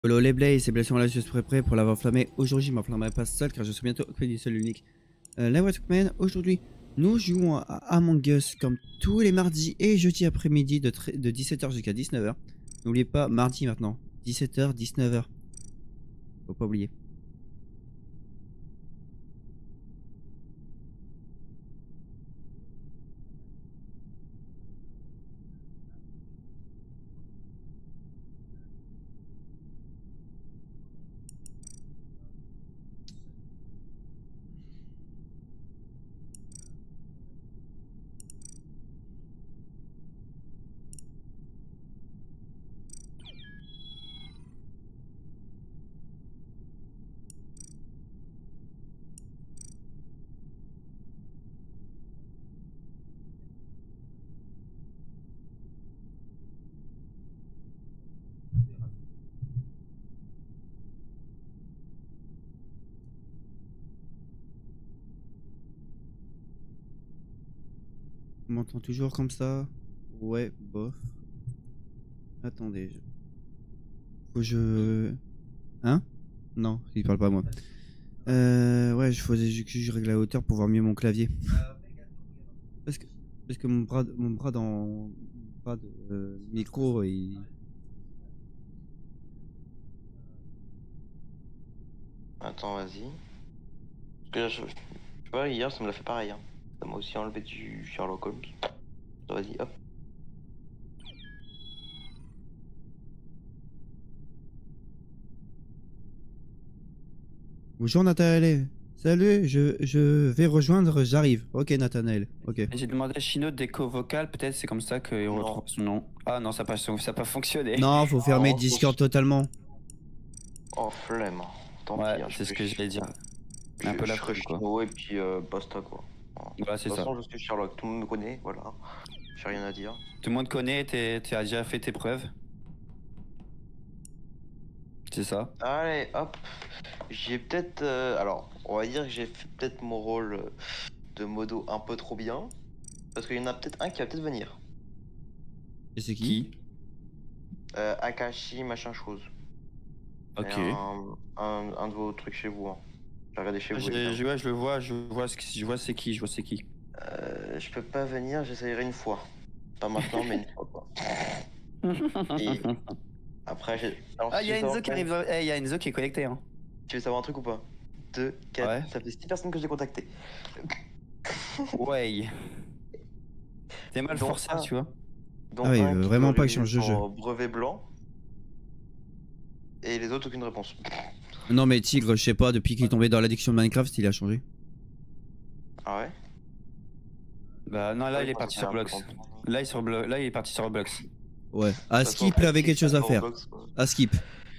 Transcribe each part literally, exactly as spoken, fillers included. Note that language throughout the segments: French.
Hello les Blaze, c'est Blessure là, je suis prêt pour l'avoir flammé. Aujourd'hui, je m'enflammerai pas seul car je suis bientôt occupé du seul unique. Euh, la Watchman, aujourd'hui, nous jouons à Among Us comme tous les mardis et jeudis après-midi de, de dix-sept heures jusqu'à dix-neuf heures. N'oubliez pas, mardi maintenant, dix-sept heures, dix-neuf heures. Faut pas oublier. On m'entend toujours comme ça? Ouais, bof. Attendez. Je... Faut que je... Hein? Non, il parle pas à moi. Euh... Ouais, je faisais juste que je règle la hauteur pour voir mieux mon clavier. Parce que, parce que mon bras, mon bras dans mon bras de euh, micro, il... Attends, vas-y. Parce que là, je, je sais pas, hier ça me l'a fait pareil. Hein. Ça m'a aussi enlevé du Sherlock Holmes. Vas-y, hop. Bonjour Nathanaël. Salut, je, je vais rejoindre, j'arrive. Ok Nathanaël, ok. J'ai demandé à Chino d'écho vocal, peut-être c'est comme ça qu'il retrouve son nom. Ah non, ça n'a pas, ça a pas fonctionné. Non, faut fermer Oh, Discord totalement. Oh, flemme. Tant ouais, pis. Hein, c'est ce que j'allais dire. Je, un peu je la ferai flemme, Chino et puis euh, basta quoi. Voilà, c'est ça. De toute ça. façon, je suis Sherlock, tout le monde me connaît, voilà. J'ai rien à dire. Tout le monde connaît, tu as déjà fait tes preuves. C'est ça. Allez, hop. J'ai peut-être... Euh, alors, on va dire que j'ai fait peut-être mon rôle de modo un peu trop bien. Parce qu'il y en a peut-être un qui va peut-être venir. Et c'est qui? euh, Akashi, machin chose. Ok. Un, un, un de vos trucs chez vous. Hein. J'ai regardé chez ah, vous. Je, ouais, je le vois, je vois, ce, je vois c'est qui, je vois c'est qui. Euh, je peux pas venir, j'essayerai une fois. Pas maintenant, mais une fois quoi. Et après, j'ai. Ah, il y a Enzo qui arrive. Il hey, y a Enzo qui est connecté. Hein. Tu veux savoir un truc ou pas? deux, quatre, ouais. Ça fait six personnes que j'ai contactées. Ouais. T'es mal forcé, tu vois. Ah oui, il veut vraiment pas que je change de jeu. Brevet blanc. Et les autres, aucune réponse. Non mais Tigre, je sais pas, depuis qu'il est tombé dans l'addiction de Minecraft, il a changé. Ah ouais? Bah non, là ouais, il est parti sur Blox. Là il, sur Blo là il est parti sur Blox. Ouais, à Skip il avait quelque chose à faire. À Skip.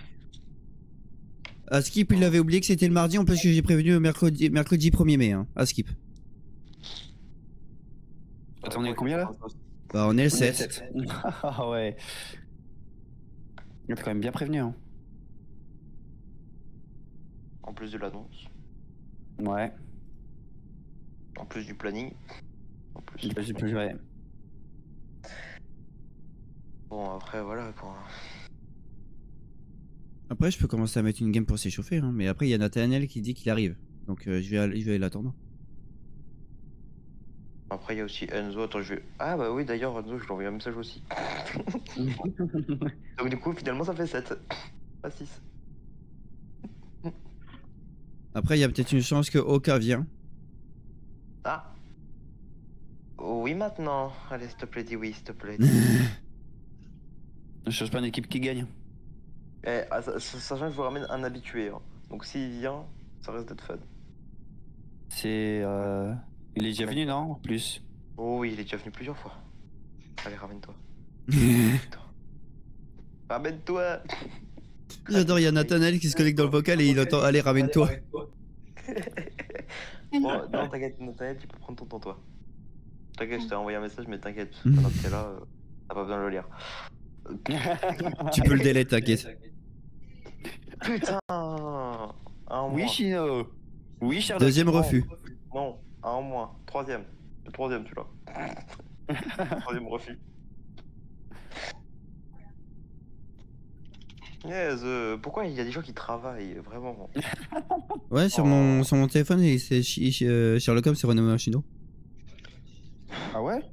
À Skip il avait oublié que c'était le mardi, en plus que j'ai prévenu mercredi, mercredi premier mai. Hein. À Skip. Attends, on est combien là? Bah on est le sept. Ah ouais. Il est quand même bien prévenu. Hein. En plus de l'annonce. Ouais. En plus du planning. En plus. En plus du plus, ouais. Bon après voilà quoi. Après je peux commencer à mettre une game pour s'échauffer, hein. Mais après il y a Nathanaël qui dit qu'il arrive. Donc euh, je vais aller, je vais aller l'attendre. Après il y a aussi Enzo, attends je vais... Ah bah oui d'ailleurs Enzo je lui ai envoyé un message aussi. Donc du coup finalement ça fait sept. Pas six. Après il y a peut-être une chance que Oka vient. Ah. Oui maintenant. Allez s'il te plaît dis oui s'il te plaît. Je cherche pas une équipe qui gagne. Eh, ah, sachant que je vous ramène un habitué. Hein. Donc s'il vient, ça risque d'être fun. C'est... Euh... Il est déjà venu non en plus? Oh oui il est déjà venu plusieurs fois. Allez ramène-toi. Ramène-toi. J'adore, il y a Nathanaël qui se connecte dans le vocal et il entend allez ramène-toi. Bon, non t'inquiète Nathanaël tu peux prendre ton temps toi. T'inquiète je t'ai envoyé un message mais t'inquiète. Dans ce cas là, euh, t'as pas besoin de le lire. Tu peux le délai t'inquiète. Putain un oui Chino. Oui Sherlock. Deuxième refus. Non, un en moins. Troisième. Le troisième tu l'as. Troisième refus. Yes, euh, pourquoi il y a des gens qui travaillent, vraiment? Ouais, sur, Oh. mon, sur mon téléphone, et c'est Chi- Chi- euh, Sherlock Holmes, c'est renommé en chino. Ah ouais?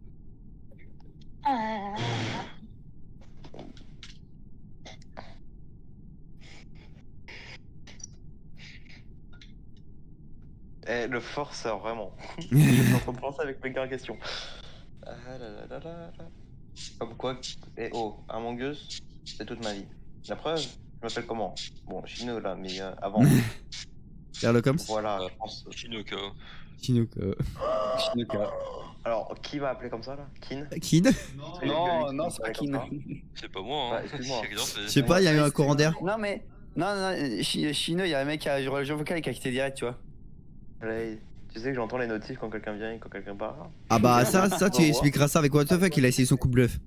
Eh, le forceur, vraiment. Je suis en train de penser avec mes gars en question. Ah là là là là là. Comme quoi, eh oh, Among Us, c'est toute ma vie. La preuve, je m'appelle comment? Bon, Chino là, mais euh, avant. Sherlock Holmes. Voilà, Ah, je pense. Shinoka. Chinook. euh, Shinoka. Alors, qui m'a appelé comme ça là? Kin? Kid. Non, non, c'est pas Kin. C'est pas moi, Bah, hein. excuse-moi. C'est rien, c'est- Je sais pas, il y a eu un courant d'air. Non, mais. Non, non, Chi- Chino, il y a un mec qui a joué le jeu vocal et qui a quitté direct, tu vois. Allez, tu sais que j'entends les notifs quand quelqu'un vient et quand quelqu'un part. Ah bah ça, ça tu Au revoir. expliqueras ça avec What the fuck, il a essayé son coup de bluff.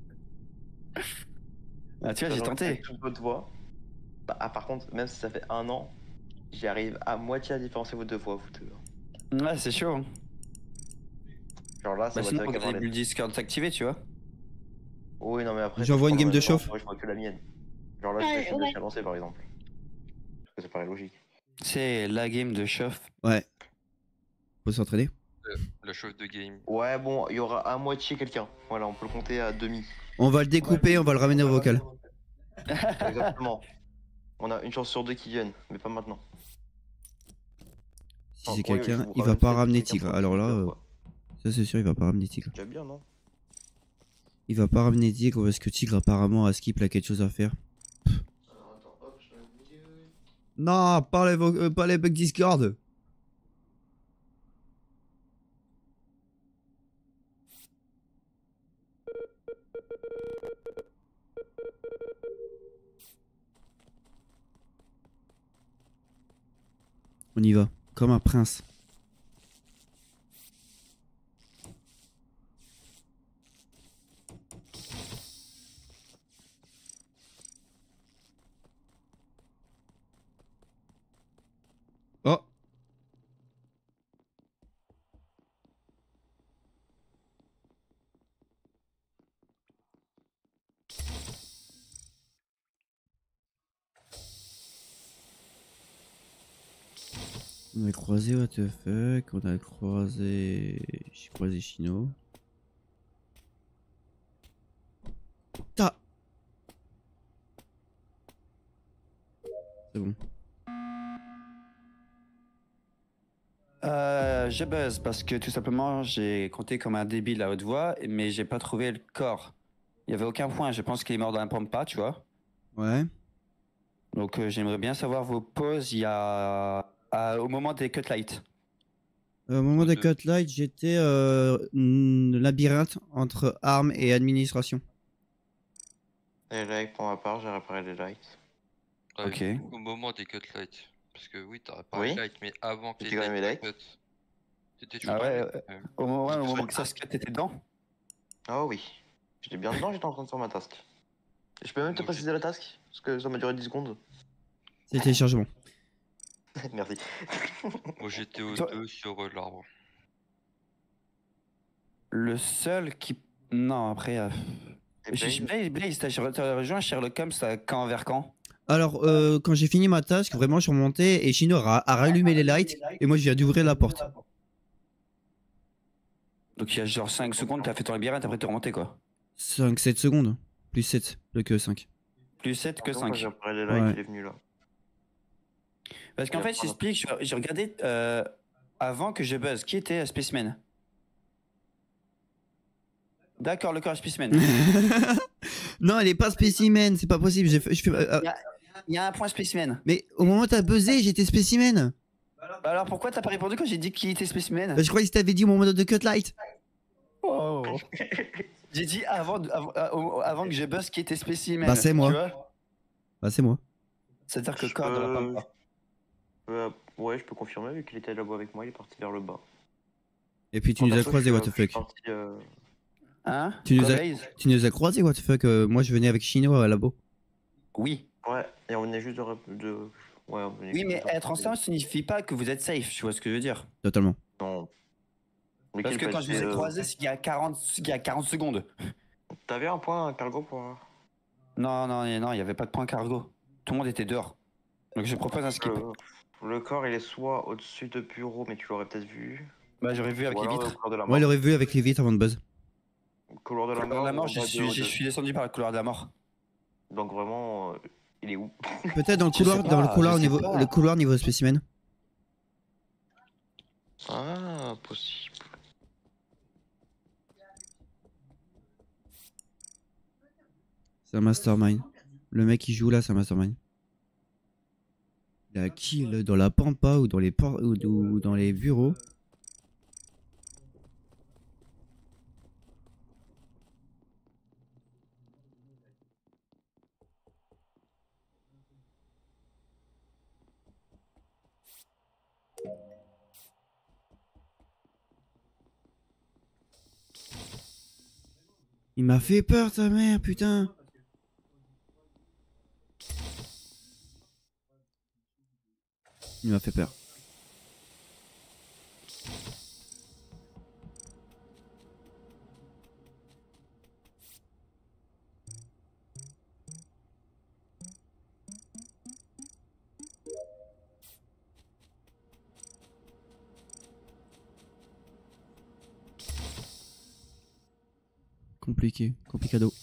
Ah, tu vois, j'ai Genre, tenté. avec toute votre voix. Bah, ah, par contre, même si ça fait un an, j'arrive à moitié à différencier vos deux voix, vous deux. Ouais, c'est chaud. hein. Genre là, ça Bah, va sinon, être on avec a les... le Discord s'activé, tu vois. Oui, non, mais après. J'envoie je une game prends de le- chauffe. Ouais, je prends que la mienne. Genre là, je Ouais, vais essayer de ouais. la lancer par exemple. Parce que ça paraît logique. C'est la game de chauffe. Ouais. Faut s'entraîner. Euh, La chauffe de game. Ouais, bon, il y aura à moitié quelqu'un. Voilà, on peut le compter à demi. On va le découper, on va le ramener au vocal. Exactement. On a une chance sur deux qui viennent, mais pas maintenant. Si En c'est gros, quelqu'un, je vous il va ramène pas peut-être ramener quelqu'un Tigre. pour Alors là, le euh, quoi. ça c'est sûr, il va pas ramener Tigre. Déjà bien, non? Il va pas ramener Tigre parce que Tigre apparemment à Skip il a quelque chose à faire. Alors, attends, hop, je mets le milieu. Non, pas les, vo- euh, pas les bugs Discord. On y va, comme un prince. Oh. On a croisé What the fuck, on a croisé... J'ai croisé Chino. Ta. C'est bon. Euh, je buzz parce que tout simplement j'ai compté comme un débile à haute voix, mais j'ai pas trouvé le corps. Il y avait aucun point, je pense qu'il est mort dans un pas, tu vois. Ouais. Donc euh, j'aimerais bien savoir vos pauses il y a à- au moment des cut lights. Euh, Au moment des Deux. cut lights, j'étais euh, mm, labyrinthe entre armes et administration. Les lights, pour ma part, j'ai réparé les lights. Ah, Ok. Au moment des cut lights. Parce que oui, t'as réparé Oui. les lights, mais avant que Et les tu gagnes mes lights lights cut. T'étais toujours Ah dans ouais, les euh, lights, quand même. Au moment, ouais, au Ah. moment que ça se cut, t'étais dedans. Ah oui. J'étais bien dedans, j'étais en train de faire ma task. Et je peux même te Moi, préciser la task? Parce que ça m'a duré dix secondes. C'est le téléchargement. Merci. Moi j'étais au Toi- deux sur euh, l'arbre. Le seul qui. Non, après. Euh... Et je- je- Blaze, Blaze, Blaze, t'as t'as rejoint Sherlock Holmes à quand vers quand? Alors, euh, quand j'ai fini ma task, vraiment, je suis remonté et Chino a, a rallumé les lights et moi, je viens d'ouvrir la porte. Donc il y a genre cinq secondes, t'as fait ton labyrinthe, après t'es remonté quoi. cinq sept secondes. Plus sept, plus que cinq. Plus sept que Par contre, quand j'ai cinq. réparé les lights, Ouais. il est venu là. Parce qu'en Il y a fait, pas j'explique, j'ai j'ai regardé euh, avant que je buzz. Qui était Spaceman? D'accord, le corps Spaceman. Non, elle est pas spécimen, c'est pas possible. j'ai fait- je fais- euh, Il y a- Il y a un point Spaceman. Mais au moment où t'as buzzé, j'étais spécimen. Bah alors pourquoi t'as pas répondu quand j'ai dit qui était Spaceman? Bah, je croyais que t'avais dit au moment de cut light. Oh. J'ai dit avant, de- avant, avant- avant que je buzz qui était Spaceman. Bah, c'est tu moi. vois. Bah, c'est moi. C'est-à-dire que le Je corps peux- ne pas. Euh, ouais, je peux confirmer, vu qu'il était là-bas avec moi, il est parti vers le bas. Et puis tu Moi, nous as perso, croisé, je what suis- the je suis fuck. parti, euh, Hein? Tu nous Quoi, as- Blaze? Tu nous as croisé, what the fuck. euh, moi, je venais avec Chino à labo. Oui. Ouais, et on venait juste de. rep- de... Ouais, on venait Oui, juste mais de- être ensemble signifie pas que vous êtes safe, tu vois ce que je veux dire. Totalement. Non. Mais Parce quel que quand je vous ai passé, euh, croisé, c'est il y a quarante, il y a quarante secondes. T'avais un point, un cargo pour. Non, non, non, il n'y avait pas de point cargo. Tout le monde était dehors. Donc je propose un skip. Le, le corps, il est soit au-dessus de bureau, mais tu l'aurais peut-être vu. Bah j'aurais vu avec Ou les alors au vitres. couloir de la mort. Ouais, il aurait vu avec les vitres avant de buzz. Couloir de la Couloir de la mort, mort, en je bas de suis, je O deux. suis descendu par le couloir de la mort. Donc vraiment, euh, il est où? Peut-être dans le Je couloir, sais dans le pas, couloir je au sais niveau, pas. le couloir niveau spécimen. Ah, possible. C'est un mastermind. Le mec qui joue là, c'est un mastermind. Il a kill dans la pampa ou dans les por- ou, ou dans les bureaux. Il m'a fait peur ta mère, putain. Il m'a fait peur. Compliqué, complicado.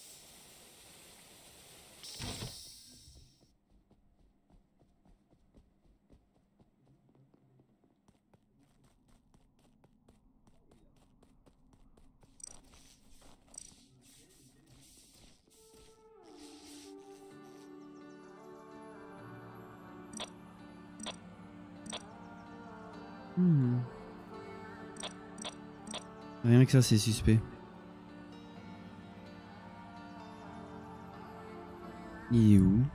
Hmm. Rien que ça, c'est suspect. Il est où?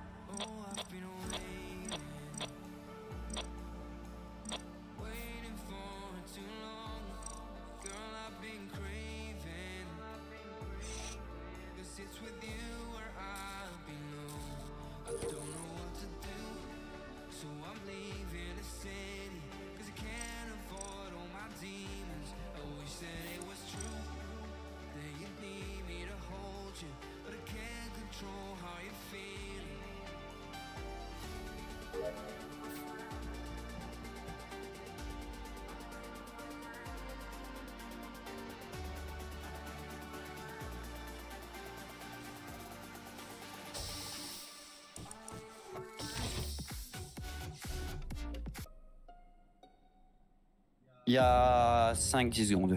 Il y a cinq dix secondes.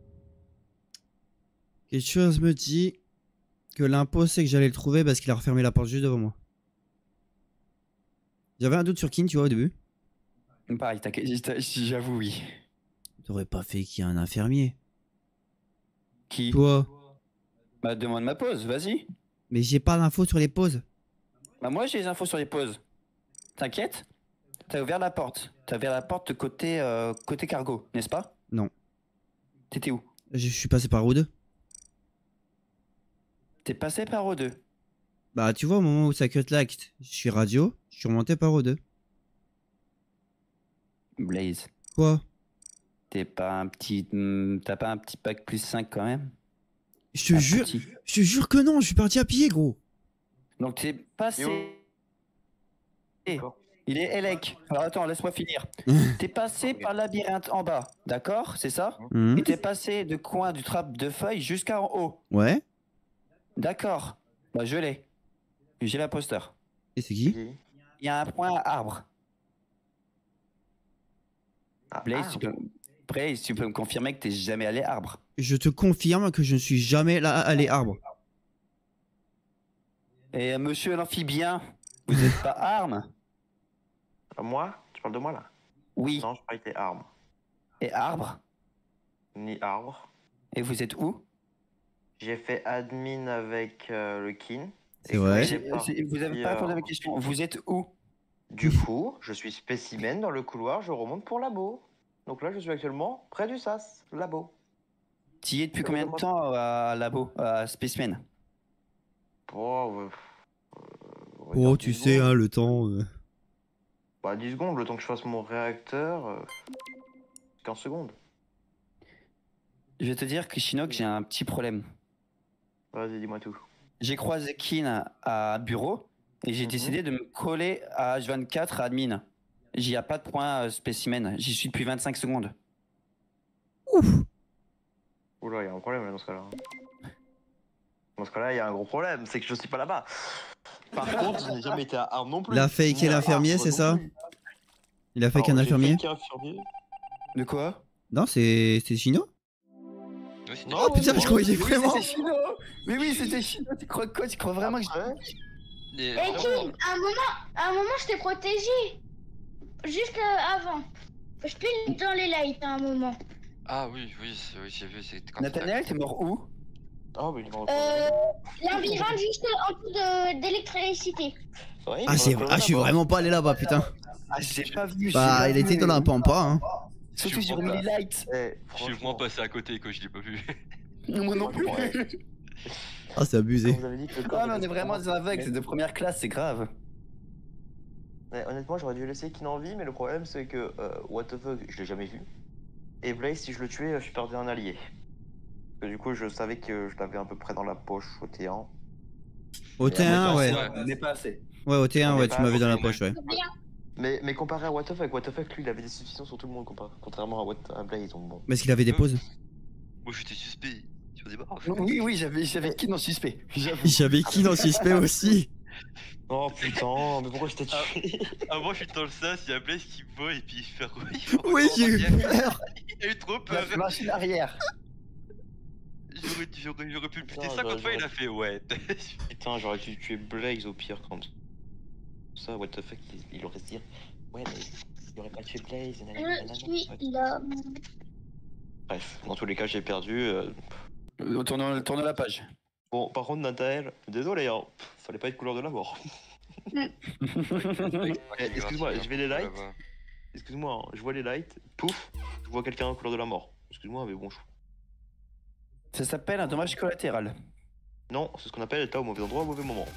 Quelque chose me dit que l'impôt c'est que j'allais le trouver parce qu'il a refermé la porte juste devant moi. J'avais un doute sur Kin, tu vois, au début. Pareil, t'inquiète, j'avoue, oui. T'aurais pas fait qu'il y a un infirmier. Qui? Toi. Bah demande ma pause, vas-y. Mais j'ai pas d'infos sur les pauses. Bah moi j'ai les infos sur les pauses. T'inquiète? T'as ouvert la porte. T'as ouvert la porte côté, euh, côté cargo, n'est-ce pas? Non. T'étais où? Je suis passé par O deux. T'es passé par O deux. Bah tu vois, au moment où ça cut l'acte, je suis radio, je suis remonté par O deux. Blaze. Quoi? T'es pas un petit... hmm, T'as pas un petit pack plus cinq quand même? Je te Un jure, petit. je te jure que non, je suis parti à pied, gros. Donc t'es passé... D'accord. Il est Elec. Alors attends, laisse-moi finir. T'es passé par le labyrinthe en bas, d'accord? C'est ça? Hum. Et t'es passé de coin du trappe de feuilles jusqu'en haut. Ouais. D'accord. Bah je l'ai. J'ai l'imposteur. Et c'est qui? Qui? Il y a un point à arbre. Ah, Blaze, ah, tu peux... Blaze, tu peux me confirmer que t'es jamais allé arbre? Je te confirme que je ne suis jamais là allé arbre. Et euh, monsieur l'amphibien, vous êtes pas arme? ah, moi? Tu parles de moi là? Oui. Non, je croyais que t'es arme. Et arbre? Ni arbre. Et vous êtes où? J'ai fait admin avec euh, le kin. C'est vrai. J'ai C'est- parti, c'est- Vous avez pas euh, répondu à ma question. Vous êtes où? Du coup, je suis spécimen dans le couloir, je remonte pour labo. Donc là, je suis actuellement près du sas, labo. Tu y es depuis combien de temps à labo, à Spaceman? Oh, ouais. Euh, on va Oh, dire tu dix sais, secondes. hein, le temps. euh. Bah, dix secondes, le temps que je fasse mon réacteur. euh, quinze secondes. Je vais te dire que Chinook, j'ai un petit problème. Vas-y, dis-moi tout. J'ai croisé Kin à bureau Et j'ai Mhm. décidé de me coller à H vingt-quatre à admin. J'y a pas de point euh, spécimen. J'y suis depuis vingt-cinq secondes. Oula, il y a un problème là dans ce cas-là. Dans ce cas-là, il y a un gros problème, c'est que je suis pas là-bas. Par contre, je n'ai jamais été à armes non plus. Il a faké ni à l'infirmier, arbre c'est non ça plus. Il a fake Alors, un j'ai infirmier faké infirmier. De quoi? Non, c'est c'est Chino. Ouais, c'était Non, Oh putain, moi, je croyais Mais vraiment. oui, c'était Chino. Mais oui, c'était Chino. Tu crois quoi? Tu crois vraiment que je... Après, Et Et vraiment, qui, à un moment, à un moment, je t'ai protégé. Juste euh, avant. Je pile dans les lights à un moment. Ah oui, oui, c'est- oui j'ai vu, c'est quand t'as- Nathaniel, t'es mort où? oh, mais il m'a Euh, labyrinthe juste en dessous de- d'électricité. Ouais, il Ah, m'a c'est retrouvé ah, je suis là-bas. vraiment pas allé là-bas, putain. Ah, j'ai pas vu. j'ai Bah, pas il vu, était dans mais- la pampa, hein. Surtout Je sur vois les pas. lights. Eh, Je suis vraiment franchement, passé à côté que je l'ai pas vu. Moi non plus. franchement, ouais. Ah, c'est Quand abusé. vous avez dit que le corps Ah, mais on était est vraiment des aveugles. C'est de première classe, c'est grave. Ouais, honnêtement, j'aurais dû laisser Kin en vie, mais le problème c'est que euh, what the fuck, je l'ai jamais vu. Et Blaze, si je le tuais, je perdais un allié. Parce que du coup, je savais que je l'avais à peu près dans la poche au T un. Au T un, Ouais, ouais. ouais. On n'est pas assez. Ouais, au T un, On ouais, est tu pas m'avais dans la assez, poche, ouais. Bien. Mais, mais comparé à what the fuck, what the fuck, lui, il avait des suspicions sur tout le monde, compa- contrairement à, what, à Blaze. Donc bon. Parce qu'il avait des pauses. Moi j'étais suspect. Tu vois, des Oui, oui, j'avais, j'avais qui dans suspect. J'avoue. J'avais qui dans suspect aussi? Oh putain, mais pourquoi je t'ai Ah. tué? Ah, moi je suis dans le sas, il y a Blaze qui me voit et puis il fait il fait Oui, retour j'ai en eu arrière. peur. Il a eu trop La peur. machine arrière. J'aurais j'aurais- j'aurais pu le buter Non, cinquante fois, j'aurais- il a fait ouais. Putain, j'aurais dû tuer Blaze au pire quand ça, what the fuck, il, il aurait se dit ouais, mais il aurait pas tué Blaze. nanana, Je nanana. suis Ouais. là. Bref, dans tous les cas, j'ai perdu. euh. Euh, Tourne, tourne la page. Bon, par contre, Nathael, désolé, hein, fallait pas être couleur de la mort. Eh, excuse-moi, je vais les lights. Excuse-moi, hein, je vois les lights, pouf, je vois quelqu'un en couleur de la mort. Excuse-moi, mais bon, je... Ça s'appelle un dommage collatéral. Non, c'est ce qu'on appelle être au mauvais endroit au mauvais moment.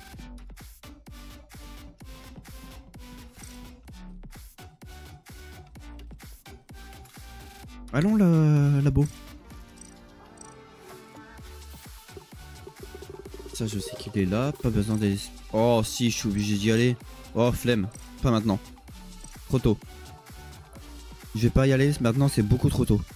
Allons là, labo. Ça, je sais qu'il est là. Pas besoin d'aller. Oh, si, je suis obligé d'y aller. Oh, flemme. Pas maintenant. Trop tôt. Je vais pas y aller. Maintenant, c'est beaucoup trop tôt.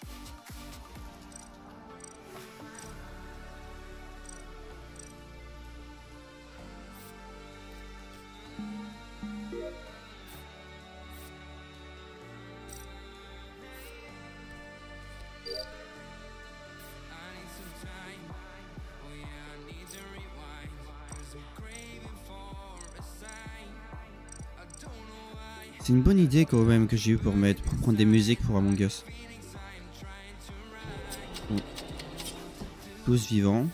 C'est une bonne idée quand même que j'ai eu pour mettre, pour prendre des musiques pour Among Us. Bon. Tous vivants.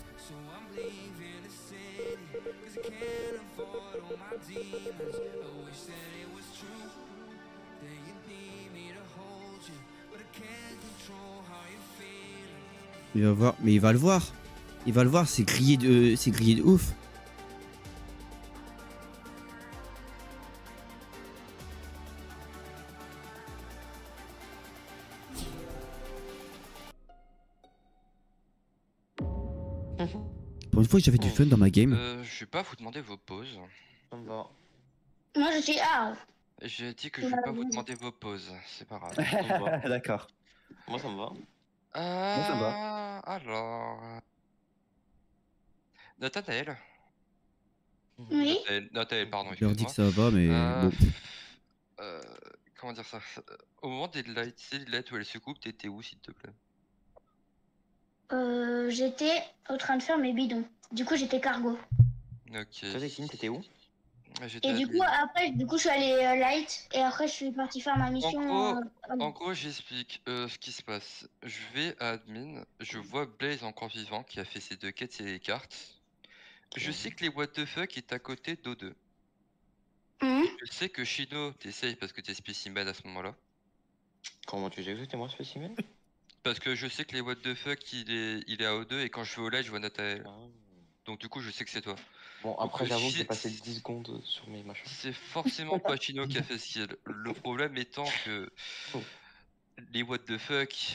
Il va voir, mais il va le voir. Il va le voir, c'est grillé de, c'est grillé de ouf. Pour une fois que j'avais du fun dans ma game. Euh, je vais pas vous demander vos pauses. Ça me va. Moi, je suis A. J'ai dit que je vais pas vous demander vos pauses, c'est pas grave. D'accord. Moi, ça me va. Euh, ça va. Alors. Nathanaël. Oui. Nathanaël, Nathanaël, pardon, Je leur dis que excuse-moi. ça va, mais Euh, bon. euh, comment dire ça? Au moment des lights, tu sais, les lights où elles se coupent, t'étais où, s'il te plaît? Euh, j'étais en train de faire mes bidons. Du coup, j'étais cargo. Ok. Toi, Kin, t'étais où? J'étais Et du admin. coup, après, du coup, je suis allée euh, light. Et après, je suis partie faire ma mission. gros, euh, euh, En gros, j'explique euh, ce qui se passe. Je vais à admin, je vois Blaze encore vivant qui a fait ses deux quêtes et les cartes. Je sais que les what the fuck est à côté d'O deux. hum. Je sais que Shino t'essayes parce que t'es spécimen à ce moment-là. Comment tu sais que c'était moi, spécimen? Parce que je sais que les what the fuck il est, il est à O deux et quand je vais au live je vois Nathael. Ah. Donc du coup je sais que c'est toi. Bon, après, euh, j'avoue que si- j'ai passé dix secondes sur mes machins. C'est forcément pas Shino qui a fait ce kill. Le problème étant que Oh. les what the fuck.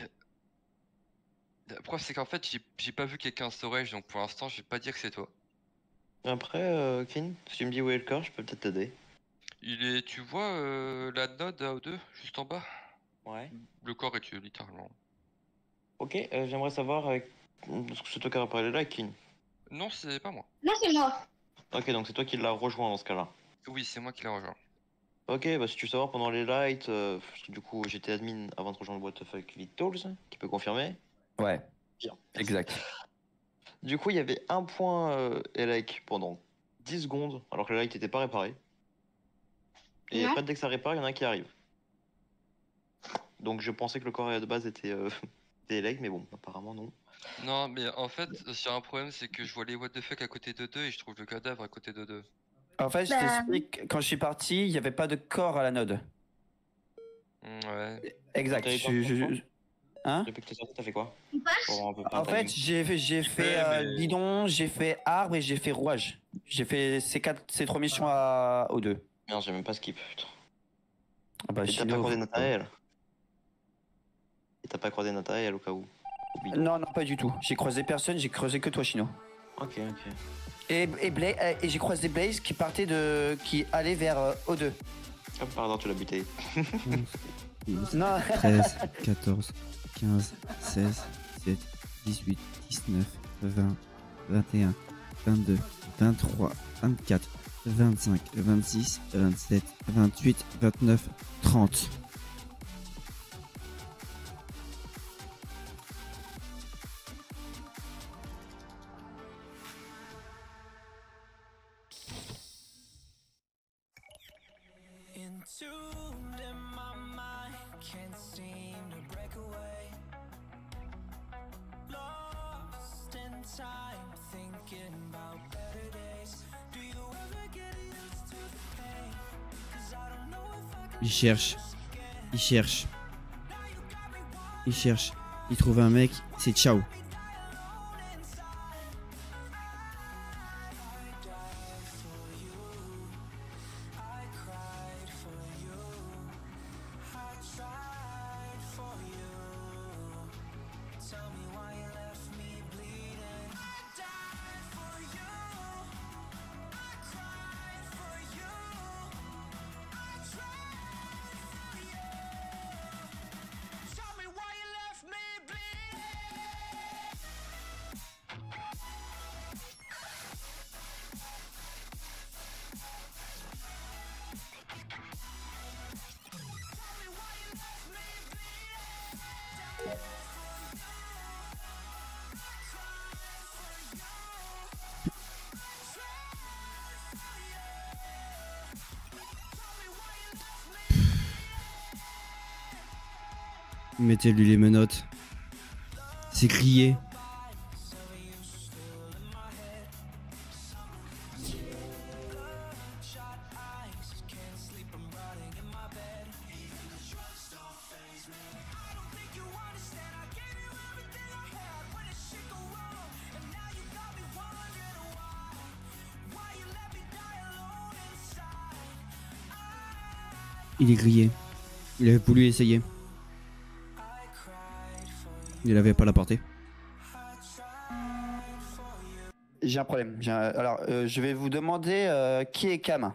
Le problème c'est qu'en fait j'ai- j'ai pas vu quelqu'un storage donc pour l'instant je vais pas dire que c'est toi. Après, euh, Kin, si tu me dis où est le corps, je peux peut-être t'aider. Il est, tu vois euh, la node A O deux juste en bas? Ouais. Le corps est tué littéralement. Ok, euh, j'aimerais savoir, avec... parce que c'est toi qui as réparé là, Kin. Non, c'est pas moi. Non, c'est moi. Ok, donc c'est toi qui l'as rejoint dans ce cas-là. Oui, c'est moi qui l'ai rejoint. Ok, bah si tu veux savoir, pendant les lights, euh, parce que du coup j'étais admin avant de rejoindre What the Fuck Vitals, qui peut confirmer. Ouais, Bien. exact. Du coup, il y avait un point euh, Elec pendant dix secondes, alors que le light n'était pas réparé. Et Non. après, dès que ça répare, il y en a un qui arrive. Donc je pensais que le corps de base était, euh, était Elec, mais bon, apparemment non. Non, mais en fait, s'il y a un problème, c'est que je vois les what the fuck à côté de deux et je trouve le cadavre à côté de deux. En fait, je Bah, t'explique, quand je suis parti, il n'y avait pas de corps à la node. Mm, ouais. Exact. T'avais Je, pas je- de je- Hein? Depuis que t'es sorti, t'as fait quoi? on passe. Pour un peu prendre En le fait, timing. j'ai fait, j'ai fait Ouais, euh, mais- bidon, j'ai fait arbre et j'ai fait rouage. J'ai fait ces quatre, ces trois missions à, aux deux. Merde, j'ai même pas skip, putain. Ah bah, Et t'as Chino, pas croisé faut- Nathaël? Et t'as pas croisé Nathaël au cas où? Au bidon. Non, non, pas du tout. J'ai croisé personne, j'ai creusé que toi, Chino. Ok, ok. Et, et, Bla- euh, et j'ai croisé Blaze qui partait de. Qui allait vers euh, O deux. Hop, par hasard, tu l'as buté. douze, Non, treize, quatorze, quinze, seize, dix-sept, dix-huit, dix-neuf, vingt, vingt et un, vingt-deux, vingt-trois, vingt-quatre, vingt-cinq, vingt-six, vingt-sept, vingt-huit, vingt-neuf, trente. Entombed in my mind, can't seem to break away. Lost in time, thinking about better days. Do you ever get used to the pain? 'Cause I don't know if I can Il cherche. Il cherche. Il cherche. Il trouve un mec, c'est ciao. Tell me why you left me bleeding. Mettez-lui les menottes. C'est crié. Il est grillé. Il avait voulu essayer. Il avait pas la portée. j'ai un problème. J'ai un- Alors, euh, je vais vous demander euh, qui est Cam.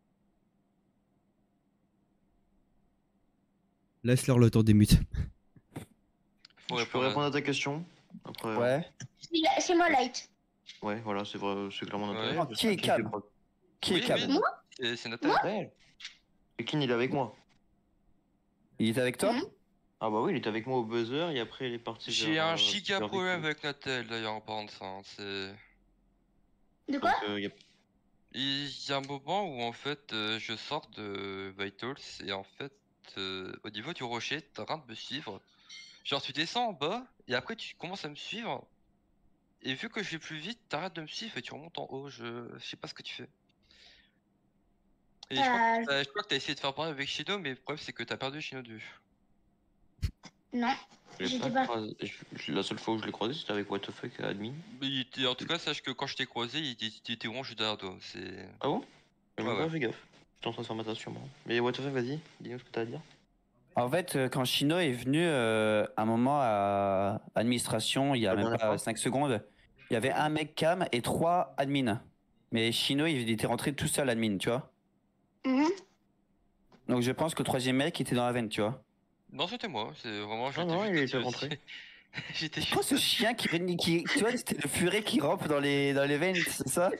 Laisse-leur le temps des mutes. Faut Je peux répondre à- répondre à ta question? Après, euh, Ouais. C'est c'est moi, Light. ouais, voilà, c'est vrai, c'est clairement Ouais. Nathaël. Non, qui est Cam Qui Oui, est Cam oui. C'est c'est Nathalie. Nathaël. Et Kin, il est avec moi. Il est avec toi Mhm. Ah bah oui, il était avec moi au buzzer et après il est parti J'ai vers, un euh, giga vers problème Vico. avec Nathalie d'ailleurs en parlant de ça. hein, C'est... De quoi? Donc, euh, y a- Il y a un moment où en fait euh, je sors de Vitals et en fait euh, au niveau du rocher t'es en train de me suivre. Genre tu descends en bas et après tu commences à me suivre et vu que je vais plus vite t'arrêtes de me suivre et tu remontes en haut. Je, je sais pas ce que tu fais. Et je crois que Euh, t'as- je crois que t'as essayé de faire pareil avec Shino mais le problème c'est que t'as perdu Shino deux. non. je l'ai J'étais pas pas- croisé- je- je- La seule fois où je l'ai croisé, c'était avec What the fuck admin. Mais il était- en tout cas sache que quand je t'ai croisé il était, il était vraiment juste derrière toi. C'est... Ah bon? J'ai même Ouais, pas ouais. fait gaffe. J'étais en train de faire ma tasse sûrement. Mais What the fuck, vas-y, dis-nous ce que t'as à dire. En fait, euh, quand Chino est venu euh, un moment à administration, il y a La même dernière pas fois. cinq secondes, il y avait un mec Cam et trois admins. Mais Chino, il était rentré tout seul admin, tu vois. Mhm. Donc je pense que le troisième mec était dans la veine, tu vois. Non, c'était moi, c'est vraiment. Non, j'étais non, juste il assis était rentré. aussi. J'étais C'est quoi juste. ce chien qui, qui tu vois, c'était le furet qui rampe dans les, dans les veines, c'est ça?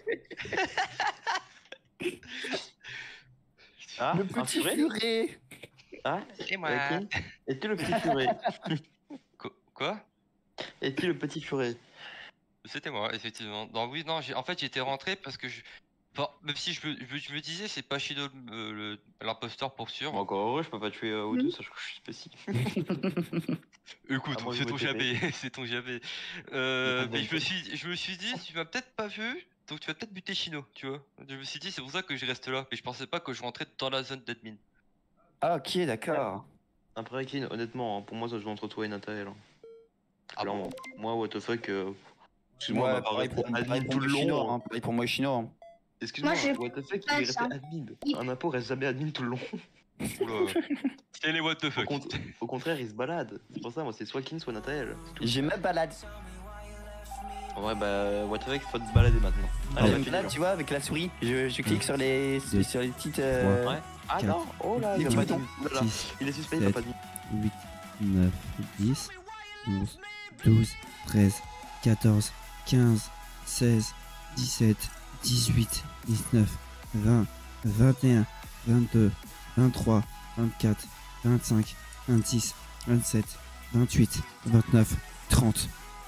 Ah, Le un petit furet furet. Ah, Et moi. euh, King Es-tu le petit furet Qu- Quoi? Es-tu le petit furet C'était moi, effectivement. Non, oui, non, j'ai- en fait, j'étais rentré parce que je. Enfin, même si je me, je me- je me disais, c'est pas Shido le- le- l'imposteur pour sûr. Bon, encore heureux, je peux pas tuer euh, ou deux, sache que je suis spécial. Écoute, Ah, moi, je c'est me ton T P. jamais, c'est ton jamais. Euh, J'ai pas de mais je me vérité. suis, je me suis dit, tu m'as peut-être pas vu, donc tu vas peut-être buter Shino, tu vois. Je me suis dit, c'est pour ça que je reste là, mais je pensais pas que je rentrais dans la zone d'admin. Ah ok, d'accord. Après, Kin, honnêtement, hein, pour moi, ça se joue entre toi et Nathalie. Hein. Ah Clairement. Moi, what the fuck. Euh... Excuse-moi, Ouais, on va pas pareil rester pour, pareil admin pour tout le moi, Chino, long. hein, pareil pour moi Chino. Hein. Excuse-moi, Moi, je what the fuck, il est pense, resté hein. admin. Il- Un impôt reste jamais admin tout le long. Oula. C'est les what the Au, fuck. con- au contraire, il se balade. C'est pour ça, moi, c'est soit Kin, soit Nathalie. C'est tout. J'ai ma balade. En vrai, bah, what the fuck, faut te balader maintenant. Ah Allez, ouais. on finit, Là, genre. tu vois, avec la souris, je, je clique sur les, Deux. sur les petites. euh, Ouais. Ah Quatre. non, oh là, Les il a petits pas dit. boutons. Oh là là. six, Il est suspect, il a sept, pas dit. huit, neuf, dix, onze, douze, treize, quatorze, quinze, seize, dix-sept, dix-huit, dix-neuf, vingt, vingt et un, vingt-deux, vingt-trois, vingt-quatre, vingt-cinq, vingt-six, vingt-sept, vingt-huit, vingt-neuf, trente.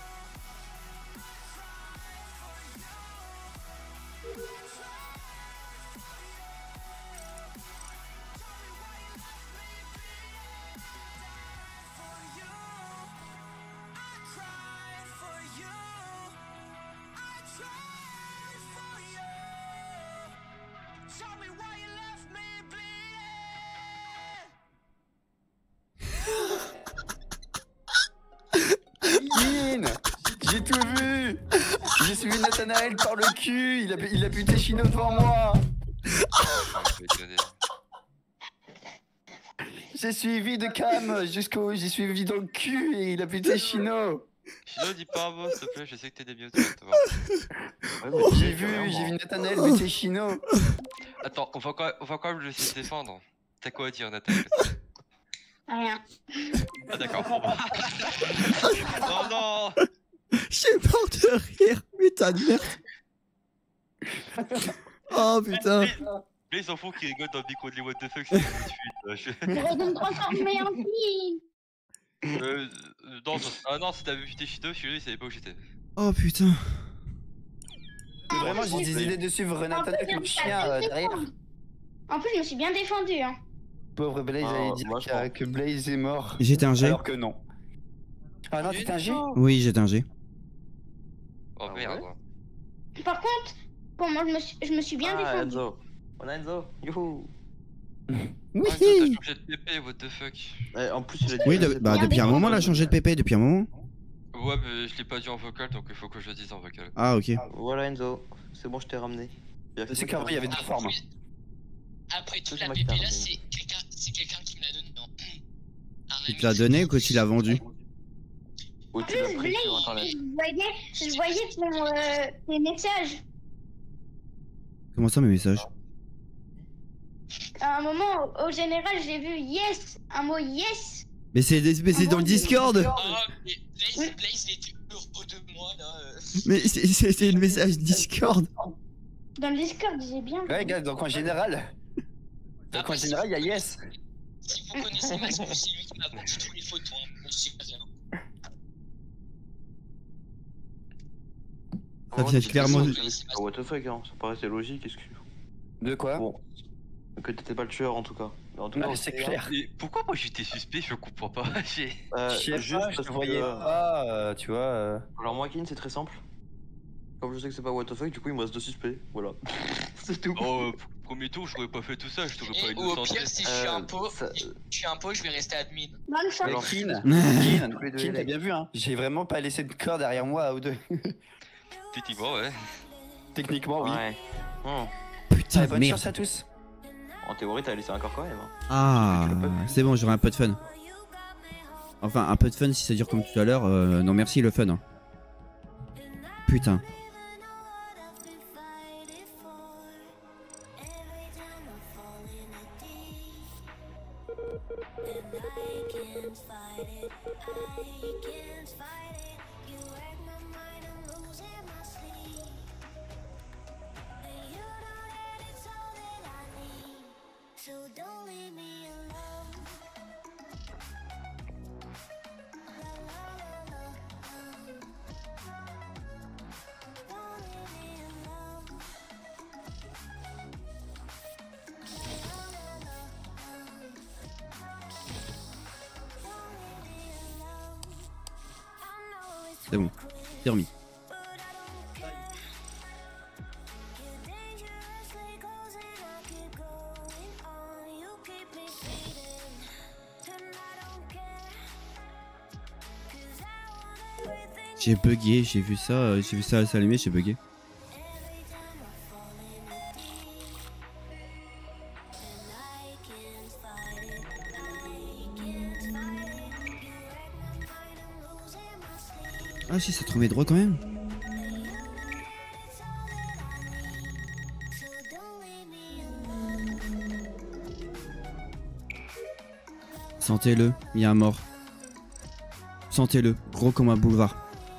Kin, j'ai tout vu. J'ai suivi Nathanaël par le cul. Il a, il a buté Chino devant moi. J'ai suivi de Cam jusqu'au. J'ai suivi dans le cul et il a buté Chino. Shino, dis pas un mot, s'il te plaît, je sais que t'es des biotons. Ouais, mais J'ai c'est vu, carrément. j'ai vu Nathanaël buter Chino. Attends, on va, quand même, on va quand même le laisser se défendre. T'as quoi à dire, Nathan? Rien. Ah, d'accord. Bon, bah. Non, non. J'ai peur de rire, putain de merde. Oh putain. Mais ils s'en font qui rigolent dans le micro de les what the fuck, c'est tout de suite. euh, je- J'aurais dû me transformer en fille. Euh, euh, non, ça- ah non, si t'avais vu tes Shido, Shiro, il savait pas où j'étais. Oh putain. Mais vraiment, j'ai des idées de suivre Nathanaël avec mon chien euh, derrière. En plus, je me suis bien défendue. Hein. Pauvre Blaze Ah, allait dire moi, je que- pense. que Blaze est mort. J'étais un G. Alors que non. Ah non, t'étais un G? Oui, j'étais un G. Oh Ah merde. Par contre, pour moi, je me suis, je me suis bien Ah, défendue. Enzo. On a Enzo. Youhou. Oui. Ah, toi, t'as changé de P P, what the fuck. Eh, en plus, il a dit. Oui, que de- c'est bah pas- depuis un moment, elle a changé de P P, depuis un moment. Ouais, mais je l'ai pas dit en vocal, donc il faut que je le dise en vocal. Ah ok. Voilà, Enzo. C'est bon, je t'ai ramené. C'est qu'avant, il y avait deux formes. Après toute C'est la moi P qui P t'ai là, ramené. c'est quelqu'un c'est quelqu'un qui me l'a donné. Non. Un Tu ami te l'as qui- donné ou que tu l'as vendu? Ou En tu l'as plus, pris sur Blaze, internet. je voyais, je voyais ton, euh, tes messages. Comment ça mes messages? À un moment, au, au général, j'ai vu yes, un mot yes. Mais c'est des- mais c'est dans le Discord. Oh, mais Blaze, Blaze, il était heureux de moi là. euh. Mais c'est- c'est c'est le message Discord. Dans le Discord, j'ai bien vu. Ouais, gars, donc en général. Donc en Après, si général, il y a vous- yes. Si vous connaissez Masque, c'est lui qui m'a vendu tous les photos. Hein. Je sais rien. Ça vient clairement. Vous connaissez Ah, what the fuck, hein. Ça paraissait logique. Est-ce que. De quoi? Bon. Que t'étais pas le tueur en tout cas. Mais en tout Non, cas, mais c'est on- clair. Et pourquoi moi j'étais suspect, je comprends pas. J'ai- Euh, Je sais juste pas, je parce te voyais que. pas, euh, tu vois. euh. Alors, moi, Kin, c'est très simple. Comme je sais que c'est pas what the fuck, du coup, il me reste deux suspects. Voilà. C'est tout. Oh, euh, premier tour, j'aurais pas fait tout ça, je t'aurais pas Et ou au innocenté. pire, si je suis Euh, un pot, ça- si je suis un pot, je vais rester admin. Bonne chance. Alors, Kin, Putain, Kin, Kin, t'as bien vu, hein. J'ai vraiment pas laissé de corps derrière moi ou deux. Techniquement, ouais. Techniquement, oui. Ouais. Hmm. Allez, bonne merde. chance à tous. En théorie, t'as laissé un corps quand même. Hein. Ah, Tu l'as pas vu. c'est bon, j'aurai un peu de fun. Enfin, un peu de fun si ça dure comme tout à l'heure. euh, non, merci le fun. Hein. Putain. C'est bon, c'est remis. J'ai bugué, j'ai vu ça, euh, j'ai vu ça s'allumer, j'ai bugué. Ah si, ça te remet droit quand même. Sentez-le, il y a un mort. Sentez-le, gros comme un boulevard.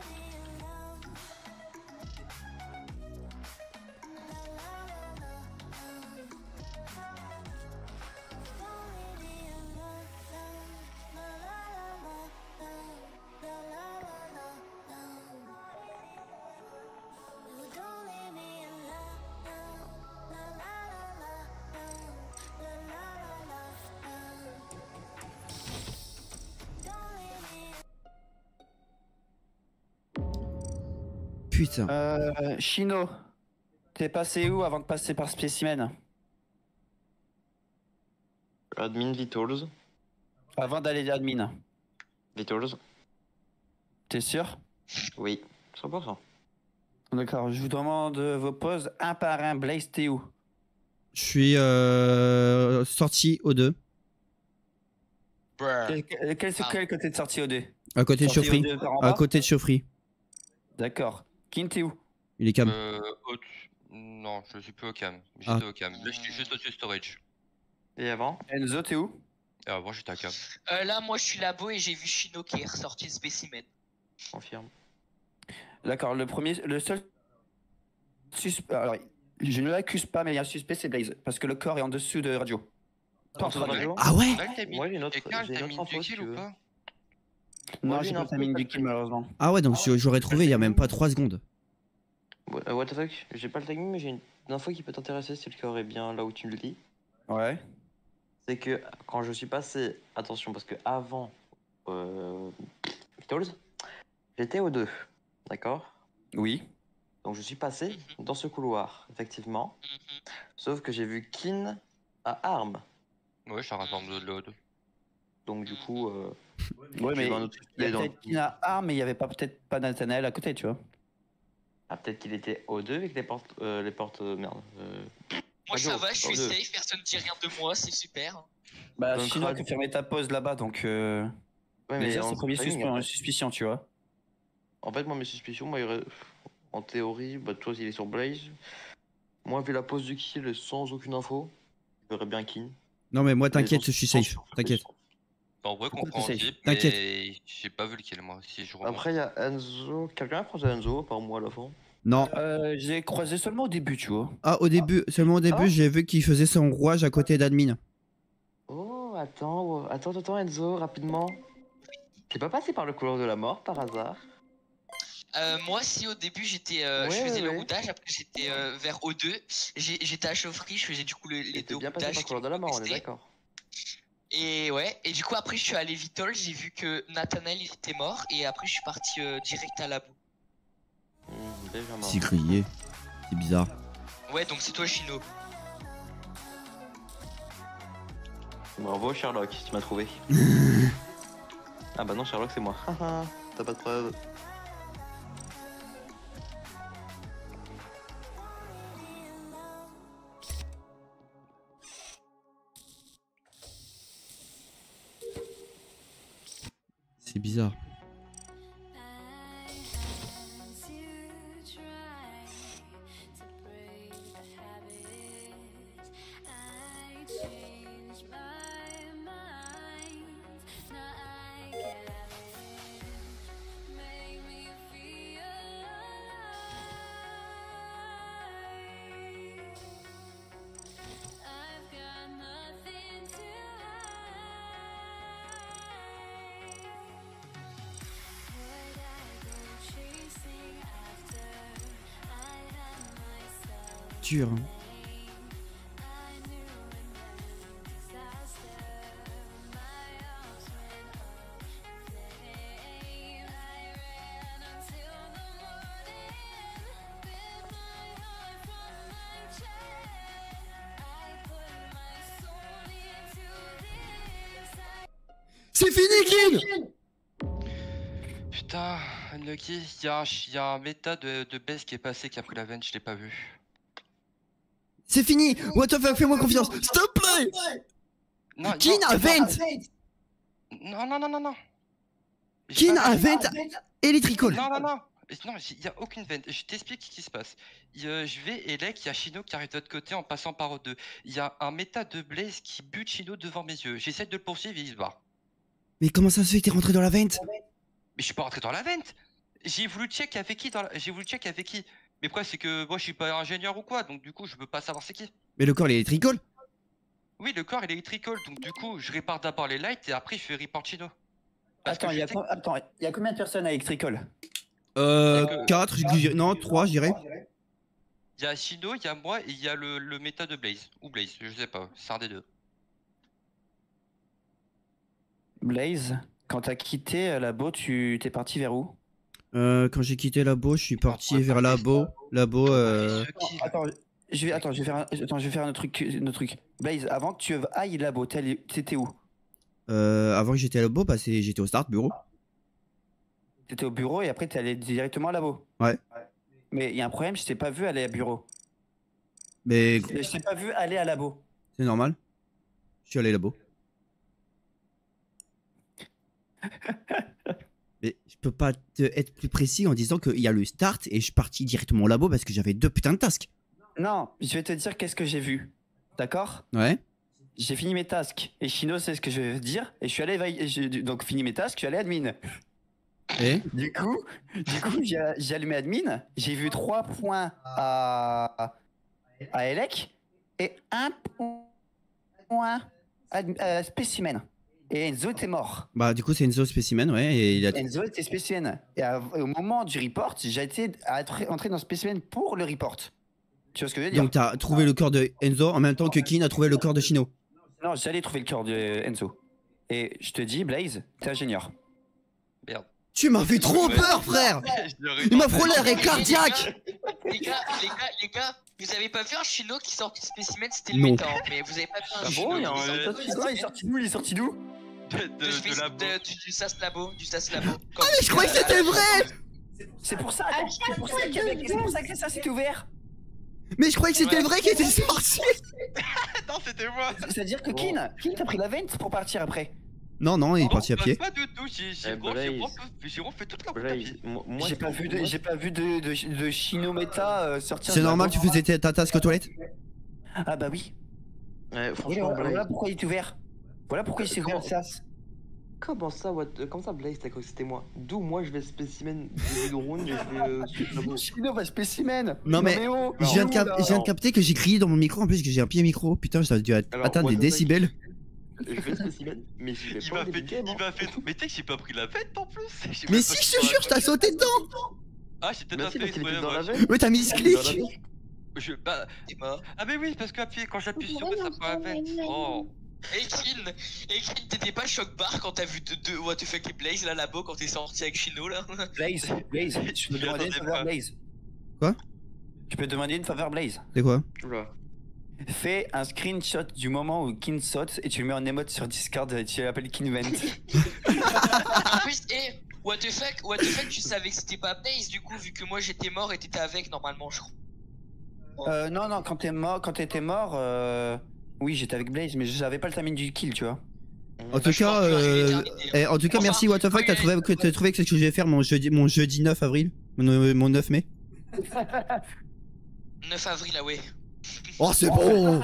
Putain. Euh, Chino, t'es passé où avant de passer par Spécimen? Admin Vitals. Avant d'aller admin. Vitals. T'es sûr? Oui, cent pour cent. D'accord, je vous demande vos poses un par un. Blaze, t'es où? Je suis euh, sorti au deux. Quel, quel, quel, Ah. quel côté de sortie au deux? À côté de Sortie Chauffry. au deux par en À bas? côté de Chauffry. D'accord. Kin, t'es où? Il est cam. Euh, au- Non, je suis plus au cam. J'étais Ah. au cam. Là, j'étais juste au-dessus de storage. Et avant? Enzo, t'es où? Et avant, j'étais à cam. Euh, là, moi, je suis là-bas et j'ai vu Shino qui est ressorti de spécimen. Confirme. D'accord, le premier, le seul suspect. Alors, je ne l'accuse pas, mais il y a un suspect, c'est Blaze. Parce que le corps est en dessous de radio. Porte Entre radio. radio? Ah ouais? Là, le timing- Moi j'ai une autre, Quelqu'un a le j'ai une autre timing info du si kill tu ou veux. pas? Non, Moi, j'ai j'ai pas une le timing info, du kill, malheureusement. Ah ouais, donc je- j'aurais trouvé il y a même pas trois secondes. Ouais, euh, what the fuck? J'ai pas le timing, mais j'ai une info qui peut t'intéresser si le corps est bien là où tu me le dis. Ouais. C'est que quand je suis passé, attention, parce que avant euh, Vitals, j'étais au deux, d'accord? Oui. Donc je suis passé dans ce couloir, effectivement. Sauf que j'ai vu Kin à arme. Ouais, je suis rassemble de l'autre. Donc du coup, euh, Ouais, j'ai mais vu un autre il y a suspect dans le- peut-être Kin à arme, mais il y avait pas peut-être pas Nathanaël à côté, tu vois. ah, peut-être qu'il était au deux avec les portes, euh, les portes, euh, merde. euh, Moi, radio, ça va, je suis au deux. safe, personne dit rien de moi, c'est super. Bah, Donc, Chino a radio- confirmé ta pose là-bas, donc. Euh... Ouais, mais ça, en c'est premier timing, suspicion, après. suspicion, tu vois. En fait, moi, mes suspicions, moi, il y aurait- en théorie, bah, toi, il est sur Blaze. Moi, vu la pose du kill sans aucune info, je verrais bien Kin. Non mais moi Mais t'inquiète, sans- je suis sans safe. surprise. T'inquiète. En vrai, Pourquoi t'es compréhensible, safe T'inquiète. mais j'ai pas vu le kill, moi, si je remonte. Après, il y a Enzo. Quelqu'un a croisé Enzo, par moi à la fin. Non. Euh, j'ai croisé seulement au début, tu vois. Ah au début, seulement au début, Ah. j'ai vu qu'il faisait son rouage à côté d'admin. Oh, attends, attends, attends, Enzo, rapidement. T'es pas passé par le couloir de la mort par hasard? Euh, moi, si au début j'étais, euh, je Ouais, faisais le ouais. roudage, après j'étais euh, vers O deux, J'ai- j'étais à Chauffry, je faisais du coup le- les Et t'es deux bien passé par roudages le qui couloir de la mort, on est restaient. d'accord. Et ouais, et du coup après je suis allé Vitol, j'ai vu que Nathanael il était mort, et après je suis parti euh, direct à labo. Mmh, déjà mort. C'est grillé. C'est bizarre. Ouais, donc c'est toi Chino. Bravo, Sherlock, tu m'as trouvé. Ah bah non, Sherlock, c'est moi. Haha, t'as pas de preuve. C'est bizarre. dur. Hein. C'est fini, Kin! Putain, Unlucky, il y, a un ch- y a un méta de, de base qui est passé qui a pris la veine, je l'ai pas vu. C'est fini! What the fuck, fais-moi confiance! S'il te plaît! Non, Kin non, a vent! non, non, non, non, non. J'ai Kin pas a vu. vent électricole! Non, non, non. Non, il y a aucune veine. Je t'explique ce qui se passe. Y, euh, je vais et là, il y a Chino qui arrive de l'autre côté en passant par O deux. Il y a un méta de Blaze qui bute Chino devant mes yeux. J'essaie de le poursuivre et il se barre. Mais comment ça se fait que t'es rentré dans la vente? Mais je suis pas rentré dans la vente. J'ai voulu check avec qui dans la... J'ai voulu check avec qui. Mais pourquoi c'est que moi je suis pas ingénieur ou quoi, donc du coup je peux pas savoir c'est qui. Mais le corps il est électricole? Oui, le corps il est électricole, donc du coup je répare d'abord les lights et après je fais report Chino. Parce Attends, que il y, a je sais- co- attends, il y a combien de personnes à Electricol? Euh. que- quatre, non, trois, je dirais. Il y a Chino, il y a moi et il y a le, le méta de Blaze. Ou Blaze, je sais pas, c'est un des deux. Blaze, quand t'as quitté euh, Labo, tu t'es parti vers où? Euh, quand j'ai quitté Labo, je suis parti vers Labo. Labo, euh. Ce qui- Attends, je vais, attends, je vais faire un, attends, je vais faire un autre truc, un autre truc. Blaze, avant que tu ailles Labo, t'es allé- t'étais où? euh avant que j'étais à Labo, bah, c'est- j'étais au start, bureau. T'étais au bureau et après t'es allé directement à Labo. Ouais. Mais il y a un problème, je t'ai pas vu aller à bureau. Mais Je t'ai pas vu aller à Labo. c'est normal. Je suis allé Labo. Mais je peux pas te- être plus précis en disant qu'il y a le start et je suis parti directement au labo parce que j'avais deux putains de tasks. Non, je vais te dire qu'est-ce que j'ai vu. D'accord? Ouais. J'ai fini mes tasks. Et Chino sait ce que je vais dire. Et je suis allé, veille- j'ai- donc fini mes tasks, je suis allé admin. Et Du coup, du coup, j'ai j'ai allumé admin. J'ai vu trois points à à Elec et un point à, à Spécimen. Et Enzo était mort. bah du coup c'est Enzo spécimen, ouais, et il a... Enzo était Spécimen. Et, à- et au moment du report, j'ai été à être- entré dans Spécimen pour le report. Tu vois ce que je veux dire? Donc t'as trouvé le corps de Enzo en même temps que Kin a trouvé le corps de Chino. Non, j'allais trouver le corps de Enzo. Et je te dis, Blaze, t'es ingénieur. Merde. Tu m'as fait trop Ouais. peur, frère. Je l'aurais Il m'a tenté. frôlé l'arrêt cardiaque. Les gars, les gars, les gars, vous avez pas vu un Chino qui sort du spécimen, c'était le Non. méta, hein, mais vous avez pas vu un Ah Chino bon, qui il y a un- sort du il y a un- spécimen. il est sorti d'où? Il est sorti d'où? De, de, De de spéc- la de- du, du Sas Labo, du Sas Labo. Ah mais je croyais que c'était vrai. C'est pour ça, À c'est pour ça qu'il y avait- c'est pour ça que ça s'est ouvert. Mais je croyais que c'était Ouais. vrai qu'il était sorti. Non, c'était moi. C'est-à-dire que Kin, Kin t'as pris la vente pour partir après. Non, non, il est parti à Non, pied. Pas du tout, j'ai j'ai Eh, gros- j'ai Blaze. gros- j'ai gros fait toute la route à Blaze, pied. moi, moi, J'ai pas vu de, moi, j'ai pas vu de, de, de Chino Meta euh, sortir. C'est de la normal, tu banque. faisais ta ta task aux toilettes. Ah bah oui. Ouais, Voilà, franchement, voilà Blaze. pourquoi il est ouvert. Voilà pourquoi il s'est ouvert le sas. Comment ça, what... euh, comment ça, Blaze, t'as cru que c'était moi? D'où moi je vais spécimen du drone et je vais. Euh, suivre la boue. Chino va spécimen. Non, mais oh, Je viens, de oh, cap- là. je viens de capter que j'ai crié dans mon micro en plus que j'ai un pied micro. Putain, j'ai dû at- Alors, atteindre what des the fuck. décibels. Je vais spécimen, mais je vais Il pas m'a au fait, début de game, il hein. m'a fait. Mais tu sais que j'ai pas pris la fête en plus. J'ai Mais même si, pas je fait te jure, je t'ai sauté dedans. Ah, j'ai peut-être Bah pas si, fait parce qu'il exprès, était dans moi. la veine. Ouais, t'as mis ce Il était dans clic. la veine. Je, bah, T'es mort. ah, mais oui, parce que appuyer- quand j'appuie sur eux, ça prend la vente. Oh. Et Kin, et Kin, t'étais pas choc bar quand t'as vu deux, deux What the fuck et Blaze là Labo quand t'es sorti avec Chino là? Blaze, Blaze, je peux Je te demander une l'attendais faveur, pas. Blaze. Quoi? Je peux te demander une faveur, Blaze. C'est quoi? Oula. Fais un screenshot du moment où Kin saute et tu le mets en emote sur Discord et tu l'appelles Kinvent. En plus, et What the fuck, What the fuck, tu savais que c'était pas Blaze du coup vu que moi j'étais mort et t'étais avec normalement je crois. euh, non, non, quand t'es mort, quand t'étais mort, euh... oui, j'étais avec Blaze, mais je savais pas le timing du kill, tu vois. En tout je cas, pense que j'ai euh, terminé, hein. eh, en tout cas, Enfin, merci What the fuck, oui, t'as oui. trouvé que t'as trouvé que c'est ce que je vais faire mon jeudi, mon jeudi neuf avril, mon, mon neuf mai. neuf avril ah ouais. Oh, c'est bon.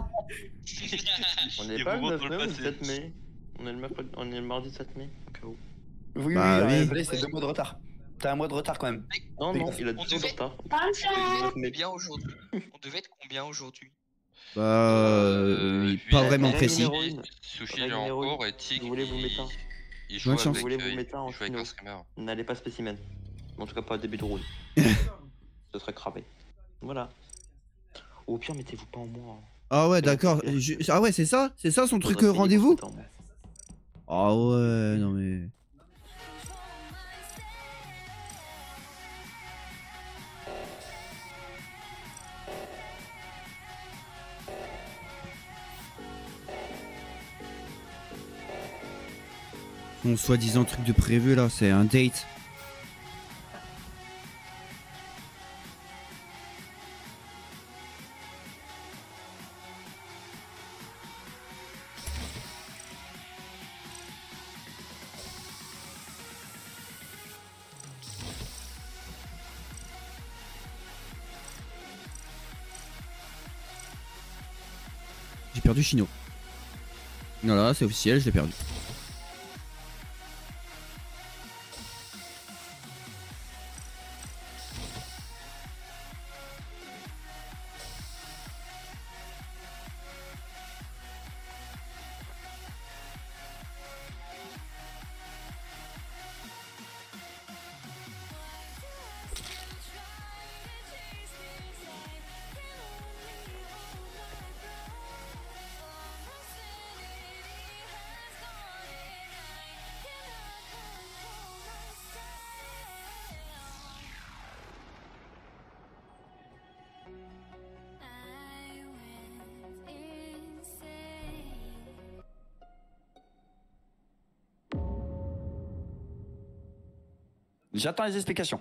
On Il est pas le remonte neuf dans mai le ou le passé. sept mai? On est le mercredi- on est le mardi sept mai, au cas où. Oui, Bah oui, oui. euh, Blaze, c'est deux mois de retard. T'as un mois de retard quand même. Non, non, il a On deux jours de devait- retard. On Bonsoir. devait être combien aujourd'hui? On devait être combien aujourd'hui? Bah, euh, Euh, pas lui, vraiment règle précis. numéro une. Sushi, Règle j'ai numéro encore une. et Tig. Vous voulez vous il- mettre un. Il joue Bonne avec, chance. Vous voulez euh, vous mettre un en il joue avec chino. un streamer. N'allez pas spécimen. En tout cas, pas au début de round. Ce serait cravé. Voilà. Ou au pire, mettez-vous pas en moi. Ah ouais, C'est bon, d'accord. c'est bien. Je- Ah ouais, c'est ça? C'est ça son truc Faudrait euh, payer rendez-vous? pour cette arme. Ah ouais, non mais... Son soi-disant truc de prévu là, c'est un date. J'ai perdu Chino. Voilà, c'est officiel, je l'ai perdu. J'attends les explications.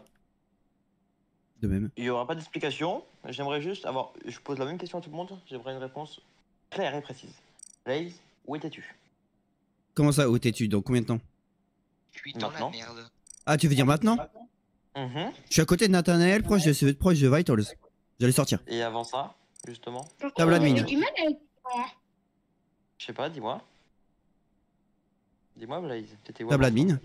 De même. Il y aura pas d'explication. J'aimerais juste avoir. Je pose la même question à tout le monde. J'aimerais une réponse claire et précise. Blaze, où étais-tu? Comment ça, où t'es-tu? Dans combien de temps? Je suis dans Maintenant. la merde. Ah, tu veux dire maintenant? Mhm. Je suis à côté de Nathanael, proche de, proche de Vitals. J'allais sortir. Et avant ça, justement, Table admin. J'ai du mal avec toi. je sais pas, dis-moi. Dis-moi, Blaze, t'étais où Table avant ça? admin.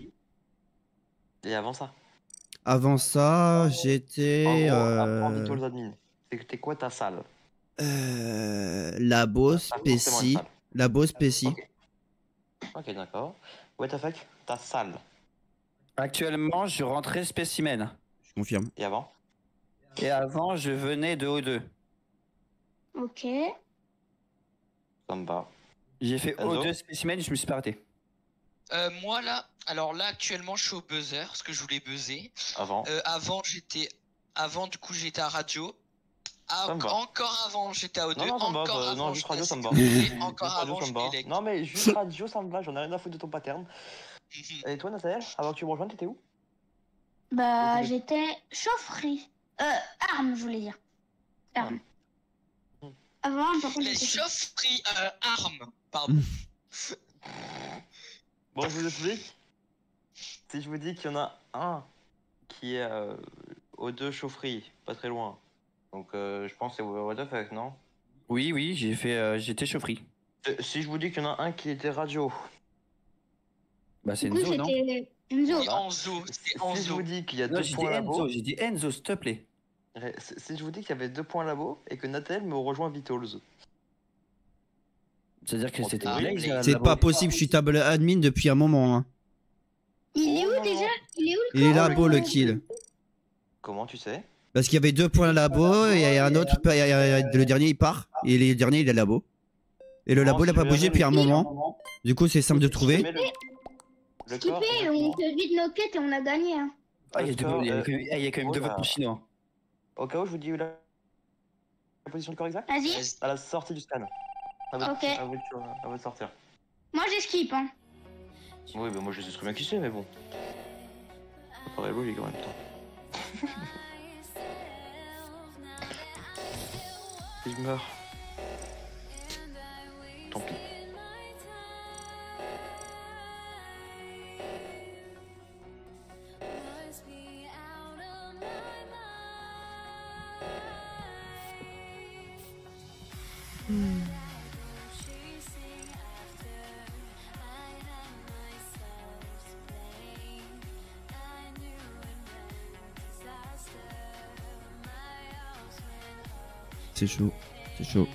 Et avant ça? Avant ça, En j'étais... gros, Euh... avant Vitals admin. C'était quoi ta salle? Euh... Labo, Pas forcément une Spéci. salle. Labo, Spéci. Ok. Ok, d'accord. What the fuck? Ta salle. Actuellement, je rentrais spécimen. Je confirme. Et avant? Et avant, je venais de O deux. Ok. Ça me va. J'ai fait Enzo O deux spécimen, je me suis pas arrêté. Euh, moi là, alors là actuellement je suis au buzzer parce que je voulais buzzer. Avant. Euh, avant j'étais, avant du coup j'étais à radio. Ah, Ça me va. encore avant j'étais à O deux. Non, non, ça me va. encore euh, avant Non, juste j'étais radio, à ça me va. sécurité, Encore Juste radio, avant ça me va. j'étais élect. Non, mais juste radio, ça me va. J'en ai rien à foutre de ton pattern. Et toi, Nathalie, avant que tu me rejoignes, t'étais où? Bah, Ok. j'étais chaufferie. Euh, arme, je voulais dire. Arme. Hmm. Avant, par contre, Les j'étais chaufferies euh, armes, pardon. Bon, je vous explique. Si je vous dis qu'il y en a un qui est euh, aux deux chaufferies, pas très loin. Donc, euh, je pense que c'est what the fuck, non? Oui, oui, j'ai fait, euh, j'étais chaufferie. Euh, Si je vous dis qu'il y en a un qui était radio. Bah c'est Du coup, Enzo, non? c'était Enzo. C'est Enzo, Si c'est je Enzo. vous dis qu'il y a Non, deux j'ai dit points labo. Enzo, j'ai dit Enzo, s'il te plaît. Ouais, Si si je vous dis qu'il y avait deux points labo et que Nathalie me rejoint Vitals. C'est-à-dire que En c'était théorie, Blaze. à C'est labo. pas possible, je suis table admin depuis un moment. Hein. Il est Oh, où non, déjà? non. Il est où le Il est corps labo le kill. Comment tu sais? Parce qu'il y avait deux points labo et il y a un autre, il y a- il y a- le dernier il part et le dernier il est labo. Et le labo il a pas bougé depuis un moment. Du coup c'est simple de trouver. Le- le corps, Skippé, on exactement. fait vite nos quêtes et on a gagné. Hein. Ah, il y a, deux- D'accord, il y a euh, quand même- ah, il y a quand même oh deux là. votes pour chinois. Au cas où, je vous dis la, la position de corps exact? Vas-y, Vas-y. À la sortie du scan. À votre, Ok. à votre, à votre sortir. moi j'ai skip. Hein. Oui, bah moi je sais très bien qui c'est, mais bon. Ça paraît logique en même temps. Si je meurs. Tant pis. C'est chaud, c'est chaud.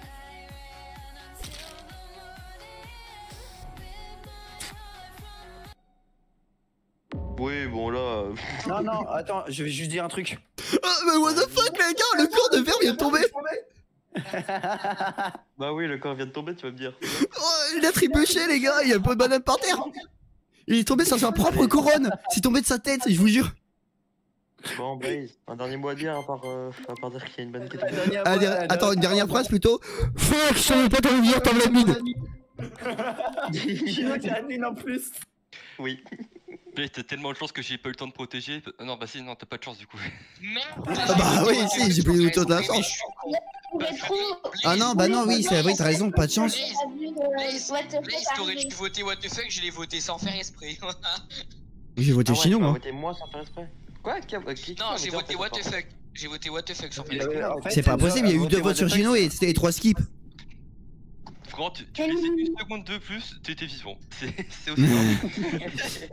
Oui, bon là. euh, Non, non, attends, je vais juste dire un truc. Ah mais what the fuck les gars, le corps de verre vient de tomber. Bah oui, le corps vient de tomber, tu vas me dire. Oh, il a trébuché, les gars, il y a le pot de banane par terre. Il est tombé sur sa propre couronne. C'est tombé de sa tête, je vous jure. Bon, Blaze, un dernier mot à dire à part, euh, à part dire qu'il y a une banane qui est tombée. Dernière Ah, fois, der- euh, Attends, une dernière phrase plutôt. Fuck, je savais pas t'en venir, t'en l'admin. Chino qui a admin en plus. Oui. Blaze, t'as tellement de chance que j'ai pas eu le temps de protéger. Ah non, bah si, non, t'as pas de chance du coup. Merde. Ah bah oui, si, j'ai pas eu autant de la chance. Mais trop. Ah non, bah non, oui, c'est vrai, t'as raison, pas de chance. Blaze, T'as vu, euh, Blaze, what the Blaze, fuck t'aurais arrivé. dû voter what the fuck, je l'ai voté sans faire esprit. J'ai voté Ah ouais, chez nous, tu m'as moi. voté moi sans faire exprès. Quoi qui a, euh, qui, qui Non, a j'ai voté voté en fait, what the pardon. fuck. J'ai voté what the fuck sans faire Il y exprès. avait- en fait, C'est pas Enzo possible, il y a eu voté deux votes sur What the Chino fuck. et c'était trois skips. Quand tu, tu laissais une seconde de plus, t'étais vivant. C'est c'est aussi simple.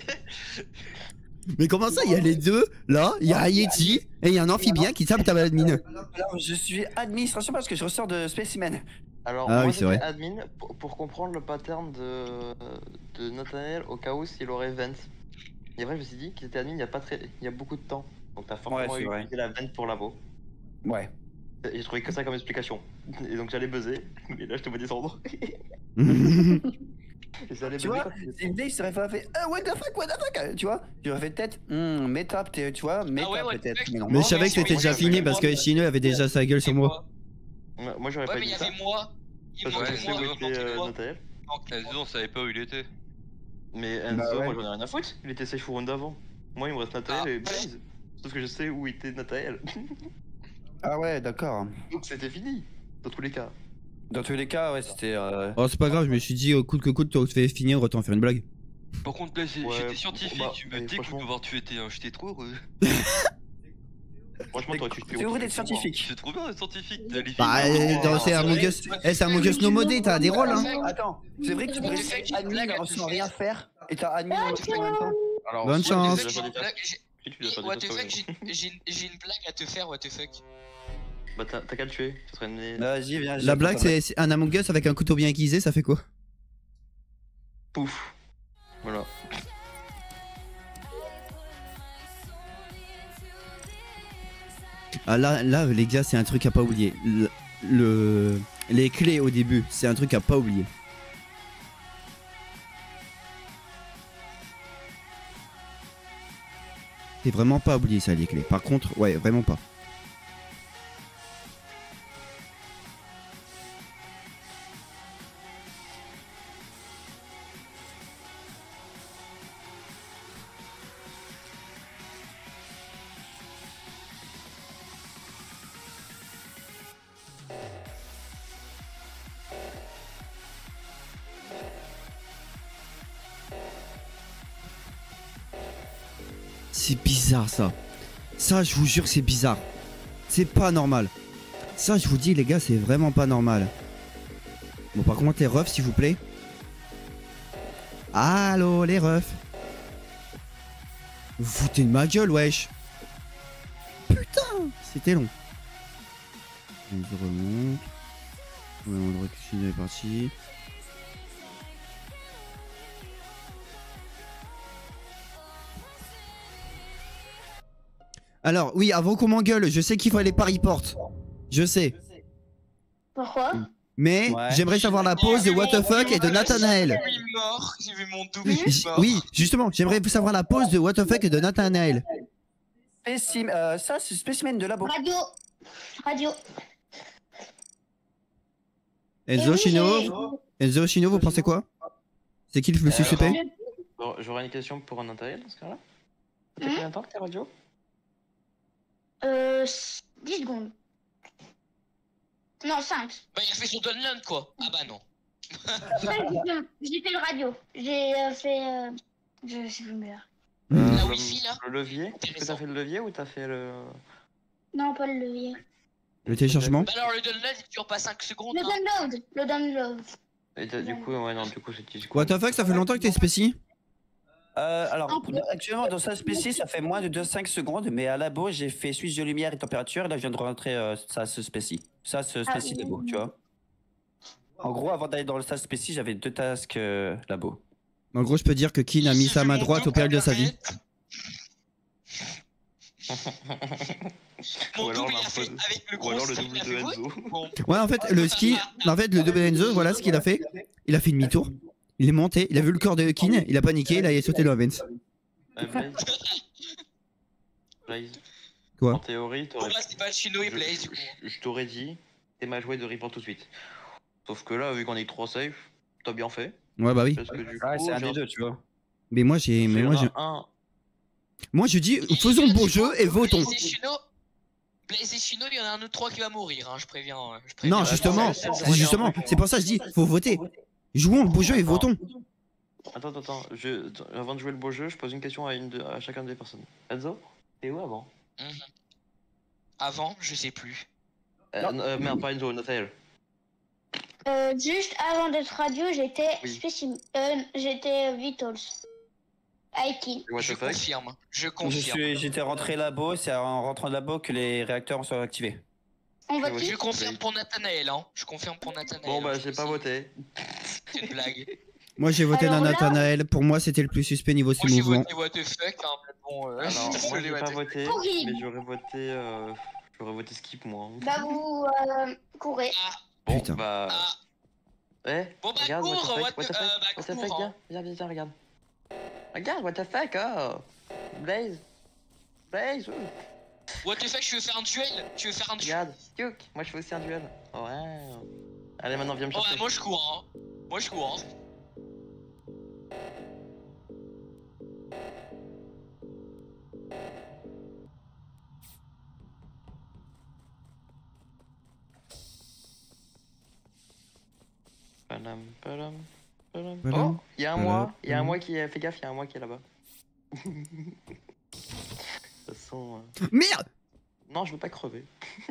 Mais comment ça, il y a les deux, là, il y a Yeti et il y a un amphibien qui tape ta admin. Alors, je suis administration parce que je ressors de spécimen. Alors, Ah moi oui, c'est j'étais vrai. admin pour, pour comprendre le pattern de, de Nathaniel au cas où s'il aurait vent. Et vrai, je me suis dit qu'il était admin il y a, pas très, il y a beaucoup de temps. Donc t'as forcément c'est vrai. utilisé la vent pour labo. Ouais. Et j'ai trouvé que ça comme explication. Et donc j'allais buzzer, mais là je te vois descendre. Et j'allais Tu buzzer vois, quand il si Blaze serait pas fait ah, what the fuck, what the fuck, tu vois, j'aurais fait peut-être hmm, méta, peut-être, tu vois, méta ouais, what the peut-être. fuck. Mais non. Mais je savais que mais c'était déjà moi, fini je- parce que Chino avait déjà sa gueule sur moi. Ouais, moi j'aurais Ouais, pas mais il dit y ça. avait moi. Il Parce que manquait je sais moi, où il était manquait euh, moi. Nathaniel. Enzo, on savait pas où il était. Mais Enzo, Bah ouais. moi j'en ai rien à foutre. Il était safe round avant. Moi il me reste Nathaniel Ah. et Blaze. Sauf que je sais où était Nathaniel. Ah ouais, d'accord. Donc c'était fini. Dans tous les cas. Dans tous les cas, ouais, c'était. Euh... Oh, c'est pas grave, je me suis dit, au coûte que coûte, tu fais finir, autant faire une blague. Par contre, Blaze, Ouais, j'étais scientifique, bah, tu me mais dégoûtes franchement- d'avoir tué tes un, j'étais trop heureux. Franchement, t'aurais tué C'est heureux d'être scientifique. C'est trop bien d'être scientifique, t'as les Bah, filles. euh, dans- c'est un Among Us, eh, c'est un Among Us no modé, t'as des rôles, hein. Attends, c'est vrai que tu peux What the rester fuck, j'ai une admin blague à te sans faire. rien faire et t'as admin en même temps. Alors, Bonne soit chance. tu J'ai dois une faire des blague- j'ai- Si tu dois faire What des the tests, fuck, ouais. j'ai j'ai une- j'ai une blague à te faire, what the fuck. Bah t'as t'as qu'à le tuer. Ça serait une... Vas-y, viens. La blague, c'est c'est un Among Us avec un couteau bien aiguisé, ça fait quoi? Pouf. Voilà. Ah là, là, les gars, c'est un truc à pas oublier. Le, le- les clés au début, c'est un truc à pas oublier. C'est vraiment pas oublié ça, les clés. Par contre, ouais, vraiment pas. C'est bizarre ça. Ça, je vous jure, c'est bizarre. C'est pas normal. Ça, je vous dis, les gars, c'est vraiment pas normal. Bon, par contre, les refs, s'il vous plaît. Allô, les refs. Vous foutez de ma gueule, wesh. Putain, c'était long. On se remonte. Ouais, on devrait continuer, est parti. Alors, oui, avant qu'on m'engueule, je sais qu'il faut aller par report. Je sais. Pourquoi? Mais Ouais. j'aimerais savoir la pause de What the fuck et de Nathanaël. J'ai vu mort, j'ai vu mon double J- mort. Oui, justement, j'aimerais savoir la pause de What the fuck et de Nathanaël. Spécim- euh, ça, c'est spécimen de labo. Radio. Radio. Enzo, Eh oui, Chino, j'ai- Enzo, Chino, vous pensez quoi? C'est qui le plus Euh, suspect? Bon, j'aurais une question pour un Nathaniel dans ce cas-là. Ça fait Hein combien de temps que t'es radio? Euh. dix secondes. Non, cinq. Bah, il a fait son download quoi. Ah bah non. J'ai fait le radio. J'ai euh, fait. Euh... Je sais plus meilleur. Hmm. La Le- wifi là. Le levier? Est-ce que t'as Intéressant. fait le levier ou t'as fait le... Non, pas le levier. Le téléchargement? Bah alors le download il dure pas cinq secondes. Le hein. download. Le download. Et t'as- du coup, ouais, non, du coup, c'est dix What secondes. the fuck, ça fait longtemps que t'es spécie? Euh, alors, En pour- plus- actuellement, dans sa spécie, ça fait moins de deux cinq secondes, mais à labo, j'ai fait switch de lumière et température, et là, je viens de rentrer euh, ça, ce spécie. Ça, ce spécie oui. labo, tu vois. En gros, avant d'aller dans le stage spécie, j'avais deux tasks euh, labo. En gros, je peux dire que Kin a mis J'ai sa vu main mon droite au double péril de sa vie. apparaître. Ou Mon alors double, il a l'impose- fait avec le Ou gros alors le string, double il a de fait quoi Enzo. Bon. Ouais, en fait, le ski, en fait, le double Enzo, voilà ce qu'il a fait. Il a fait demi-tour. Il est monté, il a vu le corps de Kin, il a paniqué, il a sauté dans la vente. Euh, Blaze. Blaze. En Quoi? théorie, Bon t'aurais. bah c'est pas Chino et Je, Blaze du coup. je- je t'aurais dit, t'es mal joué de report tout de suite. Sauf que là, vu qu'on est que trois safe, t'as bien fait. Ouais, bah oui. Parce que du Ah, coup, c'est un j'ai des deux, tu vois. Mais moi, j'ai. Mais il y moi, en j'ai. a un. Moi, je dis, faisons le beau jeu et votons. Blaze et Chino, Blaze et Chino, il y en a un autre trois qui va mourir, hein, je préviens. euh, Je préviens. Non, justement, attends, c'est justement, c'est pour ça que je dis, faut voter. Jouons le beau jeu et Attends. votons. Attends, attends, attends. Je... Avant de jouer le beau jeu, je pose une question à, une de... à chacun des personnes. Enzo, t'es où avant? Mhm. Avant, je sais plus. euh, euh, Merde, pas Enzo, Nathalie. Euh, juste avant d'être radio, j'étais Oui. spécim... euh, j'étais Vitals. Aikin. What Je the fuck? confirme, je Je confirme. suis- J'étais rentré labo, c'est en rentrant de labo que les réacteurs sont activés. On va Ouais, qui Je confirme pour Nathanaël, hein. Je confirme pour Nathanaël. Bon, bah, hein, j'ai je pas sais. voté. C'est une blague. Moi, j'ai voté Alors là- Nathanaël. Pour moi, c'était le plus suspect niveau ce Moi j'ai mouvement. voté what the fuck, hein, mais bon, euh, Alors, moi, désolé, j'ai what pas the fuck. voté, Pourri. mais j'aurais voté. Euh... J'aurais voté skip, moi. Bah vous euh, courez. Bon, Putain. bah. Ah, Eh, Bon, bah, regarde, cours, what the fuck, what what the the- fuck, euh, bah, what the cours, fuck, hein. viens, viens, viens, viens, regarde. Regarde, what the fuck, oh. Blaze. Blaze, oh. what the fuck, tu veux faire un duel? Tu veux faire un duel? Regarde, Duke, moi je fais aussi un duel. Ouais. Allez, maintenant viens me Oh, chercher. bah, moi je cours, hein. Moi je cours, hein. Padam, padam, padam. Padam, Oh, il y a un padam, mois, il y a un padam. mois qui est. Fais gaffe, il y a un mois qui est là-bas. De toute façon. euh, Merde! Non, je veux pas crever.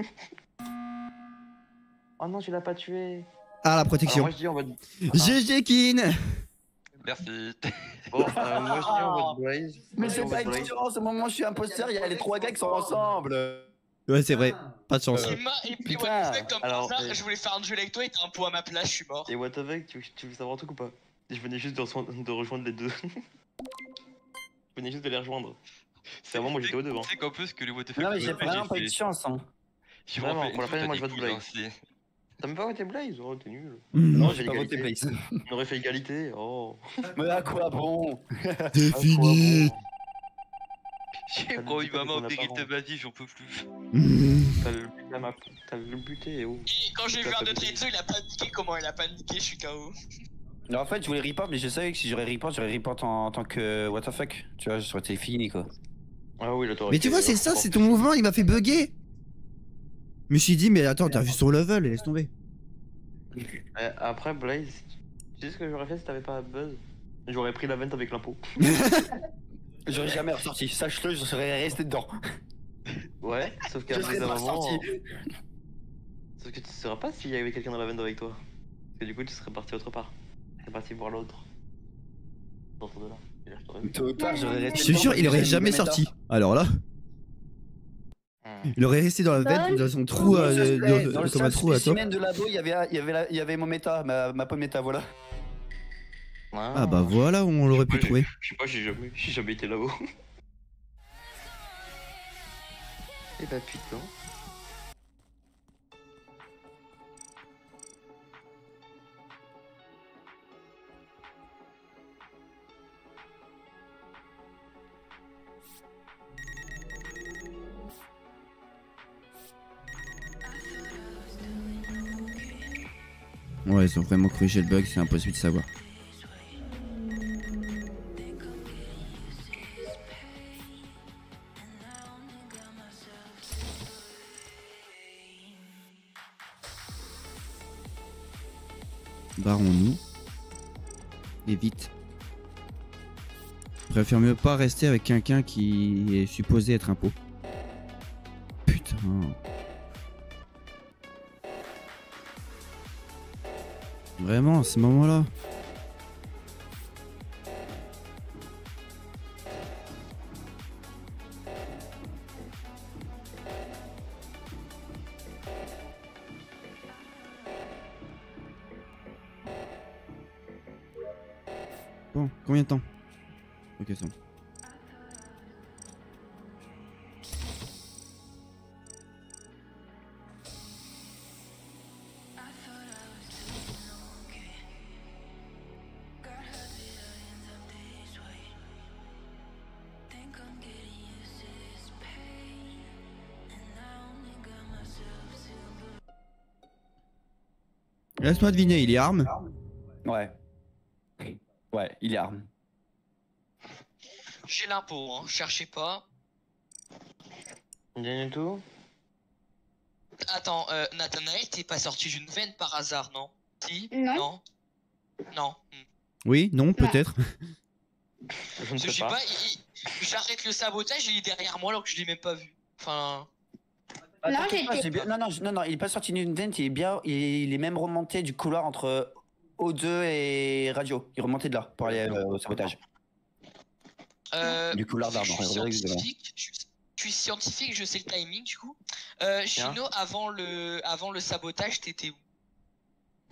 Oh non, tu l'as pas tué. Ah, la Alors protection. moi je dis en mode. G G Kin! Merci. Bon, euh, moi je dis en mode Blaze. Mais Moi, je dis c'est en pas mode une Blaze. chance, au moment où je suis imposteur, il y a les trois gars qui sont ensemble. Ouais, c'est vrai. Pas de chance. Et, ma- et puis, Putain. what the fuck, comme par Alors, hasard, euh, je voulais faire un duel avec toi et t'as un pot à ma place, je suis mort. Et what the fuck, tu, tu veux savoir un truc ou pas? Je venais juste de, rejoindre- de rejoindre les deux. Je venais juste de les rejoindre. C'est avant, moi j'étais au devant. Tu sais qu'en plus que le what the fuck. Non, mais que j'ai fait, vraiment pas eu de fait- chance. Hein. J'ai Vraiment, vraiment fait pour la une peine, faute moi, à je vote des couilles, Blaze. hein, c'est- T'as même pas voté Blaze? Oh, t'es nul. Mmh. Non, j'ai j'ai pas voté égalité. Blaze. On aurait fait égalité. Oh. Mais à quoi bon? C'est Ah, fini! quoi, J'ai T'as trop dit eu quoi, maman t'es ton vérité, apparent. vas-y, j'en peux plus. Mmh. bon. T'as le, t'as ma- t'as le buté, oh. Et quand j'ai vu un autre Enzo, il a paniqué. Comment il a paniqué? Je suis K O. Non, en fait, je voulais report, mais je savais que si j'aurais report, j'aurais report en, en tant que what the fuck. Tu vois, j'aurais été fini quoi. Ah oui, là t'aurais Mais tu fait- vois, c'est ça, c'est ton mouvement, il m'a fait bugger! Je me suis dit, mais attends, t'as vu son level, laisse tomber. Euh, Après, Blaze, tu sais ce que j'aurais fait si t'avais pas buzz? J'aurais pris la vente avec l'impôt. J'aurais jamais ressorti. Sache-le, je serais resté dedans. Ouais, sauf Je qu'à serais un pas moment. sorti. Sauf que tu sauras pas s'il y avait quelqu'un dans la vente avec toi. Parce que du coup, tu serais parti autre part. Tu parti voir l'autre. Dans ton de là. Et là, je t'aurais vu. Tôt ou tard, j'aurais resté Je te dedans jure, parce il que aurait j'aime jamais le méta. sorti. Alors là, Hmm. il aurait resté dans la vente, dans son trou, Dans le euh, seul- de- dans le de- comme un seul trou à top. spécimen de labo, il y avait, il y avait, la- il y avait mon méta, ma, ma pomme méta, voilà. Ah bah voilà où on l'aurait pu Ouais, trouver. Je sais pas, j'ai jamais, j'ai jamais été là-haut. Et bah putain. Ouais, ils ont vraiment corrigé le bug, c'est impossible de savoir. Barrons-nous. Et vite. Je préfère mieux pas rester avec quelqu'un qui est supposé être un pot. Putain. Vraiment, à ce moment-là. Bon, combien de temps? Ok, c'est bon. Laisse-moi deviner, il est arme. Ouais. Ouais, il est arme. J'ai l'impôt, hein, cherchez pas. Rien du tout. Attends, euh, Nathanaël, t'es pas sorti d'une veine par hasard, non? Si? Non. Non. Non. Hmm. Oui, non, peut-être. Je ne Je sais sais pas. pas, il- il- j'arrête le sabotage et il est derrière moi alors que je l'ai même pas vu. Enfin. Non, t'inquiète pas, j'étais- c'est bien- non, non, non, non, il est pas sorti d'une vente, il est bien, il est même remonté du couloir entre O deux et radio. Il est remonté de là pour aller euh, au sabotage. Euh, Du couloir vu que d'arbre, je suis ouais, exactement. scientifique, je suis- je suis scientifique, je sais le timing du coup. Euh, Chino, avant le, avant le sabotage, t'étais où?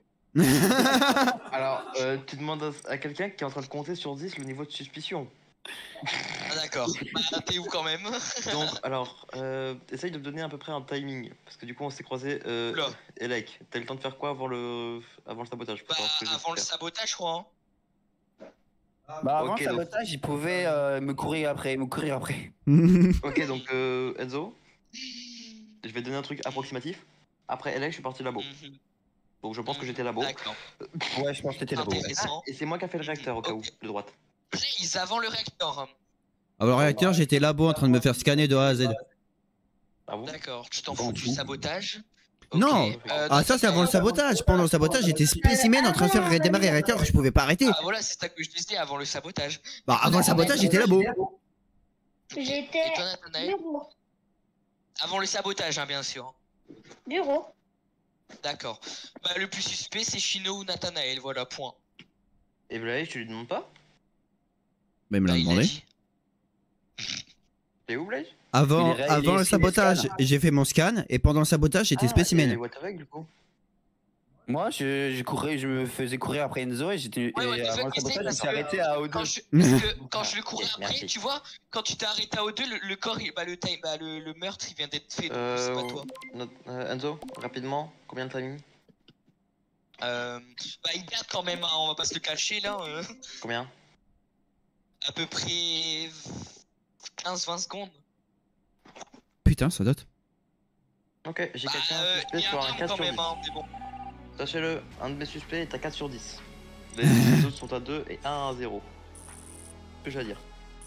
Alors, euh, tu demandes à, à quelqu'un qui est en train de compter sur dix le niveau de suspicion. Ah d'accord. Bah, t'es où quand même? Donc, alors, euh, essaye de me donner à peu près un timing. Parce que du coup, on s'est croisé. Euh, Oula. Elec, t'as eu le temps de faire quoi avant le, avant le sabotage pour Bah, savoir ce que j'ai avant le fait. sabotage, je crois. Hein. Bah avant Ok, le donc- sabotage, il pouvait euh, me courir après, me courir après. Ok, donc euh, Enzo, je vais te donner un truc approximatif. Après Elec, je suis parti labo. Mhm. Donc je pense que j'étais labo. D'accord. Ouais, je pense que c'était là-bas. Intéressant. Et c'est moi qui a fait le réacteur au cas où, Ok. de droite. Blaze, avant le réacteur. hein. Alors, le réacteur, j'étais labo en train de me faire scanner de A à Z. Ah bon? D'accord. Tu t'en Bon, fous du bon. sabotage? Non. Ok, euh, Ah, ça, c'est avant le sabotage. Pendant le sabotage, j'étais spécimen en train de faire redémarrer le réacteur. Je pouvais pas arrêter. Ah voilà, c'est ça que je disais avant le sabotage. Bah, avant le sabotage, j'étais labo. Et J'étais toi, Nathanaël? bureau. Avant le sabotage, hein, bien sûr. Bureau. D'accord. Bah, le plus suspect, c'est Chino ou Nathanaël, voilà, point. Et Blaise, tu lui demandes pas? Bah, il me Bah, l'a il a demandé. dit. T'es où Blaise? Avant, Il est ré- il avant est le sous sabotage, les scans. j'ai fait mon scan. Et pendant le sabotage, j'étais Ah, spécimen. et what avec du coup? Moi, je, je courais, je me faisais courir après Enzo et j'étais Ouais, ouais, et mais avant le fais- essaye sabotage, je me parce suis que- arrêté à O deux. Quand je, parce que quand je le courais Ok, après, merci. tu vois, quand tu t'es arrêté à O deux, le, le corps, il, bah, le, time, bah, le, le meurtre, il vient d'être fait, donc c'est Euh, pas toi. notre- euh, Enzo, rapidement, combien de timing? Euh, bah, il garde quand même, hein, on va pas se le cacher, là. euh, Combien? à peu près quinze vingt secondes. Putain, ça date. Ok, j'ai Bah, quelqu'un euh, suspect il y a sur un un arme quatre quand sur même, dix. hein, mais bon. Sachez-le, un de mes suspects est à quatre sur dix. Les les autres sont à deux et un à zéro. Ce que j'ai à dire.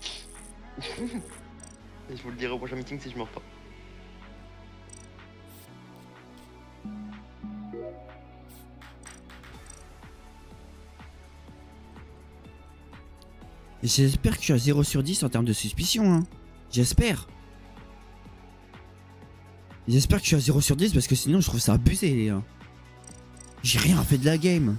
Et je vous le dirai au prochain meeting si je meurs pas. Et j'espère que je suis à zéro sur dix en termes de suspicion. Hein. J'espère. J'espère que je suis à zéro sur dix parce que sinon je trouve ça abusé. Les gars. J'ai rien fait de la game.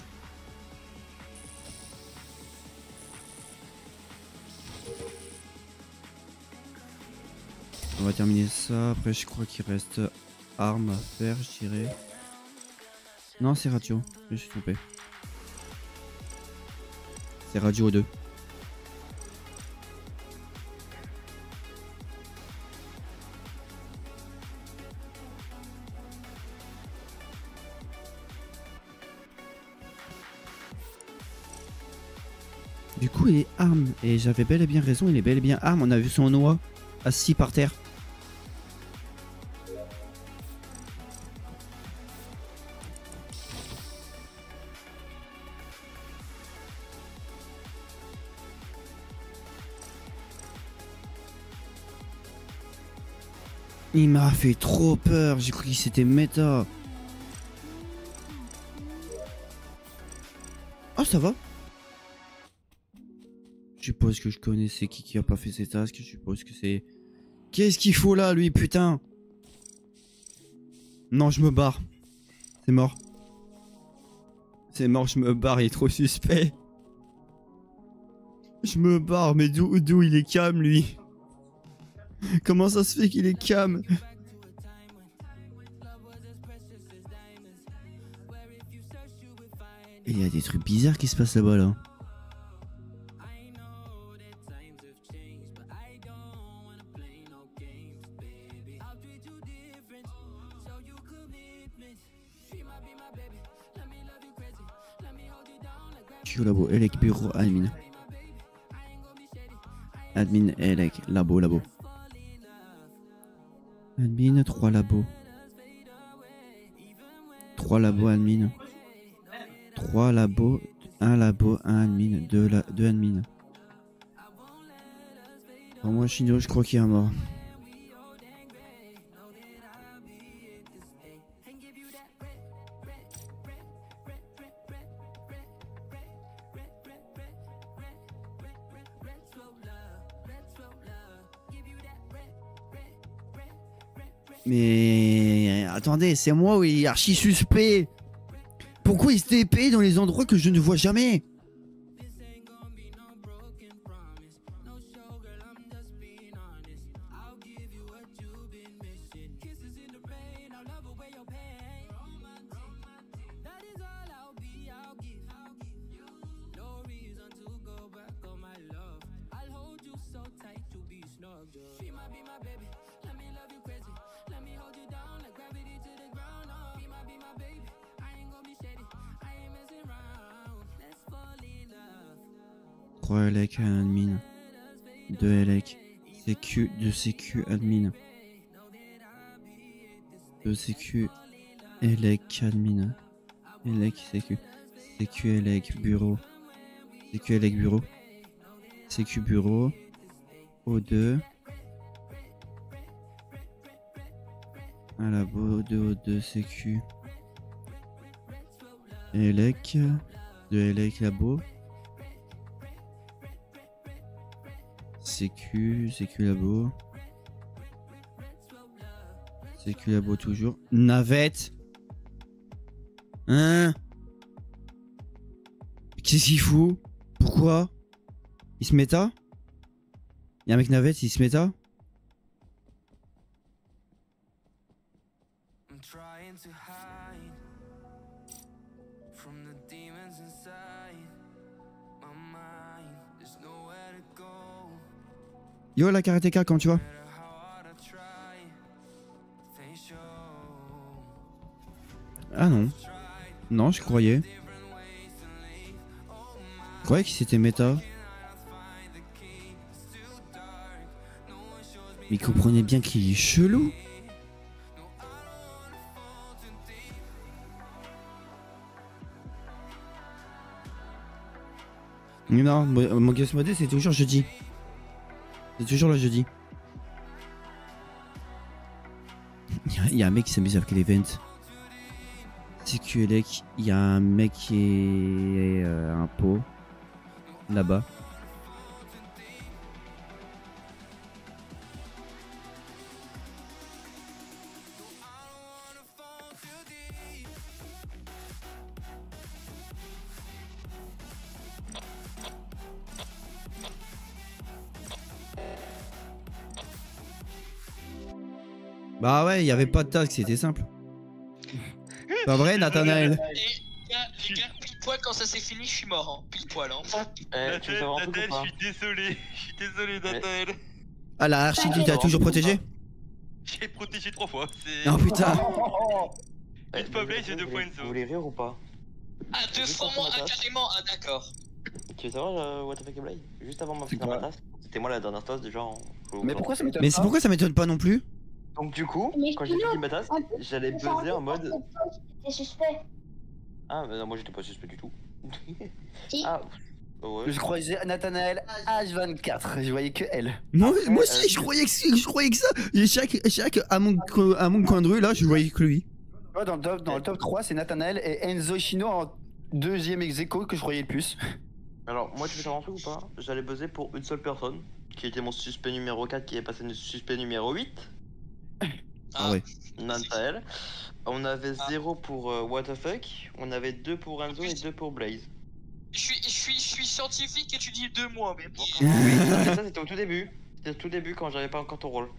On va terminer ça. Après, je crois qu'il reste armes à faire, je dirais. Non, c'est radio. Je me suis trompé. C'est radio deux. Du coup, il est arme. Et j'avais bel et bien raison, il est bel et bien arme. On a vu son noix assis par terre. Il m'a fait trop peur, j'ai cru qu'il s'était méta. Oh, ça va. Je suppose que je connais c'est qui qui a pas fait ses tasks, je suppose que c'est... Qu'est-ce qu'il faut là, lui, putain? Non, je me barre. C'est mort. C'est mort, je me barre, il est trop suspect. Je me barre, mais d'où d'où il est calme, lui? Comment ça se fait qu'il est calme? Il y a des trucs bizarres qui se passent là-bas, là. Je suis au labo, Elec, bureau, admin. Admin, Elec, labo, labo. Admin, trois labos. trois labos admin. trois labos, un labo, un admin, deux, la... deux admin. Pour moi, Chino, je crois qu'il est mort. Mais attendez, c'est moi où il est archi suspect. Pourquoi il se T P dans les endroits que je ne vois jamais? trois L E C admin, deux L E C, C Q, deux C Q admin, deux C Q, L E C admin, L E C, C Q, C Q, L E C, bureau, C Q, L E C, bureau, C Q, bureau, O deux, un labo, O deux, O deux, C Q, L E C, deux L E C, labo, C Q, C Q labo. C Q labo toujours. Navette. Hein? Qu'est-ce qu'il fout? Pourquoi? Il se méta? Y'a un mec navette, il se méta? Yo la karatéka, comment tu vas? Ah non. Non, je croyais. Je croyais qu'il s'était méta. Mais il comprenait bien qu'il est chelou. Mais non, mon guest modé c'est toujours jeudi. C'est toujours le jeudi. Il y, y a un mec qui s'amuse avec l'event. C Q L E C, il y a un mec qui est euh, un pot là-bas. Bah ouais, il y avait pas de task, c'était simple. Pas vrai, Nathanaël? Et les gars, les gars, pile poil quand ça s'est fini, je suis mort, hein. Pile poil, hein. Eh, tu veux savoir un truc ou Nathanaël, pas? je suis désolé. Je suis désolé, Nathanaël. Ah, la archi, tu t'as toujours protégé? J'ai protégé trois fois. C'est. Oh putain. Eh, Une fois Blaze et vous deux fois voulez- Enzo. Vous voulez rire ou pas? Ah, deux Juste fois avant moins, ma ah, tasse. carrément, ah, d'accord. Tu veux savoir euh, what the fuck Blade? Juste avant ma C'est finir ma quoi? tasse, c'était moi la dernière tasse déjà en... Mais pourquoi ça m'étonne Mais pas? c'est pourquoi ça m'étonne pas non plus? Donc du coup, Mais quand j'ai sinon, fini ma tasse, en plus, j'allais ça buzzer en me mode... fait pas que t'es suspect. Ah mais non, moi j'étais pas suspect du tout. Si. Ah ouais. Je croisais Nathanaël H vingt-quatre, je voyais que elle. Moi, Après, moi euh, aussi, je croyais que, je croyais que ça. Et chaque, chaque à, mon, co- à mon coin de rue, là, je voyais que lui. Ouais, dans, le top, dans le top trois, c'est Nathanaël et Enzo Chino en deuxième ex aequo que je croyais le plus. Alors moi tu veux savoir un truc ou pas? J'allais buzzer pour une seule personne, qui était mon suspect numéro quatre qui est passé le suspect numéro huit. Ah ouais. Nantael. On avait zéro pour euh, what the fuck, on avait deux pour Enzo et deux pour Blaze. Je suis, je suis, je suis scientifique et tu dis deux mois, mais bon. Oui, non, mais ça c'était au tout début. C'était au tout début quand j'avais pas encore ton rôle.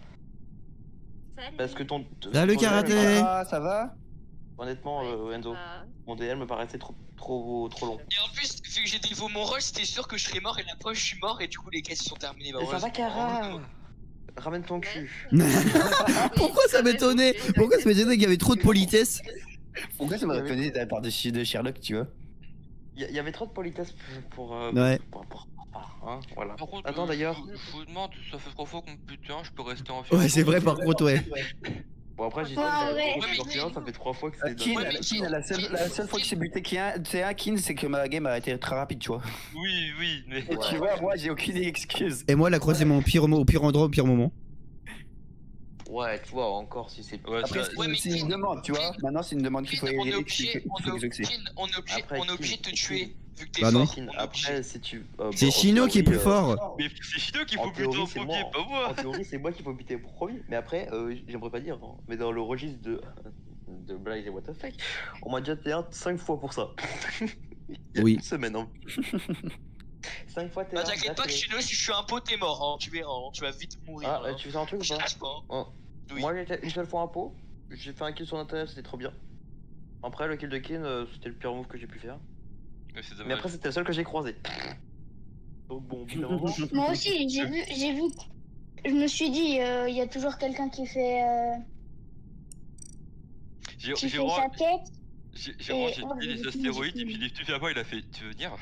Parce que ton. Salut, ton D L me karaté. paraissait- Ah, ça va? Honnêtement, euh, Enzo, mon D L me paraissait trop, trop, trop long. Et en plus, vu que j'ai dévoé mon rôle, c'était sûr que je serais mort et la preuve, je suis mort et du coup, les quêtes sont terminées. Bah, Et ça va, heureusement. Cara? Ramène ton cul. Pourquoi ça m'étonnait? Pourquoi ça m'étonnait qu'il y avait trop de politesse? Pourquoi ça m'a étonné de la part de, Sh- de Sherlock, tu vois? Il y, y avait trop de politesse pour. pour, euh, Ouais. pour, pour, pour- pour- hein, voilà. Par contre, Attends euh, d'ailleurs. je, je vous demande, ça fait trois fois qu'on me putain, je peux rester en Ouais, c'est vrai, par contre, ouais. Bon, après, j'ai Ouais, ça, ouais. mais sur Kin, ça fait trois fois que c'est. Kin, Ouais, mais Kin, la seule, la seule fois que j'ai buté Kin, c'est un Kin, c'est que ma game a été très rapide, tu vois. Oui, oui, mais. Et tu vois, moi, j'ai aucune excuse. Et moi, elle a croisé mon pire, mo- au pire endroit, au pire moment. Ouais, tu vois, encore si c'est. Ouais, Après, ça- c'est Ouais, mais c'est une Kin- demande, tu vois. Kin- Maintenant, c'est une demande qu'il Kin, faut on est obligé, qu'il on faut est exaucer. Kin, on est obligé, Après, on est obligé de te Kin- tuer vu que t'es Bah non. fort. Kin, On est obligé. après, si tu. euh, C'est bon, Chino en qui est théorie, plus euh, fort. Mais c'est Chino qu'il En faut buter théorie, en c'est premier, moi. pas moi. En théorie, c'est moi qu'il faut buter premier. Mais après, euh, j'aimerais pas dire, hein, mais dans le registre de, de Blaze et What the fuck, on m'a déjà T un cinq fois pour ça. Il y a Oui. une semaine, hein. cinq fois T un. Bah t'inquiète pas que Chino, si je suis un pot, t'es mort, hein. Tu verras, hein. Tu vas vite mourir. Ah, hein. euh, tu faisais un truc ou Je pas lâche pas. hein. Oh. Oui. Moi, j'ai été une seule fois un pot. J'ai fait un kill sur l'intérieur, c'était trop bien. Après, le kill de Kin, euh, c'était le pire move que j'ai pu faire. Mais c'est Mais dommage. après, c'était le seul que j'ai croisé. Donc bon, au bout d'un moment. Moi aussi, j'ai vu, j'ai vu. Je me suis dit, il y a toujours quelqu'un qui fait, euh, J'ai qui j'ai fait sa ran- tête. j'ai- j'ai Et- rangé oh, les j'ai astéroïdes fini, et j'ai puis tu viens pas, il a fait tu veux venir?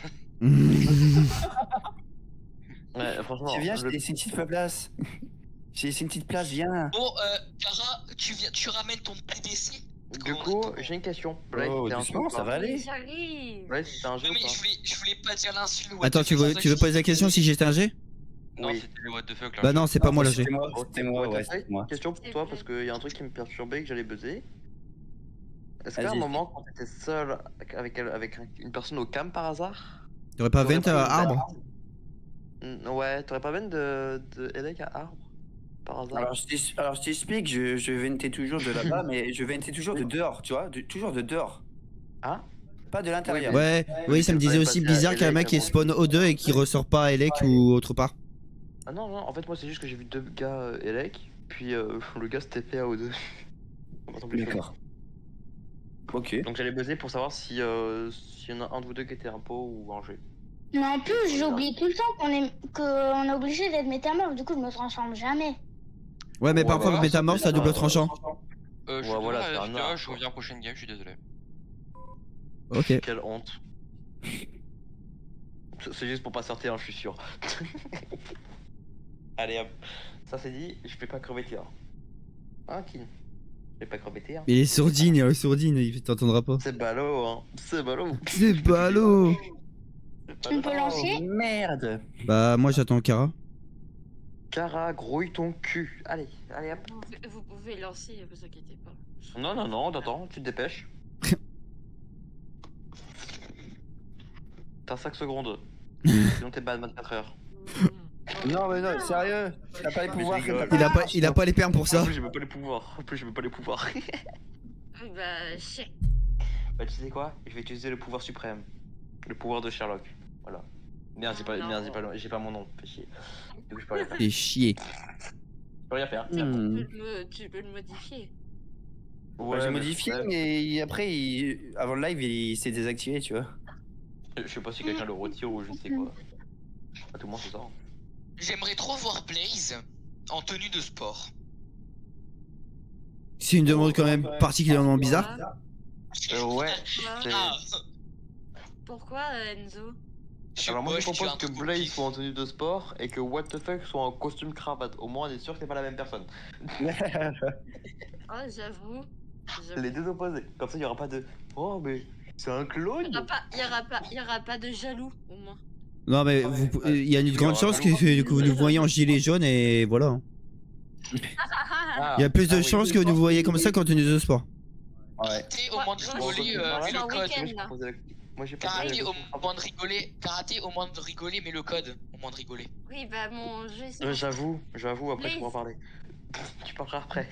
Ouais, franchement. Tu viens, le- j'ai laissé une petite place. J'ai laissé une petite place, viens. Bon, euh, Kara, tu viens, tu ramènes ton P D C. Du coup, j'ai une question. Blaze, Oh, t'es un doucement, jeu ou ça pas va aller. J'arrive. Blaze, t'es un jeu Non ou mais pas je voulais, je voulais pas dire l'insulte. Attends, tu veux, tu veux poser la question si j'étais un G? Non, Oui. c'était le what the fuck là. Bah non, c'est pas Non, moi le c'était G. moi, Ok, c'était moi, what the ouais, fuck, c'était moi. Question pour C'est toi vrai. parce qu'il y a un truc qui me perturbait et que j'allais buzzer. Est-ce qu'à un Vas-y. moment, quand t'étais seul avec, elle- avec un- une personne au cam par hasard, T'aurais pas t'aurais vent pas à une arbre? Mm, ouais, t'aurais pas vent de, de Elec à arbre par hasard? Alors je t'ex- alors, je t'explique, je, je ventais toujours de là-bas, mais je ventais toujours de dehors, tu vois, de- toujours de dehors, Ah pas de l'intérieur. Ouais, oui, ça me disait aussi bizarre qu'il y a un mec qui spawn O deux et qui ressort pas à Elec ou autre part. Ah non, non, en fait, moi, c'est juste que j'ai vu deux gars euh, Elec, puis euh, le gars s'était fait à O deux. Ça m'a semblé chelou. D'accord. Ok. Donc j'allais buzzer pour savoir si euh, s'il y en a un de vous deux qui était un pot ou un G. Mais en plus, j'oublie tout le temps qu'on est, qu'on est obligé d'être métamorphe. Du coup, je me transforme jamais. Ouais, mais Ouais, parfois, voilà, métamorphe, ça c'est- double tranchant. Euh, je Ouais, suis voilà, désolé, c'est un F T A, art, je quoi. reviens prochaine game, je suis désolé. Ok. Quelle honte. C'est c'est juste pour pas sortir, hein, je suis sûr. Allez hop, ça c'est dit, je vais pas crever Théa. Hein, Kin? Je vais pas crever Théa. Il est sourdine, il est sourdine, il t'entendra pas. C'est ballot, hein. C'est ballot. C'est ballot. Tu me peux lancer? Oh, merde. Bah, moi j'attends Kara. Cara, grouille ton cul. Allez, allez hop. Vous, pouvez- vous pouvez lancer, vous inquiétez pas. Non, non, non, attends, tu te dépêches. T'as cinq secondes. Sinon t'es ban vingt-quatre heures. Non, mais non, sérieux, t'as pas les pouvoirs. rigole. que t'as Il a pas, il a pas les permes pour En ça. plus, j'ai même pas les pouvoirs. En plus, j'ai même pas les pouvoirs. Ah bah, chien. Bah, tu sais quoi? Je vais utiliser le pouvoir suprême. Le pouvoir de Sherlock. Voilà. Merde, j'ai pas, Non. merde, j'ai pas, le- j'ai pas mon nom. Fais chier. Du coup, je peux rien faire. Fais chier. Je peux rien faire. Hmm. Tu, peux le, mo- tu peux le modifier. Ouais, j'ai mais modifié, ouais, mais après, il- avant le live, il s'est désactivé, tu vois. Je sais pas si quelqu'un le retire ou je sais quoi. À tout le monde, c'est ça. hein. J'aimerais trop voir Blaze en tenue de sport. C'est une demande quand même particulièrement bizarre. Euh, ouais. Pourquoi, c'est- Ah, Pourquoi, euh, Enzo? je suis Alors, moi, je moche, tu as propose un que truc au Blaze pif. soit en tenue de sport et que What the fuck soit en costume cravate. Au moins, on est sûr que c'est pas la même personne. Oh, j'avoue. Les deux opposés. Comme ça, il y aura pas de. Oh, mais c'est un clone. Il y aura pas, il y aura pas, il y aura pas de jaloux, au moins. Non, mais vous- il y a une grande chance que, que vous nous voyez en gilet jaune et voilà. Ah, Il y a plus de ah oui. chances que vous nous voyez comme ça qu'en tenue de sport. Ouais. Karaté, au moins de Ouais, rigoler, ouais, euh, ouais, mets le ouais, code. week-end. Moi, j'ai pas posé la- Moi, j'ai pas posé Karaté, la au question. moins de rigoler. Karaté, au moins de rigoler, mets le code. Au moins de rigoler. Oui, bah, mon jeu, c'est... Euh, J'avoue, j'avoue, après, je pourrais Blaze. en parler. Tu parleras après.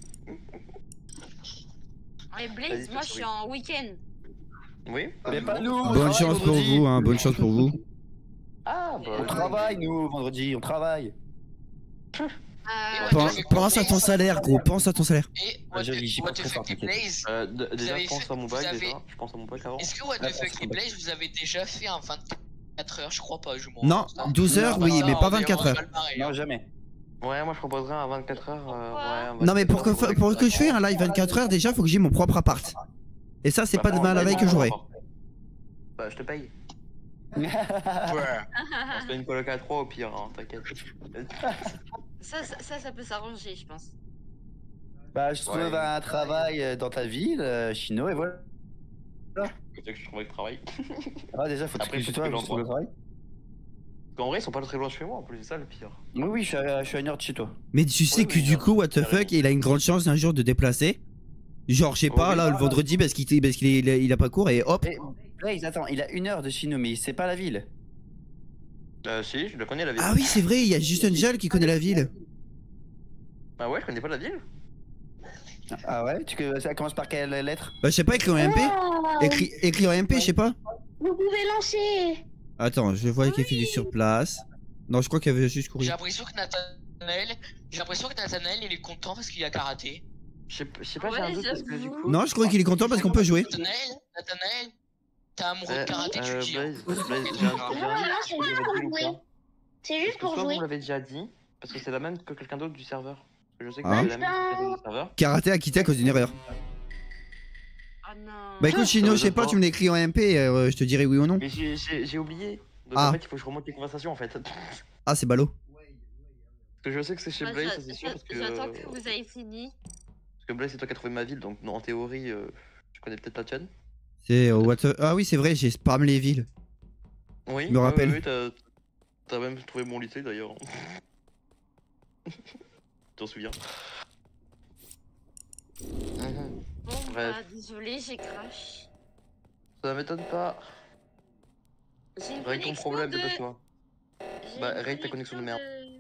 Ouais, Vas-y, Blaze, moi, fais je suis oui. en week-end. Oui? Mais pas nous. on Bonne travaille chance pour vendredi. vous, hein, bonne chance pour vous. Ah, bah. On travaille, nous, vendredi, on travaille. Euh, Pense, pense à ton salaire, gros, pense à ton salaire. Et Ah, what je the, lis, j'ai what pas the très fort, fuck et t'inquiète. Blaze? Euh, de- déjà, avez je pense fait- à mon vous bac avez- déjà. Je pense à mon bac avant. Est-ce que what Ouais, the fuck pense et au Blaze, vous avez déjà fait un vingt-quatre heures? Je crois pas, je m'en Non, rends compte. douze heures, oui, Ça, mais on pas verra, vingt-quatre on va heures. le barrer, Non, hein. jamais. Ouais, moi je proposerais un vingt-quatre heures. euh, Pourquoi ouais, un Non, mais pour que, vingt-quatre heures, pour que je fasse un live vingt-quatre heures, déjà, faut que j'ai mon propre appart. Et ça, c'est Bah, pas demain à la veille que j'aurai. Bah, je te paye. Ouais. On se fait une coloc à trois au pire, hein, t'inquiète. Ça, ça, ça, ça peut s'arranger, je pense. Bah, je trouve Ouais. un travail euh, dans ta ville, euh, Chino, et voilà. C'est que je trouve le travail. Ah, déjà, faut Après, que faut tu toi, trouver je trouve le travail. En vrai, ils sont pas très loin de chez moi, en plus, c'est ça le pire. Oui, oui, je suis à, je suis à une heure de chez toi. Mais tu sais Ouais, que mais, du euh, coup, what the carrément. fuck, il a une grande chance un jour de déplacer. Genre, je sais Oh pas, oui. là, le vendredi, parce qu'il parce qu'il est- il a, il a pas cours et hop. Et Blaze, attends, il a une heure de chez nous, mais c'est pas la ville. Euh, si, je le connais la ville. Ah oui, c'est vrai, il y a juste Angel qui connaît la ville. Ah ouais, je connais pas la ville. Ah ouais, tu, que- ça commence par quelle lettre? Bah, je sais pas, écrit en M P. Wow. Écrit, écrit en M P, je sais pas. Vous pouvez lancer. Attends, je vois qu'il y a Philippe sur place. Non, je crois qu'il y avait juste J'ai couru. l'impression que Nathanaël, j'ai l'impression que Nathanaël il est content parce qu'il a karaté. Je sais je sais pas, j'ai Ouais, un doute parce que du j'avoue. coup. Non, je crois qu'il est content parce qu'on peut jouer. Nathanaël, Nathanaël, t'es amoureux Euh, de karaté, tu euh, le dis. hein. Blaze, Blaze, j'ai un Non, j'ai un non, doute, c'est vous juste l'avez pour dit ou jouer. pas? C'est Parce juste que pour soit vous jouer. me l'avez déjà dit, parce que c'est la même que quelqu'un d'autre du serveur. Parce que je sais que Ah. c'est la même que quelqu'un du serveur. Karaté a quitté à cause d'une erreur. Oh non. Bah écoute, Chino, je sais pas, tu me l'écris en M P, euh, je te dirai oui ou non. Mais j'ai- j'ai j'ai oublié. Donc Ah. en fait, il faut que je remonte les conversations en fait. Parce Ah, c'est ballot. que je sais que c'est chez Bah, Blaze, j'a- ça c'est sûr. j'a- Parce que, J'attends que vous ayez fini. parce que Blaze, c'est toi qui as trouvé ma ville, donc non, en théorie, euh, je connais peut-être la tienne. C'est euh, what the- Ah oui, c'est vrai, j'ai spam les villes. Oui, Je me ouais, rappelle. ouais, ouais, t'as t'as même trouvé mon lycée d'ailleurs. Tu t'en souviens? Mhm. Bon, Bref. bah, désolé, j'ai crash. Ça m'étonne pas. J'ai une Règle ton connexion problème, de... dépêche-toi. j'ai Bah, une règle ta connexion de merde.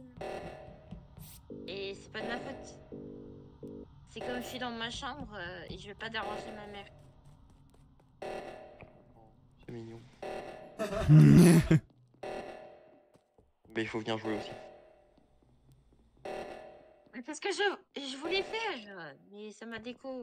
Et c'est pas de ma faute. C'est comme je suis dans ma chambre euh, et je vais pas déranger ma mère. C'est mignon. Mais il faut venir jouer aussi. Mais parce que je, je voulais faire, mais ça m'a déco.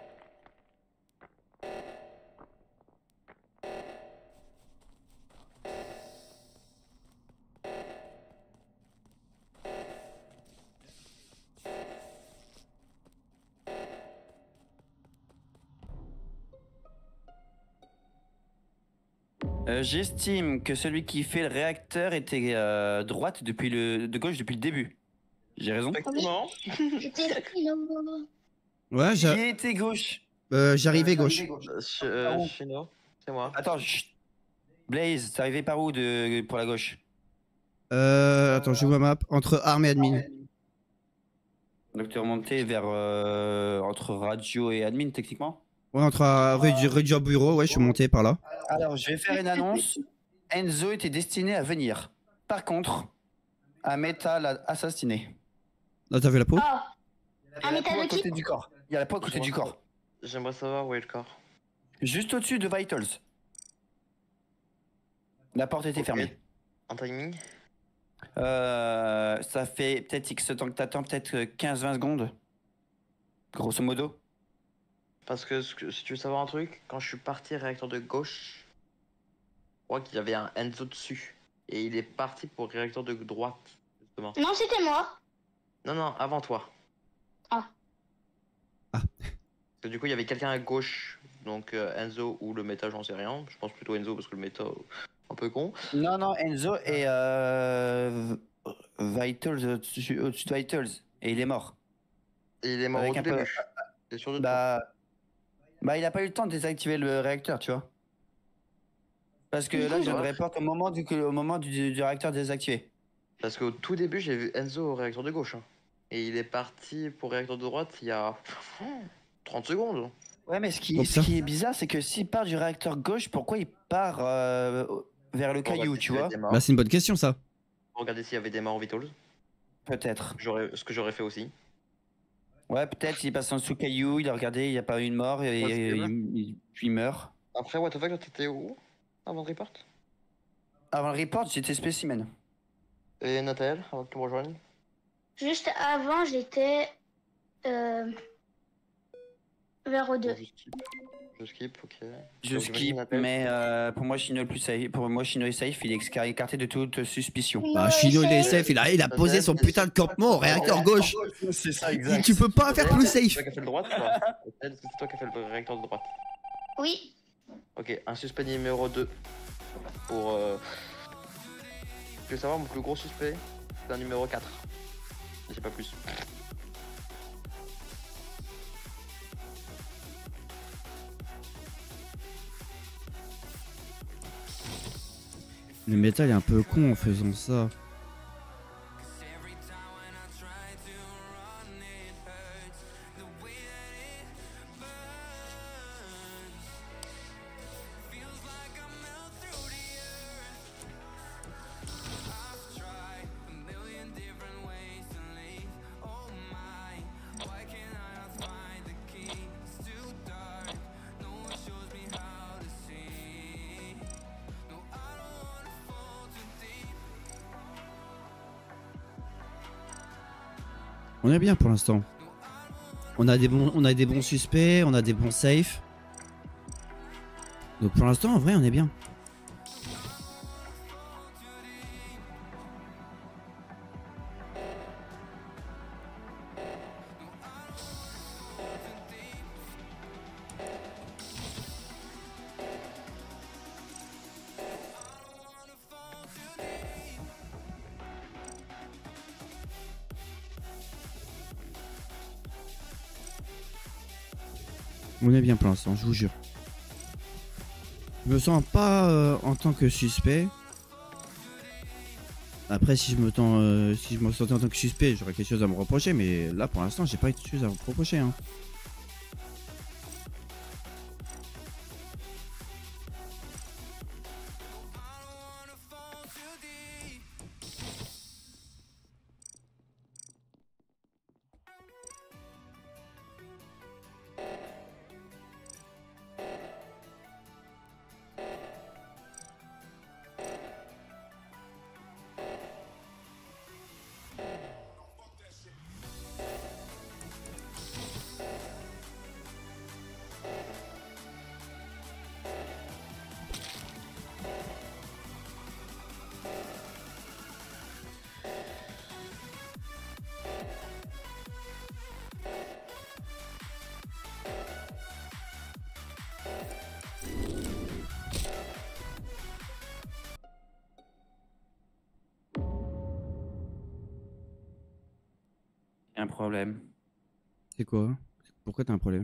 Euh, J'estime que celui qui fait le réacteur était euh, droite depuis le, de gauche depuis le début. J'ai raison? Effectivement. C'était Philo. Ouais, Qui j'a- était gauche? euh, j'arrivais gauche. Euh, Ch- euh, Chino, c'est moi. Attends, chut. Blaze, t'es arrivé par où de, pour la gauche? Euh, attends, je vois ma map. Entre armes et admin. Donc t'es remonté vers euh, entre radio et admin techniquement? Ouais, entre euh, rue du, rue du bureau, ouais, je suis monté par là. Alors je vais faire une annonce. Enzo était destiné à venir. Par contre, un méta l'a assassiné. Là, t'as vu la peau? Oh, Il y a Un la méta peau à de qui? côté du corps. Il y a la peau à côté du corps. J'aimerais savoir où est le corps. Juste au-dessus de Vitals. La porte était Ok. fermée. En timing? Euh, ça fait peut-être X temps que t'attends, peut-être quinze vingt secondes. Grosso modo. Parce que, ce que- si tu veux savoir un truc, quand je suis parti réacteur de gauche, je crois qu'il y avait un Enzo dessus. Et il est parti pour réacteur de droite, justement. non, c'était moi. Non, non, avant toi. Ah. Ah. Parce que du coup, il y avait quelqu'un à gauche, donc euh, Enzo ou le méta, j'en sais rien. Je pense plutôt Enzo parce que le méta, euh, un peu con. Non, non, Enzo et euh, Vitals au-dessus au-dessus de Vitals. Et il est mort. Et il est mort Avec au tout un peu- début. T'es sûr de toi? Bah, bah, il a pas eu le temps de désactiver le réacteur, tu vois. Parce que là, je le reporte au moment du, au moment du, du réacteur désactivé. Parce qu'au tout début, j'ai vu Enzo au réacteur de gauche. hein. Et il est parti pour réacteur de droite il y a trente secondes. Ouais, mais ce qui, Oh, ce putain. qui est bizarre, c'est que s'il part du réacteur gauche, pourquoi il part euh, vers le caillou, tu vois? Bah, c'est une bonne question, ça. Regardez s'il y avait des morts en Vitals. Peut-être. J'aurais, ce que j'aurais fait aussi. Ouais, peut-être, il passe en dessous caillou, il a regardé, il n'y a pas eu de mort, et, Ouais, c'est et- vrai. il, il- puis il meurt. Après, what the fuck, toi, t'étais où avant le report? Avant le report, j'étais spécimen. Et Nathalie, avant que tu me rejoignes? Juste avant, j'étais euh, vers O deux. Bon, je skip. Je skip, ok. Je Donc, j'imagine skip, Nathalie. mais euh, pour moi, Chino est le plus safe. Pour moi, Chino est safe, il est exca- écarté de toute suspicion. Bah, Chino, il est safe, il a, il a posé son putain de campement au réacteur gauche. C'est ça, Tu peux pas faire plus C'est safe. toi qui as fait le droite ou pas? Nathalie, c'est toi qui as fait le réacteur de droite. Oui. Ok, un suspect numéro deux. Pour. Euh... Je veux savoir, mon plus gros suspect, c'est un numéro quatre. Je sais pas plus. Le métal est un peu con en faisant ça. On est bien pour l'instant. On a des bons, on a des bons suspects, on a des bons safes. Donc pour l'instant, en vrai, on est bien. On est bien pour l'instant, je vous jure. Je me sens pas euh, en tant que suspect. Après, si je me tends, euh, si je me sentais en tant que suspect, j'aurais quelque chose à me reprocher, mais là, pour l'instant, j'ai pas quelque chose à me reprocher. Hein. Un problème. C'est quoi? Pourquoi t'as un problème?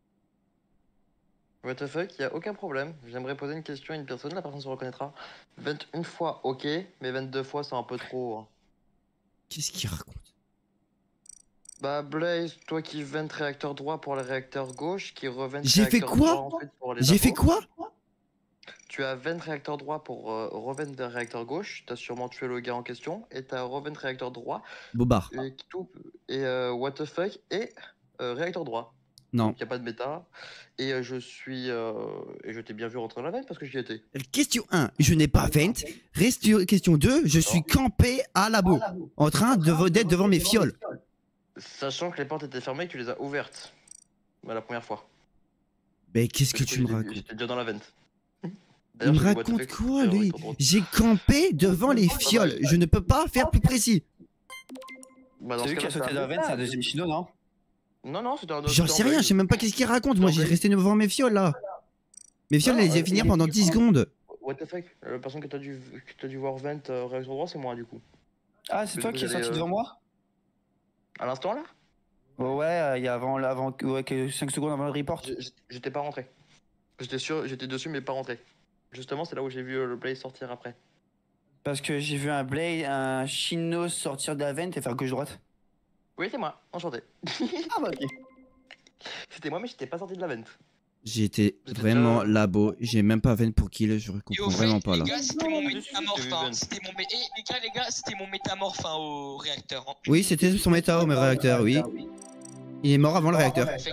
What the fuck, y a aucun problème. J'aimerais poser une question à une personne, la personne se reconnaîtra. vingt-une fois, ok, mais vingt-deux fois, c'est un peu trop. hein. Qu'est-ce qu'il raconte? Bah, Blaze, toi qui vent réacteur droit pour le réacteur gauche, qui revent J'ai fait réacteur quoi? droit ensuite pour les J'ai fait infos. quoi? Tu as vent réacteur droit pour euh, revent de réacteur gauche, t'as sûrement tué le gars en question, et t'as revent réacteur droit, Bobard. et, tout, et euh, what the fuck, et euh, réacteur droit. Non. Donc y a pas de bêta, et euh, je suis... euh, et je t'ai bien vu rentrer dans la veine parce que j'y étais. Question un, je n'ai pas vent. Reste- Question deux, je suis campé à labo, en train de d'être devant mes fioles. Sachant que les portes étaient fermées et que tu les as ouvertes. Bah, la première fois. Mais qu'est-ce que Du coup, tu me j'étais- racontes? J'étais déjà dans la vente. Il me raconte quoi, lui? J'ai campé devant les fioles. Je ne peux pas faire plus précis. Bah, dans C'est ce lui qui a cas-là, sauté c'est dans un la veine, c'est un bêta. deuxième chino, non? Non, non, c'était un autre. J'en sais rien, je sais même pas qu'est-ce qu'il raconte. Moi, j'ai resté devant mes fioles là. Mes fioles, Non, elles les ai euh, finir il- pendant il- dix secondes. What the fuck? La personne que t'as dû, que t'as dû voir vent euh, réacteur droit, c'est moi du coup. Ah, c'est Parce toi que qui es vous allez, sorti euh, devant moi? À l'instant là? Ouais, ouais, il y a avant, avant ouais, que cinq secondes avant le report. J'- j'- J'étais pas rentré. J'étais sûr, j'étais dessus mais pas rentré. Justement, c'est là où j'ai vu euh, le play sortir après. Parce que j'ai vu un Blade, un Chino sortir de la vente et faire gauche-droite. Oui, c'est moi, enchanté. Ah bah ok. C'était moi, mais j'étais pas sorti de la vente. J'ai été J'étais vraiment déjà- labo. J'ai même pas veine pour kill. Je Et au comprends fait, vraiment pas les là. gars, c'était mon Dessus, métamorphe. j'ai vu hein. Ben. C'était mon mé- eh, les gars, les gars, c'était mon métamorphe hein, au réacteur. hein. Oui, c'était son méta au réacteur, oui. Il est mort avant le réacteur. Fait-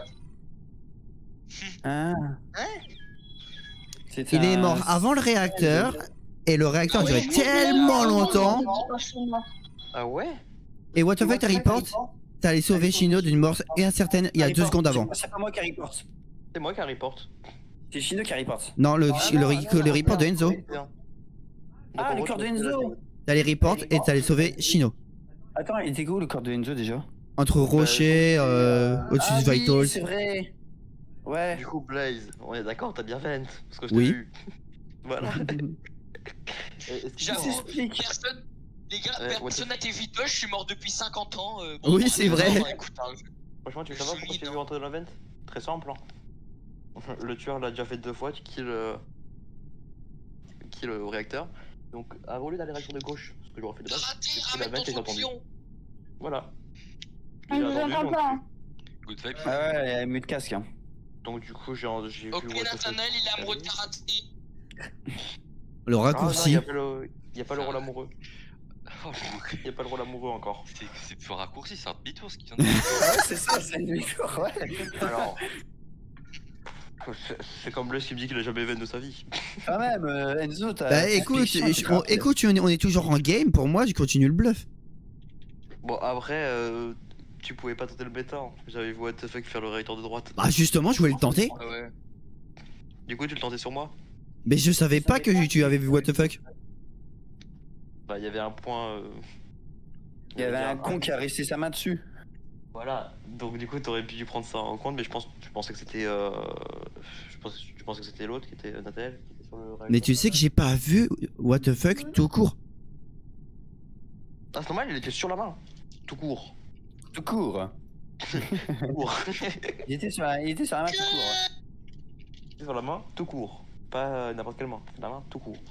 Ah. C'était Il est un- mort avant le réacteur. Et le réacteur Ah durait oui, tellement longtemps. Ah ouais? Et what the fuck, t'as report? T'as allé sauver Chino d'une mort incertaine il y a deux Report. secondes avant. C'est pas moi qui reporte. C'est moi qui reporte. C'est Chino qui reporte. Non, le, le, le, le report de Enzo. Ah, le corps de Enzo. T'as les report et t'as allé sauver Chino. Attends, il était où le corps de Enzo déjà? Entre Rocher, euh, au-dessus Ah de oui, Vitals. c'est vrai. Ouais. Du coup, Blaze, on est d'accord, t'as bien vent. Parce que je t'ai Oui. vu. Voilà. Et- et J'avoue, sinon, personne. Les gars, Ouais, what the- personne n'a été vite, je suis mort depuis cinquante ans. euh, bon, Oui, bon, c'est bon, vrai. bon, écoute, hein, Franchement, tu veux Je savoir suis pourquoi tu mid, vu hein. rentrer dans la vente? Très simple. Hein. Le tueur l'a déjà fait deux fois, tu kills, euh... kill au réacteur. Donc, ah, au lieu d'aller sur de gauche, ce que j'aurais fait de base, Raté, j'ai pris la ramène vente et j'ai ton entendu. pion. Voilà. On J'ai vous entendu, entend donc, pas. hein. Good vibe. Ah ouais, il y a mis de casque. Hein. donc du coup, j'ai j'ai Ok, vu what the fuck. Nathanaël, il est amoureux de karaté. Le Ah non, raccourci. il y a pas le, y a pas le rôle amoureux. Oh, le- Il y a pas le rôle amoureux encore. C'est c'est plus raccourci, c'est un demi-tour ce qui vient de Ouais, c'est ça, c'est une demi-tour, ouais. Alors, c'est- c'est comme Blaise qui me dit qu'il a jamais événement de sa vie. Quand même, euh, Enzo, t'as. Bah t'as écoute, expliqué je- ça, on, tu écoute, on est, on est toujours en game. Pour moi, je continue le bluff. Bon, après, euh, tu pouvais pas tenter le bêta. Hein. J'avais vu what the fuck faire le réacteur de droite. Bah justement, je voulais le tenter. Ah ouais. Du coup, tu le tentais sur moi. Mais je savais pas que tu avais vu what the fuck. Bah, il y avait un point. euh, Il y avait un con qui a resté sa main dessus. Voilà, donc du coup t'aurais pu prendre ça en compte, mais je pense, je pensais que c'était, euh... je pensais, je pensais que c'était l'autre qui était euh, Nathalie, qui était sur le réacteur. Mais tu sais que j'ai pas vu what the fuck tout court. Ah c'est normal, il était sur la main, tout court. Tout court. Tout court. Il était sur la, il était sur la main tout court. ouais. Il était sur la main, tout court. Pas euh, n'importe quelle main, la main, tout court.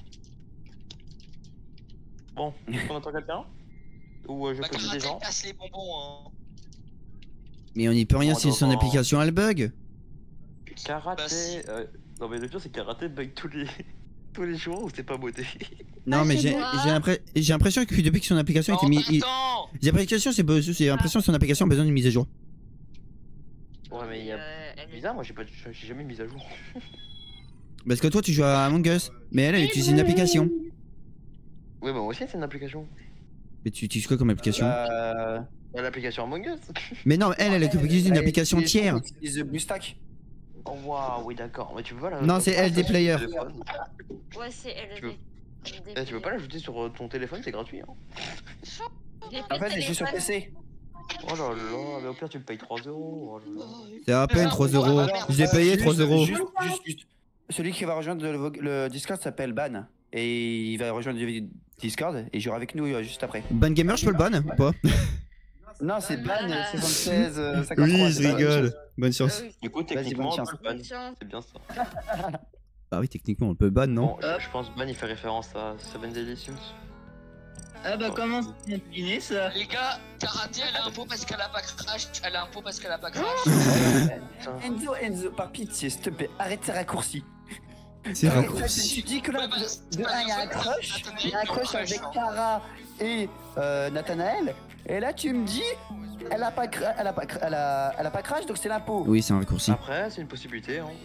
Bon, on attend quelqu'un Ou euh, je Bah, peux des karaté, gens casse les bonbons, hein. Mais on n'y peut rien Bon, si son attends, application elle bug. Karaté, Bah, si. euh... non mais le pire c'est que karaté bug tous les... tous les jours ou c'est pas modé. Non Ah, mais c'est j'ai moi. j'ai l'impré- j'ai l'impression que depuis que son application a été Non, mise... il- attends. J'ai l'impression c'est be- j'ai l'impression que son application a besoin d'une mise à jour. Ouais mais il y a... Euh, elle est- Bizarre, moi j'ai pas... j'ai jamais mis à jour. Parce que toi tu joues à Among Us, mais elle elle utilise une application. Ouais bah moi aussi c'est une application. Mais tu utilises quoi comme application? Euh... Bah, l'application Among Us. Mais non, elle elle utilise une elle application utilise- tiers. elle utilise BlueStack. Oh waouh, oui d'accord, mais tu peux pas la... Non, c'est L D Player. Téléphone. Ouais, c'est elle. Tu veux- elle- Eh, tu peux pas l'ajouter sur euh, ton téléphone, c'est gratuit. Hein. J'ai En fait, fait c'est juste sur téléphone. P C. Oh là là, mais au pire tu me payes trois euros. Oh là là. C'est à peine trois euros. Je l'ai payé Juste- trois euros. Juste, juste, juste. Celui qui va rejoindre le, le Discord s'appelle Ban. Et il va rejoindre le Discord et il jouera avec nous euh, juste après. Ban Gamer, je peux le ban ou pas? Non, c'est Ban Ah. soixante-seize euh, cinquante-trois. Oui, je c'est pas la même rigole. chose. Bonne chance. Ah oui. Du coup, bonne techniquement, chance. on peut le ban. Bonne chance. C'est bien ça. Bah oui, techniquement on peut le ban, non? Bon, je, je pense ban il fait référence à Seven Deadly Sins. Ah bah Oh. comment c'est deviné ça? Les gars, karaté, elle a un pot parce qu'elle a pas crash. Elle a un pot parce qu'elle a pas crash. Enzo, Enzo, par pitié, s'il te plaît, arrête ces raccourcis. C'est Arrête, raccourci. Tu dis que là, Ouais, bah, de un, il y a un crush, il y a un crush avec Kara et euh, Nathanaël, et là tu me dis, elle a pas, cra- elle a pas, cra- elle a, elle a pas crash, donc c'est l'impôt. Oui, c'est un raccourci. Après, c'est une possibilité. Hein.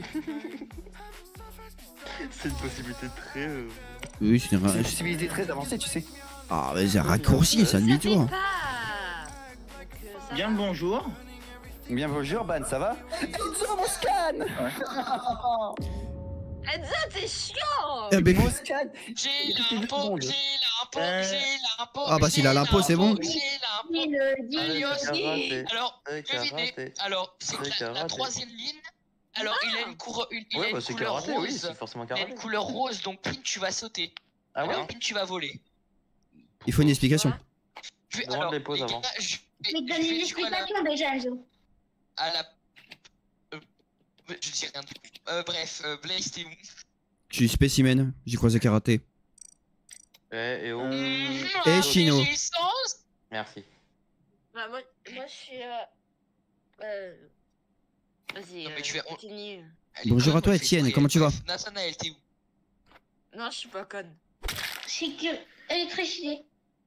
c'est une possibilité très. euh, Oui, c'est un C'est une ra- possibilité très avancée, tu sais. Ah, mais c'est un raccourci, c'est un Ça demi-tour. fait pas. Donc, euh, ça Bien va. le bonjour. Bien bonjour, Ban, ça va Enzo, mon scan Enzo, t'es chiant. Eh ben, Mon scan J'ai Écoutez deux l'impôt, secondes. j'ai l'impôt, Euh. j'ai l'impôt. Ah bah, s'il a j'ai l'impôt, c'est bon. J'ai l'impôt. Il le dit Allez, aussi. karaté. Alors, C'est devinez. karaté. Alors, c'est C'est que la, la karaté. troisième ligne. Alors, il a une, cour- une, il a Ouais, une bah c'est couleur karaté, oui, rose. c'est forcément il a karaté. une couleur rose, donc Pin, tu vas sauter. Ah ouais Alors, Pin, tu vas voler. Il faut une explication. Je vais- Demande alors, les pauses les gars, avant. je vais- Mais je donne vais une jouer à la- explication déjà, Enzo. à la. euh, je dis rien du tout. Euh, bref, euh, Blaze, t'es où? Je suis spécimen, j'ai croisé karaté. Eh, et oh. Mmh, Et ah, Chino. j'ai sens. Merci. Bah, moi, moi, je suis. Euh... euh, Vas-y, Non, mais euh, tu fais- on- continue. Elle est Bonjour conne, à toi, moi, je vais Étienne, jouer. comment tu vas? Bref, Nathanaël, t'es où? Non, je suis pas conne. Sécurité. Électricité.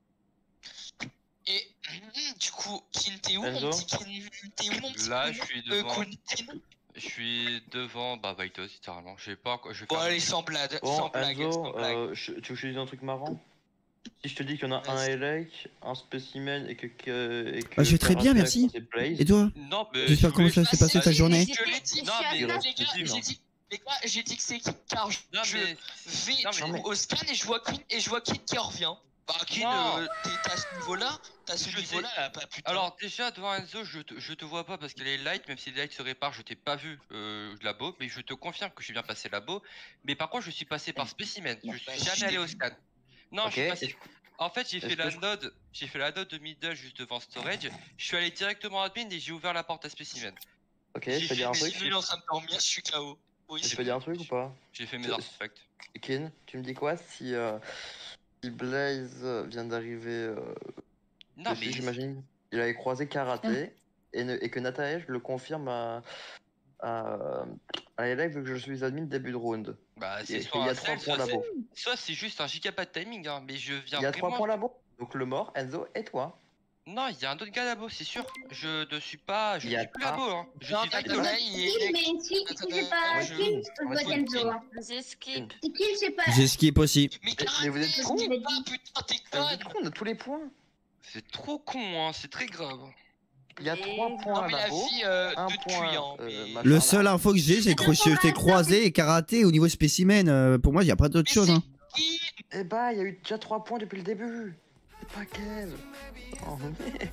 Et mmh, du coup, Kin, t'es où, Enzo mon petit Kin? T'es où, mon petit Là, Kin je suis Euh, devant. Kin. Je suis devant bah Vitos littéralement. Je sais pas quoi. Je vais Bon, faire- allez, sans blague, Bon, sans blague, sans Enzo, blague. euh, je- tu veux que je te dise un truc marrant? Si je te dis qu'il y en a un Vas-y. Elec, un spécimen et que. que, et que Ah, je vais très bien, Karaté, merci. c'est Blaze. Et toi? Non, mais J'espère je comment voulais- ça s'est passé ta Vas-y, journée? Je l'ai dit, Non, mais- les gars, Il reste j'ai petit, dit, les gars, j'ai dit que c'est qui car je, Non, je mais- vais non, du mais- coup au scan et je vois Kin et je vois Kin qui revient. Bah Kin, Non. euh, t'es- t'as ce niveau-là, t'as ce Je niveau-là, là, pas putain. Alors déjà devant Enzo, je te, je te vois pas parce qu'elle est light, même si les lights se réparent, je t'ai pas vu euh, labo, mais je te confirme que je suis bien passé labo. Mais par contre, je suis passé par spécimen. Je Bah, suis je suis jamais allé au scan. Non, Ok, je suis passé. est-ce- En fait, j'ai fait est-ce la que je- node, j'ai fait la node de middle juste devant storage. Je suis allé directement à admin et j'ai ouvert la porte à spécimen. Ok, je peux dire un Je truc? suis en train de dormir, je suis K O. Oui, Je c'est peux dire un truc ou pas? J'ai fait mes C'est- artefacts. Kin, tu me dis quoi si. Euh, Si Blaze vient d'arriver, euh, Non, dessus, mais. j'imagine, il avait croisé Karaté et, ne- et que Nataesh le confirme à, à, à Elec vu que je suis admin début de round. Bah, Et- c'est et soit il y un a trois sel, points soit c'est. là-bas. Soit c'est juste un gigapas de timing, hein, mais je viens Il y a vraiment. trois points là-bas. Donc le mort, Enzo et toi. Non, il y a un autre gars là-bas, c'est sûr. Je ne suis pas. Je Il y a suis plus pas- là-bas, hein. Je Non, suis t'inquiète Vitol. pas, il Kill, est. mais si, si c'est pas Ouais, je- kill, je vote ouais, Enzo. hein. Vas-y, skip. Si kill, c'est pas. J'ai skip aussi. Mais mais vous êtes Karaté, con. skip pas, putain, t'es Vous conne. êtes con, on a tous les points. C'est trop con, hein. C'est très grave. Il y a Et- trois Non, points mais la là-bas. fille euh, un de point, cuit, hein. euh, mais- machin. Le seul info que j'ai, c'est que je t'ai croisé et karaté au niveau spécimen. euh, pour moi, il n'y a pas d'autre Mais chose. c'est Hein. qui Eh bah, il y a eu déjà trois points depuis le début. C'est pas Kev. Oh, mais...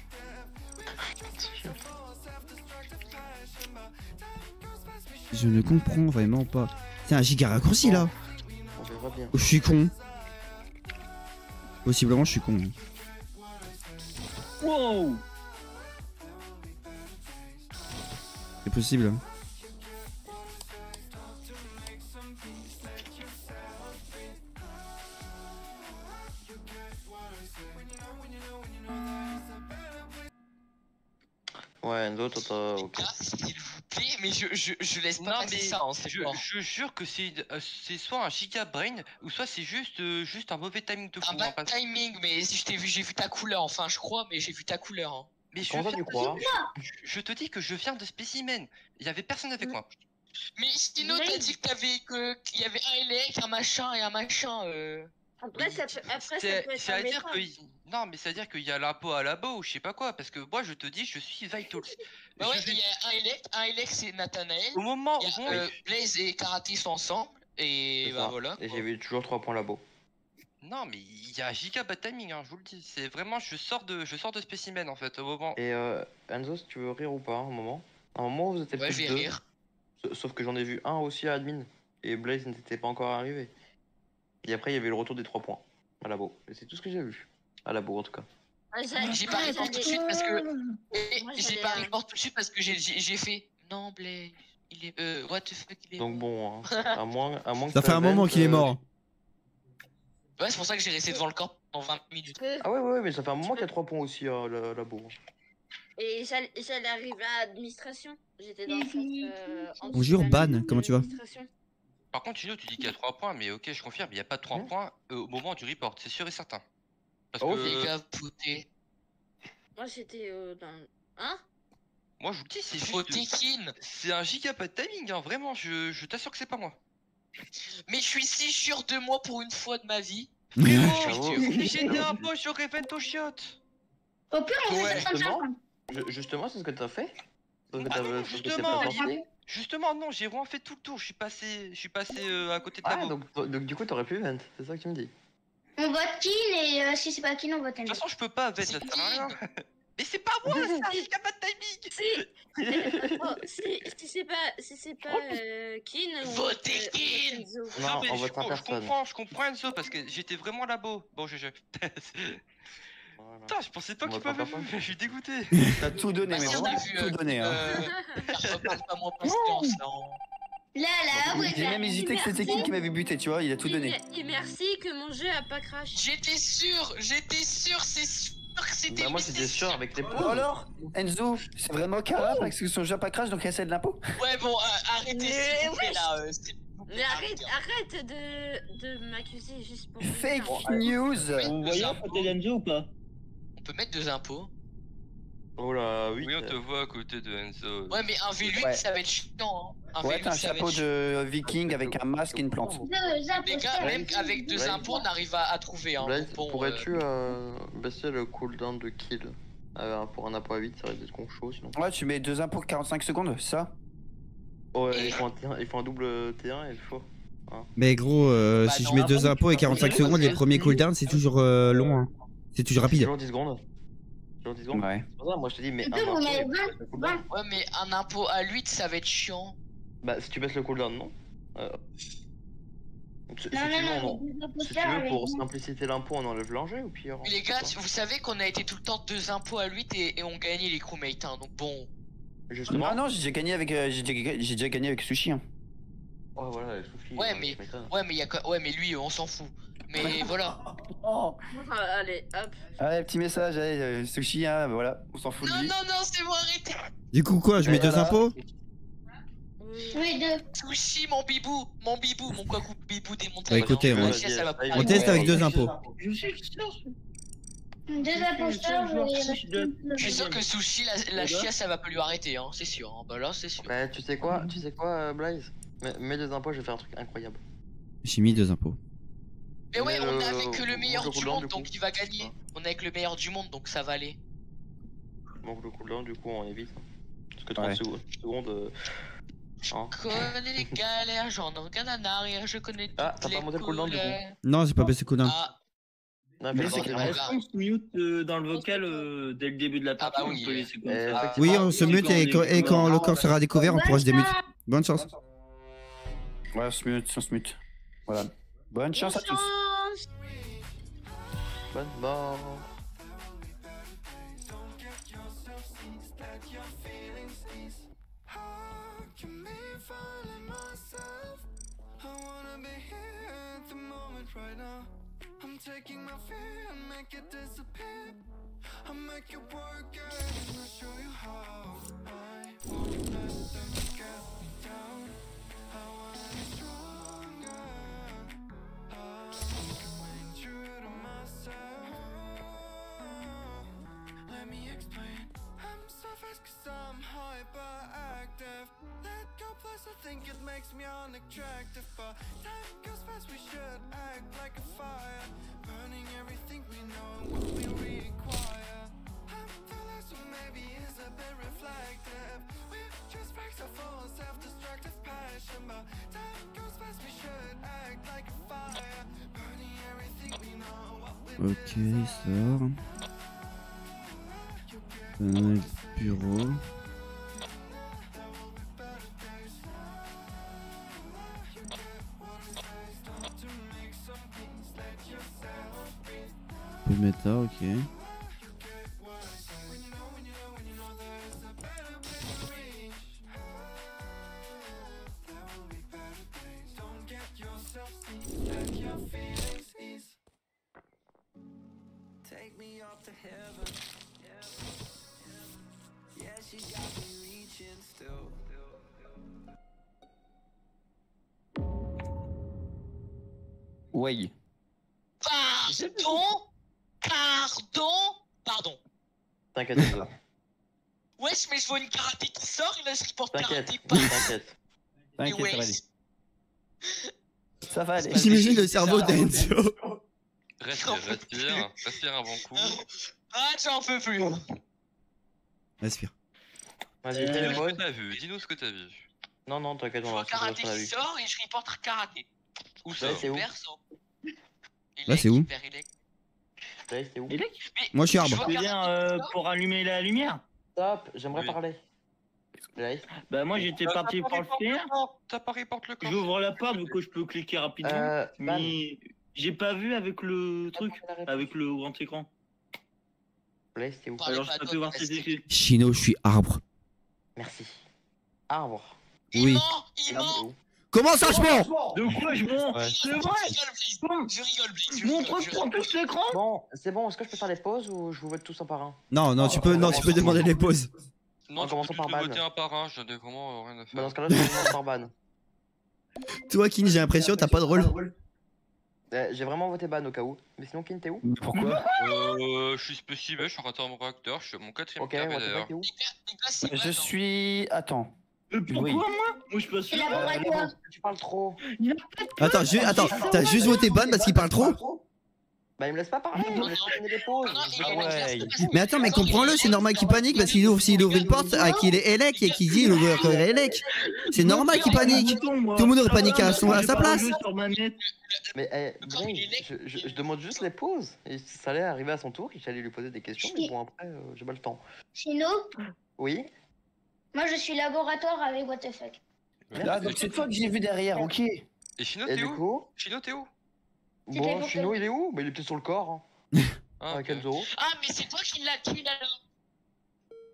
Je ne comprends vraiment pas. C'est un giga raccourci là. On verra bien. Oh, je suis con. Possiblement, je suis con. Wow. C'est possible. hein. Ouais, Enzo, toi, t'as. Ok. Ah, s'il vous plaît, mais je, je, je laisse pas Non, passer mais ça, hein, c'est je, fort. je jure que c'est euh, c'est soit un giga brain ou soit c'est juste, euh, juste un mauvais timing de fou. Un hein, bad parce- timing, mais si je t'ai vu, j'ai vu ta couleur, enfin je crois, mais j'ai vu ta couleur. Hein. Mais je, Comment ça, viens tu de- crois je, je te dis que je viens de spécimen. Il y avait personne avec moi. Mais sinon, Mais- t'as dit que t'avais que qu'il y avait un élec, un machin et un machin. Euh... Après, ça peut, après, ça C'est peut être c'est un à dire méta. que il- non, mais c'est à dire qu'il y a l'impôt à labo ou je sais pas quoi, parce que moi je te dis, je suis Vitals. Bah Je ouais, vais- il y a un élec, un élec c'est Nathanaël. Au moment Il y où a euh, Blaze et Karaté sont ensemble. Et C'est bah ça. voilà. Et quoi. j'ai vu toujours trois points là-bas. non, mais il y a giga bad timing, hein, je vous le dis. C'est vraiment, je sors de, je sors de spécimen en fait au moment. Et euh, Enzo, si tu veux rire ou pas, un moment. Un moment où vous étiez Ouais, plus je vais deux. rire. sa- Sauf que j'en ai vu un aussi à admin. Et Blaze n'était pas encore arrivé. Et après, il y avait le retour des trois points à labo. Et c'est tout ce que j'ai vu. À labo en tout cas. Ouais, j'allais- J'ai pas ouais, report tout de j'allais- suite parce que. Et Moi, J'ai j'allais, pas euh, report tout de suite parce que j'ai- j'ai j'ai fait. Non, Blaze. Il est. Euh, what the fuck, il est. Donc bon, hein, à moins, à moins que Ça fait un moment t'avènes, qu'il est euh, mort. Ouais, c'est pour ça que j'ai resté devant le corps pendant vingt minutes. peux- Ah ouais, ouais, ouais, mais ça fait un moment qu'il y a trois points aussi à la- labo. Et j'allais j'allais arriver à administration. J'étais dans le sens. Euh, en Bonjour, dessous de la Ban, ligne comment tu vas d'administration. Par contre, Chino, tu dis qu'il y a trois points, mais ok, je confirme, il n'y a pas de trois Hein points euh, au moment du report, c'est sûr et certain. Parce Oh, que Les gars, poté. Moi, j'étais euh, dans. Hein moi je vous le dis, c'est Poté juste. kin. C'est un giga bad timing, hein, vraiment, je, je t'assure que c'est pas moi. Mais je suis si sûr de moi pour une fois de ma vie. J'avoue. Mais j'étais un peu sur Event au chiottes. Au pire, on Ouais, fait ça comme ça. justement. Ju- Justement, c'est ce que t'as fait. C'est ce que Ah t'as- non, c'est ce que t'es justement, présenté. Justement, non, j'ai vraiment fait tout le tour, je suis passé, je suis passé euh, à côté de la Ah, boue. donc, donc du coup, t'aurais pu vent, c'est ça que tu me dis. On vote kill et euh, si c'est pas kill, on vote De Enzo. toute façon, je peux pas, Vent, ça C'est sert à rien. qui Mais c'est pas moi, c'est un giga bad timing. Si. Oh, si si c'est pas, si c'est pas euh, Kin ou. Votez euh, Kin. ou Enzo. Non, Non, mais on je, vote en com- je personne. comprends, je comprends Enzo, parce que j'étais vraiment là-bas. Bon, je... je... Voilà. Putain, je pensais pas On que tu vote en m'avais personne. vu, je suis dégoûté. T'as tout donné, Bah, mais si, on vraiment a vu, tout euh, donné. Hein. Euh, parle pas moins patience là. hein. Là, là, après, J'ai même hésité que c'était qui qui m'avait buté, tu vois, il a tout Oui, donné. mais- Et merci que mon jeu a pas crash. J'étais sûr, j'étais sûr, c'est sûr que c'était Bah, moi, lui, c'était c'est sûr avec tes Oh points. alors Enzo, c'est vraiment Cara parce que son jeu a pas crash donc il essaie de l'impôt. Ouais, bon, euh, arrêtez Mais s'il vous plaît wesh. là. euh, s'il vous plaît, Mais arrête, arrêtez. arrête de, de m'accuser juste pour. Fake rien. news. Vous voyez à côté d'Enzo ou pas? On peut mettre deux impôts. Oh là, oui. Oui, on te voit à côté de Enzo. Ouais, mais un V huit, Ouais. ça va être chiant. Hein. Un Ouais, V huit, t'as un ça va chapeau être chiant. de viking avec un masque et une plante. Deux Les gars, imposteurs. même avec deux Ouais. impôts, on arrive à, à trouver. Hein. Blaze, Bon, pourrais-tu euh, baisser le cooldown de kill euh, pour un apport à huit, ça risque d'être con chaud sinon. Ouais, tu mets deux impôts quarante-cinq secondes, ça. Ouais, Et- il faut un, T un, il faut un double T un et il faut. Mais gros, euh, Bah si je non, mets avant, deux tu impôts et peux quarante-cinq pas secondes, les faire premiers ça. cooldowns, c'est toujours euh, long. Hein. C'est toujours C'est rapide. toujours dix secondes. Toujours dix secondes. Ouais. C'est pour ça, moi je te dis, mais Tu un peux, vous impôt mettez et vingt, le cooldown. vingt. Ouais, mais un impôt à l'huile, ça va être chiant. Bah, si tu baisses le cooldown, non euh... Si, si Non, tu veux, non, on- non, les deux si tu imposteurs veux, avec pour vingt. simpliciter l'impôt, on enlève l'enjeu ou pire. Mais les gars, vous savez qu'on a été tout le temps deux impôts à l'huile et, et on gagnait les crewmates. Hein, donc bon. Justement. Ah non, j'ai déjà gagné avec, euh, j'ai déjà, j'ai déjà gagné avec Sushi. Hein. Ouais, voilà, les sushis. Ouais, mais, ouais, mais, y a... quoi- ouais, mais lui, on s'en fout. Mais voilà. Oh. Ah, allez, hop. Allez, petit message, allez, euh, sushi, hein, voilà, on s'en fout de Non, lui. non, non, c'est bon, arrêtez. Du coup, quoi, je mets deux Voilà. impôts? Oui, deux. Sushi, mon bibou, mon bibou, mon quoi bibou démonté. Bah écoutez, La on, chiasse, ça va pas on teste avec deux impôts. Je sais, je sais. Deux imposteurs, Je suis sûr que Sushi, la, la chiasse, ça va pas lui arrêter, hein, c'est sûr. Hein. Bah là, c'est sûr. Bah, tu sais quoi, tu sais quoi, euh, Blaze? Mets mets des impôts, je vais faire un truc incroyable. J'ai mis deux impôts. Mais ouais, Mais on le- est avec le le meilleur du cooldown, monde, du coup. donc il va gagner. On est avec le meilleur du monde, donc ça va aller. Donc le cooldown, du coup, on évite. Parce que trente Ouais. secondes. secondes euh... hein. Je connais les galères, j'en regarde en arrière, je connais toutes Ah, t'as les pas monté le cooldown, du coup. couleurs. Non, j'ai pas baissé coup d'un. Ah, Non, Mais mais c'est c'est grave. est-ce qu'on se mute euh, dans le vocal euh, dès le début de la Ah partie bah ou oui. on peut laisser comme Euh, ça effectivement. Oui, on se mute et quand, et quand le corps sera découvert, on pourra se démute. Bonne chance. Ouais, on se mute, on se mute. Voilà. Bonne chance à tous. Bonne mort. I'm taking my fear and make it disappear. I'll make it work and I'll show you how. I won't let them get me down. I wanna be stronger. I'm way true to myself. Let me explain. I'm so fast cause I'm hyperactive. Let go plus I think it makes me unattractive. But time goes fast, we should act like a fire. Burning everything we know and what we require. I'm the last one maybe is a bit reflective. We're just facts of full self-destructive passion. But time goes fast, we should act like a fire. Burning everything we know what we Ok, il sort. Dans le bureau. On peut mettre là, ok. take me up to heaven. Yeah, she got me reaching still. Ouais. Pardon Pardon Pardon. T'inquiète, Enzo. Wesh, mais je vois une karaté qui sort et là je reporte T'inquiète, karaté pas. t'inquiète. Mais T'inquiète, ça va aller. wesh. Ça va aller. J'imagine le cerveau d'Enzo. Respire, respire, respire un bon coup. Ah, j'en peux plus. Respire. Vas-y, Dis-nous fais les ce boys. que t'as vu, dis-nous ce que t'as vu. Non, non, t'inquiète, Je on vois va se faire karaté ce qu'on a qui vu. sort et je reporte karaté. Où ça Ouais, c'est où Perso. Là, c'est où Père Elec. Ouais, c'est où? Et là, Mais Moi, je suis je arbre. vois tu veux dire karaté qui euh, sort. pour allumer la lumière? Stop, j'aimerais Oui. parler. Blaze. Bah moi j'étais Euh, parti t'as pour le pas faire. reporte- T'as pas reporte le corps. J'ouvre la porte vu que je peux cliquer rapidement. Euh, Ban. Mais j'ai pas vu avec le truc, avec le grand écran. Blaze, c'est où? Parlez Alors pas je à peux toi, voir Blaze. ses effets. Chino, je suis arbre. Merci. Arbre. Il Oui. ment, il L'arbre, ment. c'est où? Comment ça, je mens? De quoi je mens? Ouais. C'est Je vrai. rigole, Blaze. Bon, Je rigole, Blaze. Je mon rigole, truc je prend rigole. tout l'écran. Bon, c'est bon, est-ce que je peux faire les pauses ou je vous vote tous un par un? Non, non, tu peux, non, tu peux demander les pauses. Non, En tu commençant peux par te ban. voter un par un, j'en ai vraiment euh, rien à Bah, faire. dans ce cas-là, je commence par ban. Toi, Kin, j'ai l'impression, t'as pas de rôle. Euh, J'ai vraiment voté ban au cas où. Mais sinon, Kin, t'es où? Mais pourquoi? Euh, je suis spécimen, je suis raté mon réacteur, je suis à mon quatrième Ok, carré what the d'ailleurs. fuck, t'es où? Les gars, les gars, c'est Je ban, hein. suis. Attends. Euh, pourquoi Oui. moi? Moi je suis pas sûr. C'est laboratoire. Tu parles trop. Il a pas de Attends, ju- attends, t'as juste voté ban parce qu'il parle trop? Bah, il me laisse pas parler, il me laisse pas donner des pauses. Non, non, il Ah est ouais. clair, c'est pas- Mais attends, mais Attends, comprends-le, il est c'est clair, normal qu'il c'est panique pas- parce qu'il ouvre, s'il ouvre une porte, à qu'il est Elec et qu'il dit il ouvre qu'il est Elec. C'est normal qu'il panique. Tout le monde aurait paniqué à, son, à sa place. Sur ma net. Mais eh, Le corps, il est Blaze, je, je, je demande juste les pauses. Et ça allait arriver à son tour, il allait lui poser des questions, mais bon, après, euh, j'ai pas le temps. Chino, Oui? moi je suis laboratoire avec what the fuck. Là, donc c'est toi que j'ai vu derrière, ok. Et Chino, Et t'es du où coup? Chino, t'es où C'était Bon, pour Chino, que- il est où? Bah, il est peut-être sur le corps, hein. Ah, Avec ok. Enzo. Ah, mais c'est toi qui l'as kill alors.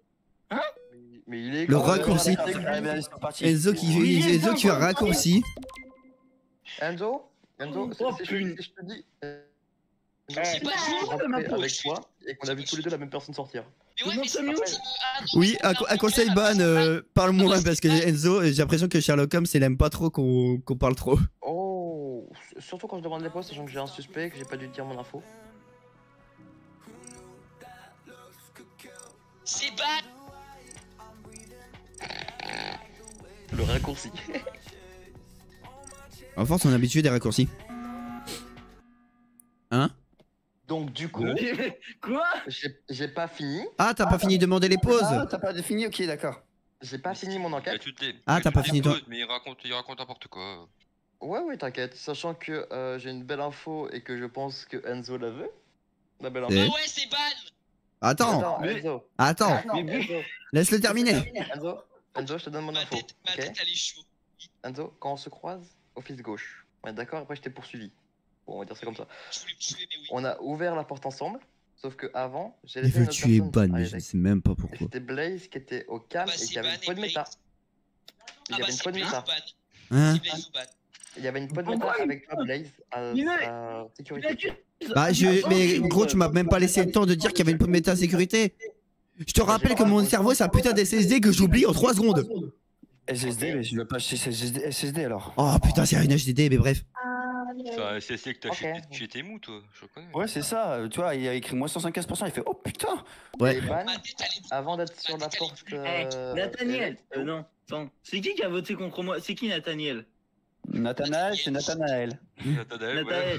Mais il est. Le quand même- raccourci. Ah, ben, c'est parti. Enzo qui Oui, j'ai Enzo pas qui a compris. raccourci. Enzo Enzo, Oh, si, si je, putain. si je te dis. euh, C'est Enzo, pas si je juste rentrais ma avec poche. toi et qu'on a vu tous les deux la même personne sortir. Mais ouais, Comment mais ça, c'est Miou pas ça me- ah non, Oui, mais un, c'est un conseil clair, ban, alors, euh, parle moins Ah, parce que c'est ban. Enzo, j'ai l'impression que Sherlock Holmes, il aime pas trop qu'on qu'on parle trop. Oh, surtout quand je demande les postes, sachant que j'ai un suspect, que j'ai pas dû te dire mon info. C'est ban. Le raccourci. En force, on est habitué des raccourcis. Hein? Donc du coup, Quoi? j'ai j'ai pas fini. Ah, t'as pas fini de demander les pauses? Ah, t'as pas défini, ok, d'accord. J'ai pas fini mon Il y a enquête. toutes les- Ah, il y a t'as toutes pas les fini, toi. pauses, mais il raconte, il raconte n'importe quoi. Ouais, ouais, t'inquiète. Sachant que euh, j'ai une belle info et que je pense que Enzo la veut. La belle info. Et Ah ouais, c'est ban. Attends, Attends, mais- Enzo. attends, Attends, Enzo. laisse-le terminer. Enzo, Enzo, je te donne mon Ma info. tête, ma Ok. tête, elle est chaude. Enzo, quand on se croise, office gauche. On est d'accord, après je t'ai poursuivi. Bon, on va dire ça comme ça. Je voulais me tuer, mais oui. On a ouvert la porte ensemble, sauf que avant, j'ai Il laissé veut une autre tuer personne Ban, à mais je Eric. sais même pas Et pourquoi. C'était Blaze qui était au calme Bah, et c'est qui avait ban une peau de et méta. Blaze. Il Ah y bah avait une c'est peau de Blaze méta. ou ban. Hein? C'est Blaze ou ban. Il y avait une peau de méta Pourquoi avec toi, Blaze, à, Il est- à Il sécurité. accuse- Bah, je. Mais gros, tu m'as même pas laissé le temps de dire qu'il y avait une méta sécurité. Je te rappelle que mon cerveau, c'est un putain d'S S D que j'oublie en trois secondes. S S D, mais je veux pas acheter S S D, S S D alors. Oh putain, c'est une H D D, mais bref. Enfin, c'est c'est que t'as Ok. chez, chez tes mous, toi, je connais. Ouais, c'est ça, euh, tu vois, il a écrit moins cent cinquante pour cent, il fait oh putain. Ouais. Et Ban, Ma tête, elle est avant d'être sur la porte. Eh, euh, Nathaniel. Eric, Euh, non, attends. C'est qui qui a voté contre moi? C'est qui Nathaniel? Nathanaël, c'est Nathanaël. Nathanaël, ouais. Nathanaël.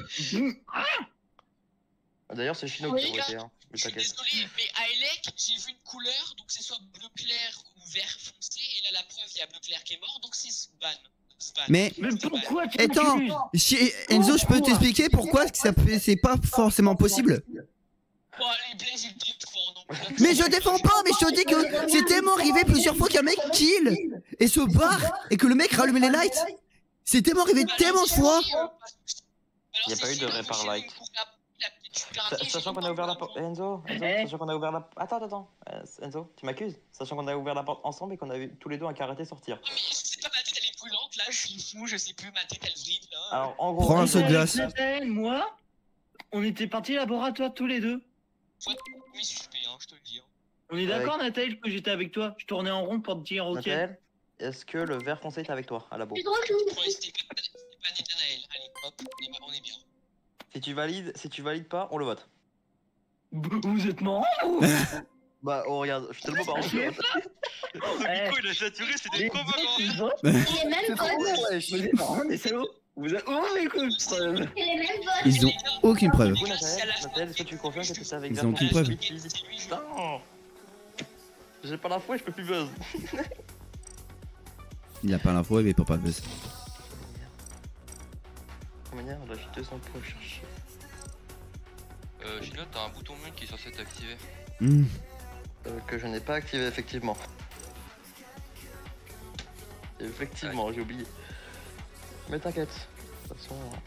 D'ailleurs, c'est Chino Oui, qui a gars. voté, hein. Mais Je suis t'inquiète. désolé, mais à Elec, j'ai vu une couleur, donc c'est soit bleu clair ou vert foncé, et là la preuve, il y a bleu clair qui est mort, donc c'est ban. Ban. Mais. Mais C'est ban. pourquoi tu Attends, m'accuses? si- Enzo, je peux t'expliquer pourquoi ça peut- c'est pas forcément possible. Bon, allez, Blaze, il défend, donc là, Mais je défends pas, mais je te dis que c'est tellement arrivé plusieurs fois qu'un mec kill et se barre et que le mec rallume les lights. C'est tellement arrivé tellement de fois. Il y a pas eu de répar light. Sa- Sachant qu'on a ouvert la porte. Enzo, Enzo, Eh. sachant qu'on a ouvert la. Attends, attends, attends. Euh, Enzo, tu m'accuses? Sachant qu'on a ouvert la porte ensemble et qu'on a vu tous les deux un karaté sortir. Mais je sais pas, ma tête elle est brûlante là, je suis fou, je sais plus, ma tête elle vrille là. Alors, en gros. Prends un Enzo, seau de glace. Nathanaël, moi, on était partis laboratoire tous les deux. Mais suspect, hein, je te le dis. Hein. On est d'accord, Nathanaël, que j'étais avec toi? Je tournais en rond pour te dire ok. Nathanaël, est-ce que le vert foncé est avec toi à la bourre? C'est drôle que vous- Ouais, c'était pas, c'était pas Nathanaël. Allez, hop, on est, on est bien. Si tu valides, si tu valides pas, on le vote. Vous êtes marrants vous? Bah, oh, regarde, je suis tellement marrant. Je sais Ce Eh. micro, il a saturé, c'est Les des deux copains. qui votent, C'est les mêmes C'est trop votes. bon, wesh. vous êtes marrants, des salauds. Vous êtes oh mais écoute, problème. C'est les mêmes votes. Ils ont aucune preuve. Du coup, Nathanaël, Nathanaël, est-ce que tu confirmes que t'étais avec Ils vert ont foncé? aucune preuve. Vite, vite, vite. Putain. J'ai pas l'info et je peux plus buzz. Il a pas l'info, il peut pas buzz. Merde, là j'ai deux infos à chercher. Euh, Chino, t'as un bouton mute qui est censé t'activer. Hmm. Euh, que je n'ai pas activé, effectivement. Effectivement, j'ai oublié. Mais t'inquiète. De toute façon. euh,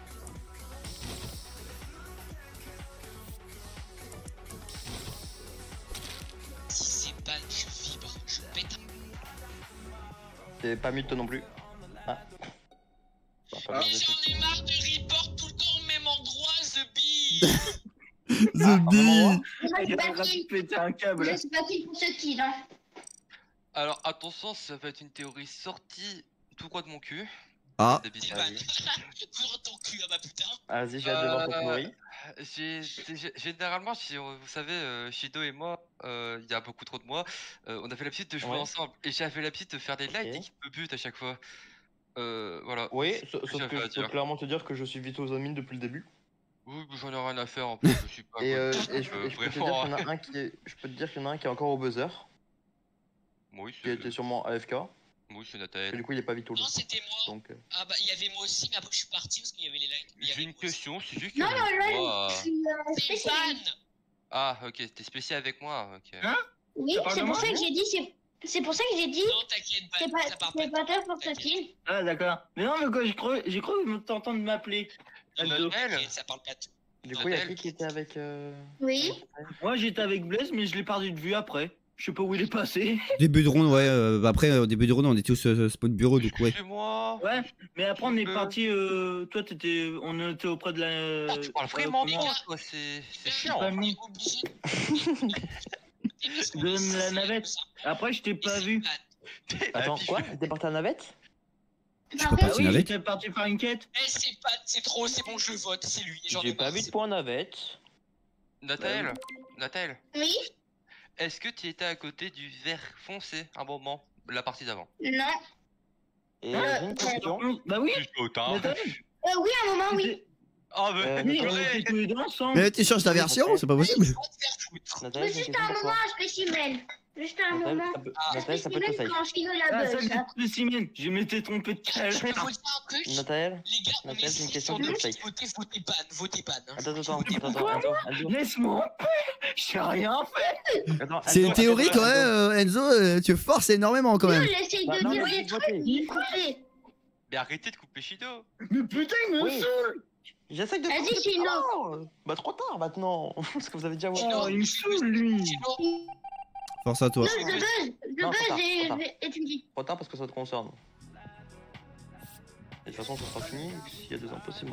Si c'est ban, je vibre, je pète. T'es pas mute toi non plus. Ah. Bah, pas Mais bien, j'en ai marre de report tout le temps au même endroit, The Bee. Ah, The vraiment, Moi, Il je a suis pas kill. pété un câble. Je suis pas kill pour ce kill. Hein. Alors, attention, ça va être une théorie sortie tout droit de mon cul. Ah, Des C'est bisous. ban. Pour ton cul, ah bah putain. Vas-y, j'ai hâte de voir ton Euh, théorie. J'ai- c'est- j'ai- Généralement, si, euh, vous savez, euh, Shido et moi, euh, il y a beaucoup trop de mois, euh, on avait l'habitude de jouer Ouais. ensemble. Et j'avais l'habitude de faire des lights Ok. et qui me butent à chaque fois. Euh, voilà. Oui, sa- sauf J'avais que à je peux dire. clairement te dire que je suis vite aux amines depuis le début. Oui, mais j'en ai rien à faire en plus, je suis pas. Et, euh, quoi. et je, Euh, et je peux te dire vraiment. qu'il y en a un qui est, je peux te dire qu'il y en a un qui est encore au buzzer, Oui, qui c'est était sûrement A F K. oui, c'est Et Nathalie. du coup, il est pas vite au Non, c'était moi. Donc, euh, Ah bah il y avait moi aussi, mais après je suis parti parce qu'il y avait les likes. Mais il y J'ai avait une moi aussi. question, c'est juste que. Non, non, là, moi, je euh, suis euh, C'est spécial. ban. Ah, ok, t'es spécial avec moi, ok. Hein Oui, Ça parle c'est de pour moi ça que j'ai dit. c'est- C'est pour ça que j'ai dit. Non, t'inquiète, C'est ban. pas, Ça part pas. c'est pas toi pour ce T'inquiète. kill. Ah d'accord. Mais non mais quoi, j'ai cru, j'ai cru t'entendre m'appeler. Non, Aldo. t'inquiète, ça parle pas de du coup, il y a Nathalie. qui qui était avec. Euh... Oui. Moi j'étais avec Blaise mais je l'ai perdu de vue après. Je sais pas où il est passé. Début de ronde, ouais. euh, après, au début de ronde, on était tous euh, spawn bureau, donc ouais. Chez moi. Ouais, mais après on est parti. Euh, toi, t'étais, on était auprès de la. Ah, tu parles vraiment trop, toi, c'est c'est chiant. Pas mis. De la navette. Après, je t'ai pas vu. Attends, quoi? T'es parti à la navette? Je peux Ah partir oui, avec. j'étais parti faire une quête. Eh, c'est pas, c'est trop, c'est bon, je vote, c'est lui. J'en ai J'ai pas marre, vu de c'est point navette. Nathalie, Nathalie, Oui? est-ce que tu étais à côté du vert foncé un moment, la partie d'avant? Non. Et Euh, j'ai une question. Bah oui. Nathalie. Euh, oui, à un moment, oui. Oh, mais Euh, Oui, on Nathalie, était tous les deux ensemble. Mais tu changes ta version, c'est pas possible. Mais Nathalie, j'ai une juste question un pour moment, toi. un spécimen. Juste un Nathalie, moment. ça peut- Ah, Nathalie, ça peut être Spécimen safe. quand Chino la Ah, ça, buzz. c'est le spécimen. Je m'étais trompé de Je cale. peux vous dire un truc? Nathalie, Les gars, on est Nathalie, j'ai une six question sur pour deux safe. qui votez, votez ban, votez ban. hein. Attends, attends, Votez attends, ban. attends, Enzo, Enzo. Laisse-moi en paix. J'ai rien fait. Attends, C'est Enzo, une théorie attends, quand même, Enzo. euh, Enzo, euh, tu forces énormément quand Non, même. il essaye Bah, de non, dire mais des j'ai trucs, voté. il est coupé. Mais arrêtez de couper Shido. Mais putain, il me Oui. saoule. J'essaye de. Vas-y, Chino. Oh, bah trop tard maintenant. Parce que vous avez déjà voté. Oh, il me saoule, lui. Sinon, Force à toi. Non, je buzz. Je Non, trop tard, buzz et, trop tard. et tu me dis. Trop tard parce que ça te concerne. Et de toute façon, ça sera fini. S'il y a deux impôts, c'est mort.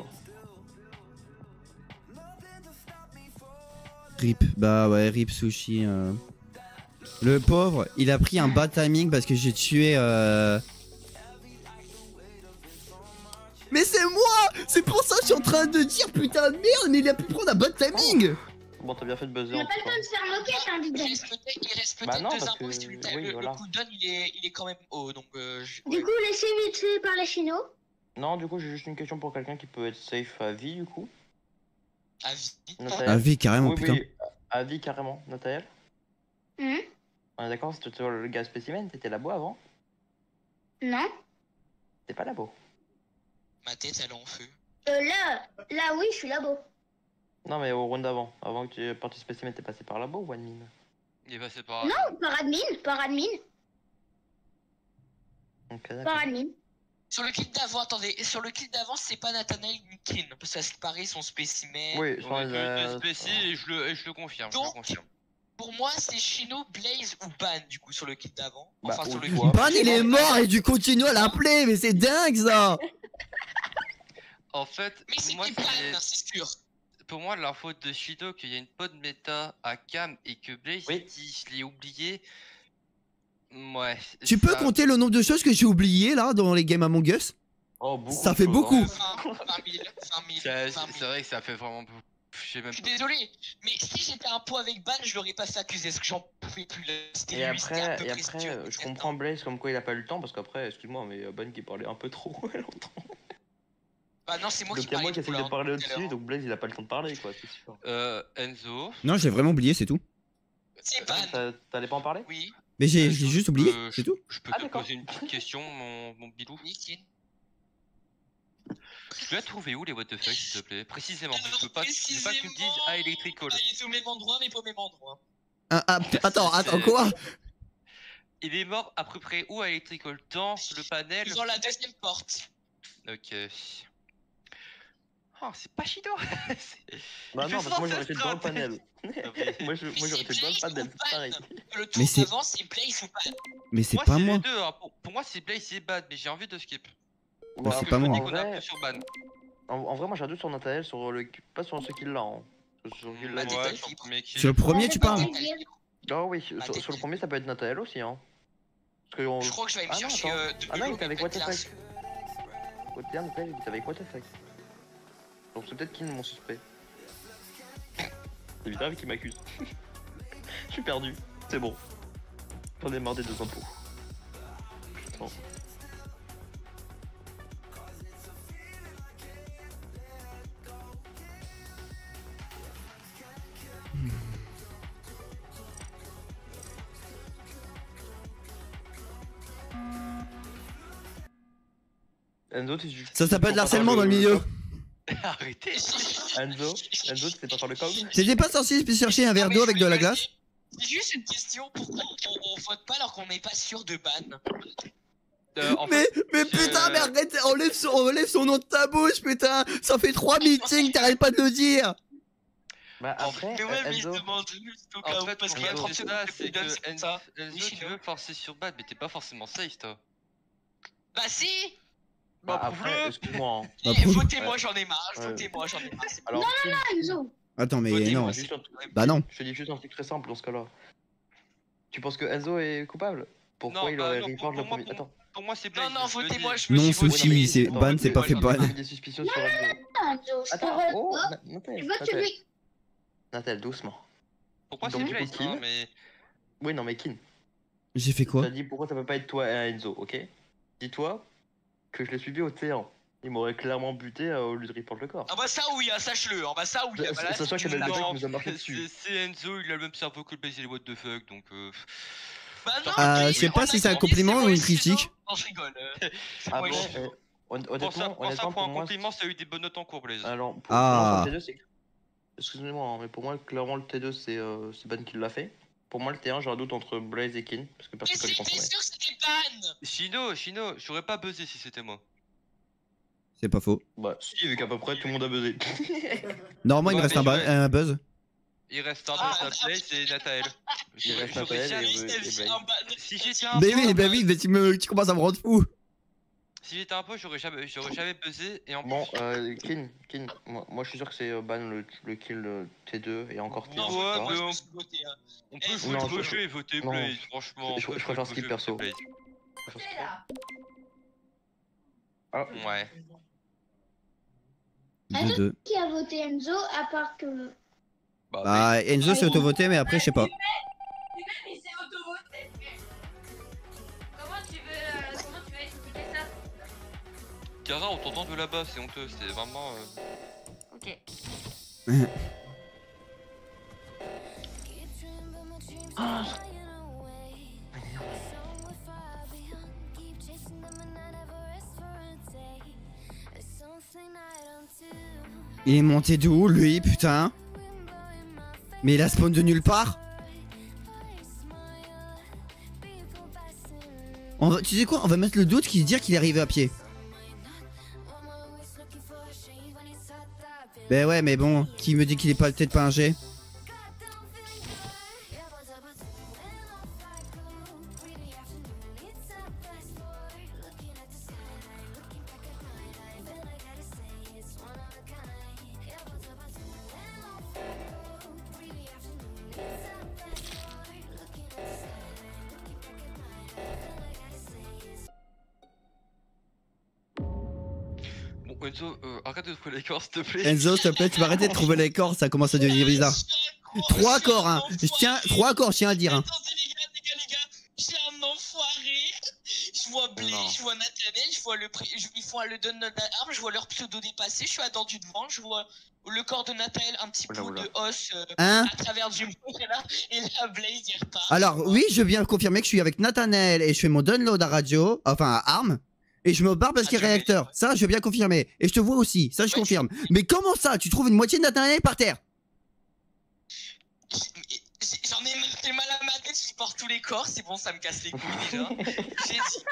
Rip, bah ouais, Rip Sushi. euh. Le pauvre, il a pris un bad timing parce que j'ai tué. Euh... Mais c'est moi! C'est pour ça que je suis en train de dire putain de merde, mais il a pu prendre un bad timing! Bon, t'as bien fait de buzzer. On en n'a pas tout le cas. temps de faire moquette, hein, il bidon. reste peut-être, il reste Bah peut-être non, deux parce impôts que- si tu le, oui, le, voilà. le cooldown il est, il est quand même haut, donc euh, je- Du ouais. coup, laissez vite fait par la Chino. Non, du coup, j'ai juste une question pour quelqu'un qui peut être safe à vie, du coup. À vie. Nathalie. Ah, vie, carrément, Oui, putain. oui, à vie, carrément. Nathalie. Hum On est d'accord, c'était sur le gaz spécimen, t'étais labo avant? Non. T'es pas labo. Ma tête elle est en feu. Euh, là, là, oui, je suis là-bas. Non, mais au round d'avant. Avant que tu aies parti spécimen, t'es passé par labo ou admin? Il est passé par. Non, par admin, par admin, Ok, d'accord. par admin. Sur le kill d'avant, attendez, sur le kill d'avant c'est pas Nathanael ni Kin, parce que ça se paraît son spécimen. Oui, On sur a les. que euh, deux spécis et je le, et je le confirme. Je le Donc, confirme. Pour moi c'est Shino, Blaze ou Ban du coup sur le kill d'avant. Bah, Enfin sur ou le toi. Ban il est mort et tu continues à l'appeler, mais c'est dingue ça! En fait, Mais pour moi, c'était Ban, c'est- hein, c'est sûr. pour moi, la faute de Shido qu'il y a une bonne méta à Cam et que Blaze, Oui. si je l'ai oublié. Ouais. Tu peux ça- compter le nombre de choses que j'ai oubliées là dans les games Among Us? Oh, beaucoup Ça de fait choses, beaucoup. hein. vingt, vingt mille, vingt mille, C'est vingt c'est mille. vrai que ça fait vraiment beaucoup. Je sais même Je suis pas. désolé, mais si j'étais un pot avec Ban, je l'aurais pas fait accuser, parce que j'en pouvais plus là. C'était Et lui, c'était à après, peu et près après sûr, euh, je certain. comprends Blaze comme quoi il a pas eu le temps parce qu'après, excuse-moi, mais euh, Ban qui parlait un peu trop longtemps. Bah non, c'est moi Donc qui il y a moi parlais qui tout essaye de là, parler tout à l'heure. au-dessus, donc Blaze il a pas le temps de parler quoi, c'est sûr. Euh, Enzo. Non, j'ai vraiment oublié, c'est tout. C'est Ban, Ça- T'allais pas en parler? oui. Mais j'ai Enzo, j'ai juste je oublié, peux- c'est tout. Je peux Ah, te d'accord. poser une petite question, mon, mon bilou. Oui, Kin. Tu l'as trouvé où les what the fuck, s'il te plaît? Précisément. Alors, Je veux pas, je veux pas que tu me dises précisément, à Electrical. Il est au même endroit, mais pas au même endroit. Ah, ah, p- attends, attends, quoi? Il est mort à peu près où à Electrical? Dans le panel? Dans la deuxième porte. Ok. Oh, c'est pas Shido. C'est- Bah Il non, fait parce que moi sans j'aurais été cesse dans le rater. panel. moi je- moi j'aurais été dans le panel, c'est pareil. Le Mais tour c'est- devant, c'est Blaze ou Ban. Mais c'est Moi, pas c'est moi. les deux. hein. Pour, pour moi, c'est Blaze, c'est bad, mais j'ai envie de skip. Bon, Bah, c'est après, pas moi. En On a un vrai, peu sur ban. en, en vrai, moi j'ai un doute sur Nathalie, sur le, pas sur ce kill là. Hein. Sur ce kill là. Bah, Ouais, t'es sur le libre. premier kill. Sur le premier, tu parles? Ah oui, Bah, sur, t'es sur le libre. premier ça peut être Nathalie aussi hein. Parce que on... Je crois que je vais aller me Ah non, chercher attends. euh, de Ah non, il l'eau, était avec mais What the pas de fuck. Au terme, Nathalie, il était avec What the fuck. Donc c'est peut-être qui mon suspect. C'est Vita qui m'accuse. Je suis perdu, c'est bon. J'en ai marre des deux impôts. Putain. Enzo, tu Ça s'appelle de l'harcèlement dans le milieu. Arrêtez. Enzo, Enzo, tu sais pas faire le code? J'étais pas censé chercher un verre d'eau avec de la glace? C'est juste une question, pourquoi on, on vote pas alors qu'on n'est pas sûr de ban? Euh, en Mais, fait, mais je- putain, mais arrête, enlève son, enlève son nom de ta bouche, putain! Ça fait trois meetings, t'arrêtes pas de le dire! Bah après, Mais ouais, mais il se Enzo. demande juste au En cas où, fait, parce le qu'il y a problème, trente c'est secondes ça, de c'est cooldown, que c'est ça. Enzo, Oui, tu Chino. veux forcer sur Bad, mais t'es pas forcément safe, toi. Bah si. Bah Bah, après, prouve-le. excuse-moi. hein. Bah, Eh, prouve. votez-moi, Ouais. j'en ai marre. Ouais. Votez-moi, j'en ai marre. c'est bon. Alors, Kin, Enzo. Attends, mais Votez-moi, non. c'est juste un- Bah non. Je te dis juste un truc très simple dans ce cas-là. Tu penses que Enzo est coupable? Pourquoi Non, il bah aurait non, pour- report pour le moi, premier? pour- Attends. Pour moi, c'est Non, Blaze. non, je le votez-moi, dis. je me Non, suis voté. Sushi, mais- c'est attends, ban, mais- c'est pas fait mais- ban. j'ai mis des suspicions sur Enzo. Enzo, je te Attends, oh, revote. Na- Nathal, Je veux que tu Nathal, lui. Nathal, doucement. Pourquoi Donc, c'est du coup, Blaze, Kin. hein, mais... Oui, non, mais Kin, J'ai fait quoi? t'as dit pourquoi ça peut pas être toi et Enzo, ok? Dis-toi que je l'ai suivi au T un. Il m'aurait clairement buté euh, au lieu de report le corps. Ah bah ça oui, hein, sache-le. Ah bah ça oui. Ça- ah bah là, ça- sachant c'est qu'il y avait tout. le mec Non, qui nous a marqué dessus. c'est c'est Enzo, il a le même cerveau que le Blaze et les what the fuck, donc... Euh... Bah non, Euh, ok, je sais pas on si a c'est un gagné, compliment c'est ou moi une et Chino. critique. Non, je rigole. euh, C'est Ah moi et bon, Chino. euh, hon- Pour ça, honnêtement, pour ça, honnêtement, pour un pour moi, compliment, ça a eu des bonnes notes en cours, Blaze. alors, pour, Ah. pour moi, sur le T deux, c'est... Excusez-moi, hein, mais pour moi, clairement, le T deux, c'est euh, c'est Ban qui l'a fait. Pour moi, le T un, j'ai un doute entre Blaze et Kin, parce que Mais personne peut les c'était contrôler. sûr que c'était ban. Chino, Chino, j'aurais pas buzzé si c'était moi. C'est pas faux. Bah, si, vu qu'à peu près tout le monde a buzzé. Normalement, il me Ouais, reste mais un, ba- je vais- un buzz. Il reste un Ah, buzz à Blaze et Nathael. Il reste J'aurais Nathael jamais- et- Blaze, t'as et vu Blaze. un ban. Si j'étais un Mais peu, oui, bah oui, mais tu, me, tu commences à me rendre fou. si j'étais un peu, j'aurais jamais, j'aurais jamais buzzé et en Bon, plus. euh, Kin, Kin, moi, moi je suis sûr que c'est euh, Ban le, le kill euh, T deux et encore T un. Non, je sais ouais, pas. Moi, je mais me on- suis voté, hein. On Eh, peut jouer non, de je- gaucher et voter non. Blaze, franchement. Je- je- on peut je préfère jouer skip de perso. Blaze. Ah, Ouais. deux deux. Qui a voté Enzo à part que. Bah, Bah, Enzo s'est auto-voté, mais après, je sais pas. Il s'est auto-voté. Comment tu veux, euh, comment tu veux expliquer ça? Cara, on t'entend de là-bas, c'est honteux, c'est vraiment. euh, Ok. Il est monté d'où, lui, putain? Mais il a spawn de nulle part? On va, tu sais quoi? On va mettre le doute qui dire qu'il est arrivé à pied. Ben ouais, mais bon, qui me dit qu'il est pas peut-être pas un G? Bon, Enzo, euh, arrête de trouver les corps, s'il te plaît. Enzo, s'il te plaît, tu vas arrêter de trouver les corps, ça commence à devenir bizarre. Trois corps, hein. Je tiens, trois corps, je tiens à le dire, hein. Attendez les gars, les gars, les gars, j'ai un enfoiré. Je vois Blaze, Non. je vois Nathaniel, je vois le prix, je, ils font le don de l'arme, je vois leur pseudo dépassé, je suis attendu devant, je vois le corps de Nathaniel, un petit Oula, bout oula. de os euh, Hein? à travers du mur là, et là Blaze il repart. Alors, oui, je viens confirmer que je suis avec Nathanael et je fais mon download à radio, enfin à arme, et je me barre parce qu'il y a réacteur. Ça, je veux bien confirmer. Et je te vois aussi, ça, je Ouais, confirme. Mais comment ça? Tu trouves une moitié de Nathanael par terre? J'en ai fait mal à ma tête, je supporte tous les corps, c'est bon, ça me casse les couilles déjà. J'ai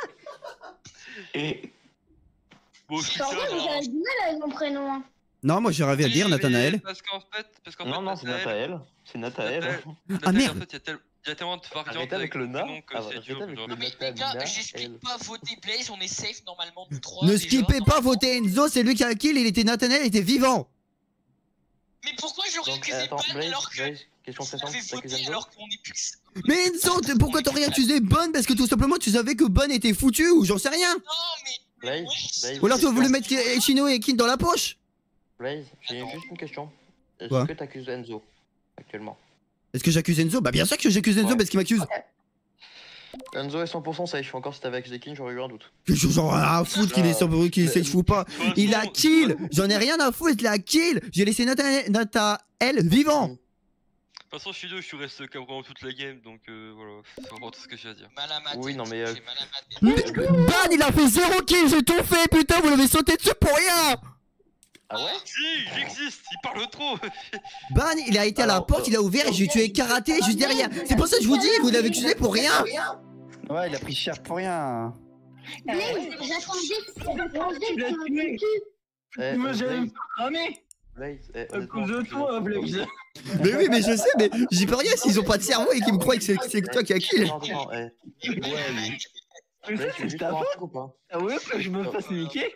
dit. Bon, je suis Par sûr, contre, vous alors. avez du mal avec mon prénom. Hein. Non, moi, j'ai rêvé à le dire, Oui, mais Nathanael. Parce qu'en fait, parce qu'en Non, fait, non, c'est Nathael. C'est Nathael. Nathael- Ah, Nathael, merde. En fait, il y a tel- il y a tellement de variantes Arrêtez avec le des na. noms que Ah, c'est arrêtez dur, avec genre. le Non mais les Nathaniel, gars, j'explique elle. pas voter Blaze, on est safe normalement de trois. Ne déjà, skippez pas normalement. voter Enzo, c'est lui qui a kill, il était Nathanael, il était vivant. Mais pourquoi j'aurais Donc, accusé attends, ban Blaze, alors que Blaze, question très simple, j'avais t'accuses voté Enzo? alors qu'on est plus. Mais Enzo, t- pourquoi t'aurais accusé Bonne? Parce que tout simplement, tu savais que Bonne était foutu ou j'en sais rien. Non mais. Blaze, Ouais. Blaze, Ou alors tu as voulu question. mettre Chino et Kin dans la poche. Blaze, j'ai Attends. juste une question. Est-ce Quoi? que t'accuses Enzo actuellement? Est-ce que j'accuse Enzo? Bah bien sûr que j'accuse Enzo Ouais. parce qu'il m'accuse. Enzo est cent pour cent safe. Encore si t'avais accusé Kin, j'aurais eu un doute. J'en ai rien à foutre qu'il est sur qu'il safe ou pas. De toute Il a façon, kill. J'en ai rien à foutre, il a kill. J'ai laissé Nathael Nathael vivant. De toute façon, je suis deux, je suis resté comme pendant toute la game, donc euh, voilà, c'est vraiment tout ce que j'ai à dire. Mal à ma tête. Oui, non, mais, euh, j'ai mal à ma tête. Mais Ban, il a fait zéro kill, j'ai tout fait, putain, vous l'avez sauté dessus pour rien. Ah ouais? Si, j'existe, il parle trop. Ban, il a été à la Alors, porte, il a ouvert et j'ai tué karaté juste derrière. C'est pour ça que je vous dis, vous l'avez accusé pour rien. Ouais, il a pris cher pour rien. Blaze, j'attendais j'attendais que tu me tues. Eh, Moi Blaze, j'allais me cramer Blaze, eh, à honnêtement, cause de je- toi, Blaze. Mais oui, mais je sais, mais j'y peux rien s'ils ont pas de cerveau et qu'ils me croient que c'est c'est toi qui as kill. Non, attends, eh. Et bah, Ouais, mais- Mais Blake, ça, tu veux c'est juste ta voir un faute. truc ou pas? Ah ouais, que je me fasse niquer.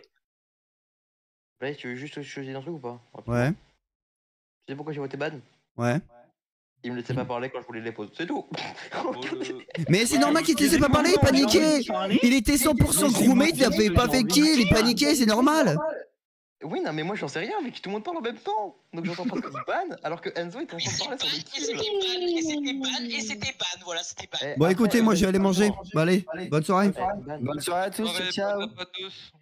Blake, tu veux juste choisir un truc ou pas? Ouais, Tu sais pourquoi j'ai voté ban? ouais. Il me laissait pas parler quand je voulais les poses, c'est tout. Mais c'est normal qu'il te laissait pas parler, il paniquait. Il était cent pour cent crewmate, il avait pas fait kill, il paniquait, c'est normal. Oui, non, mais moi j'en sais rien, mais tout le monde parle en même temps. Donc j'entends pas ce que dit ban, alors que Enzo était en train de parler sur les et kills. c'était ban, et c'était ban, et c'était ban, voilà, c'était ban. Eh, Bon, après, écoutez, moi euh, je vais aller manger. Bah, allez, bonne soirée. eh, ban. Bonne soirée à tous, Soirée, ciao. bonne app à tous.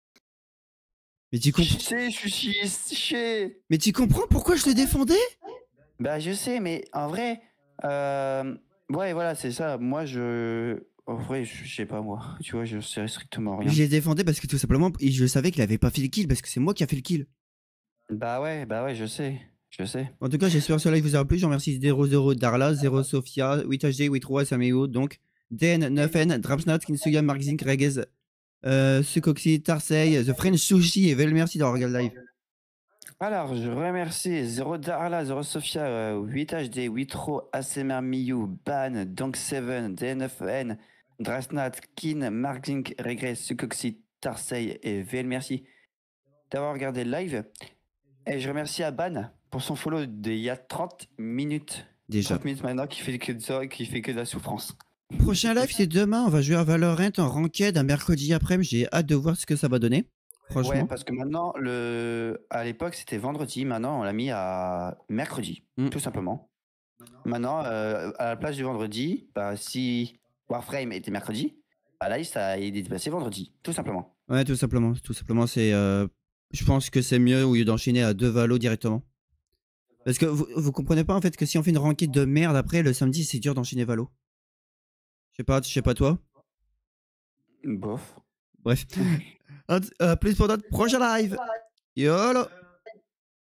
Mais tu comprends, Je sais, je suis chier. mais tu comprends pourquoi je te défendais? Bah je sais, mais en vrai, euh, ouais voilà c'est ça. Moi je, en vrai je je sais pas moi. Tu vois je sais strictement rien. Je les défendais parce que tout simplement, je savais qu'il avait pas fait le kill parce que c'est moi qui a fait le kill. Bah ouais, bah ouais je sais, je sais. En tout cas, j'espère que ce live vous aura plu. Je remercie zéro zéro Darla, zéro Sofia, huit H D, huit Roi, Sameo, donc D N, neuf N, Drapsnot, Kinsuga, Mark Zink, Reguez, euh, Sukoxi, Tarsei, The French Sushi et Vel, merci d'avoir regardé le live. Alors je remercie zéro Darla, zéro Sofia, euh, huit H D, huit Ro, A S M R Miyu, Ban, Donk sept, D N neuf N, Drasnat, Kin, Mark Zink, Regress, Sukoxi, Tarsei et V L, merci d'avoir regardé le live. Et je remercie Ban pour son follow d'il y a trente minutes. Déjà. trente minutes maintenant qui fait que de ça, qui fait que de la souffrance. Prochain live, c'est demain. On va jouer à Valorant en ranked un mercredi après-midi. J'ai hâte de voir ce que ça va donner. Franchement. Ouais, parce que maintenant, le... à l'époque, c'était vendredi. Maintenant, on l'a mis à mercredi, Mm. tout simplement. Maintenant, euh, à la place du vendredi, bah, si Warframe était mercredi, bah, là, ça, il est passé vendredi, tout simplement. Ouais, tout simplement. Tout simplement, c'est. euh, Je pense que c'est mieux au lieu d'enchaîner à deux valos directement. Parce que vous, vous comprenez pas en fait que si on fait une ranked de merde après le samedi, c'est dur d'enchaîner valo. Je sais pas, je sais pas toi. Bof. Bref. À plus pour notre prochain live. YOLO.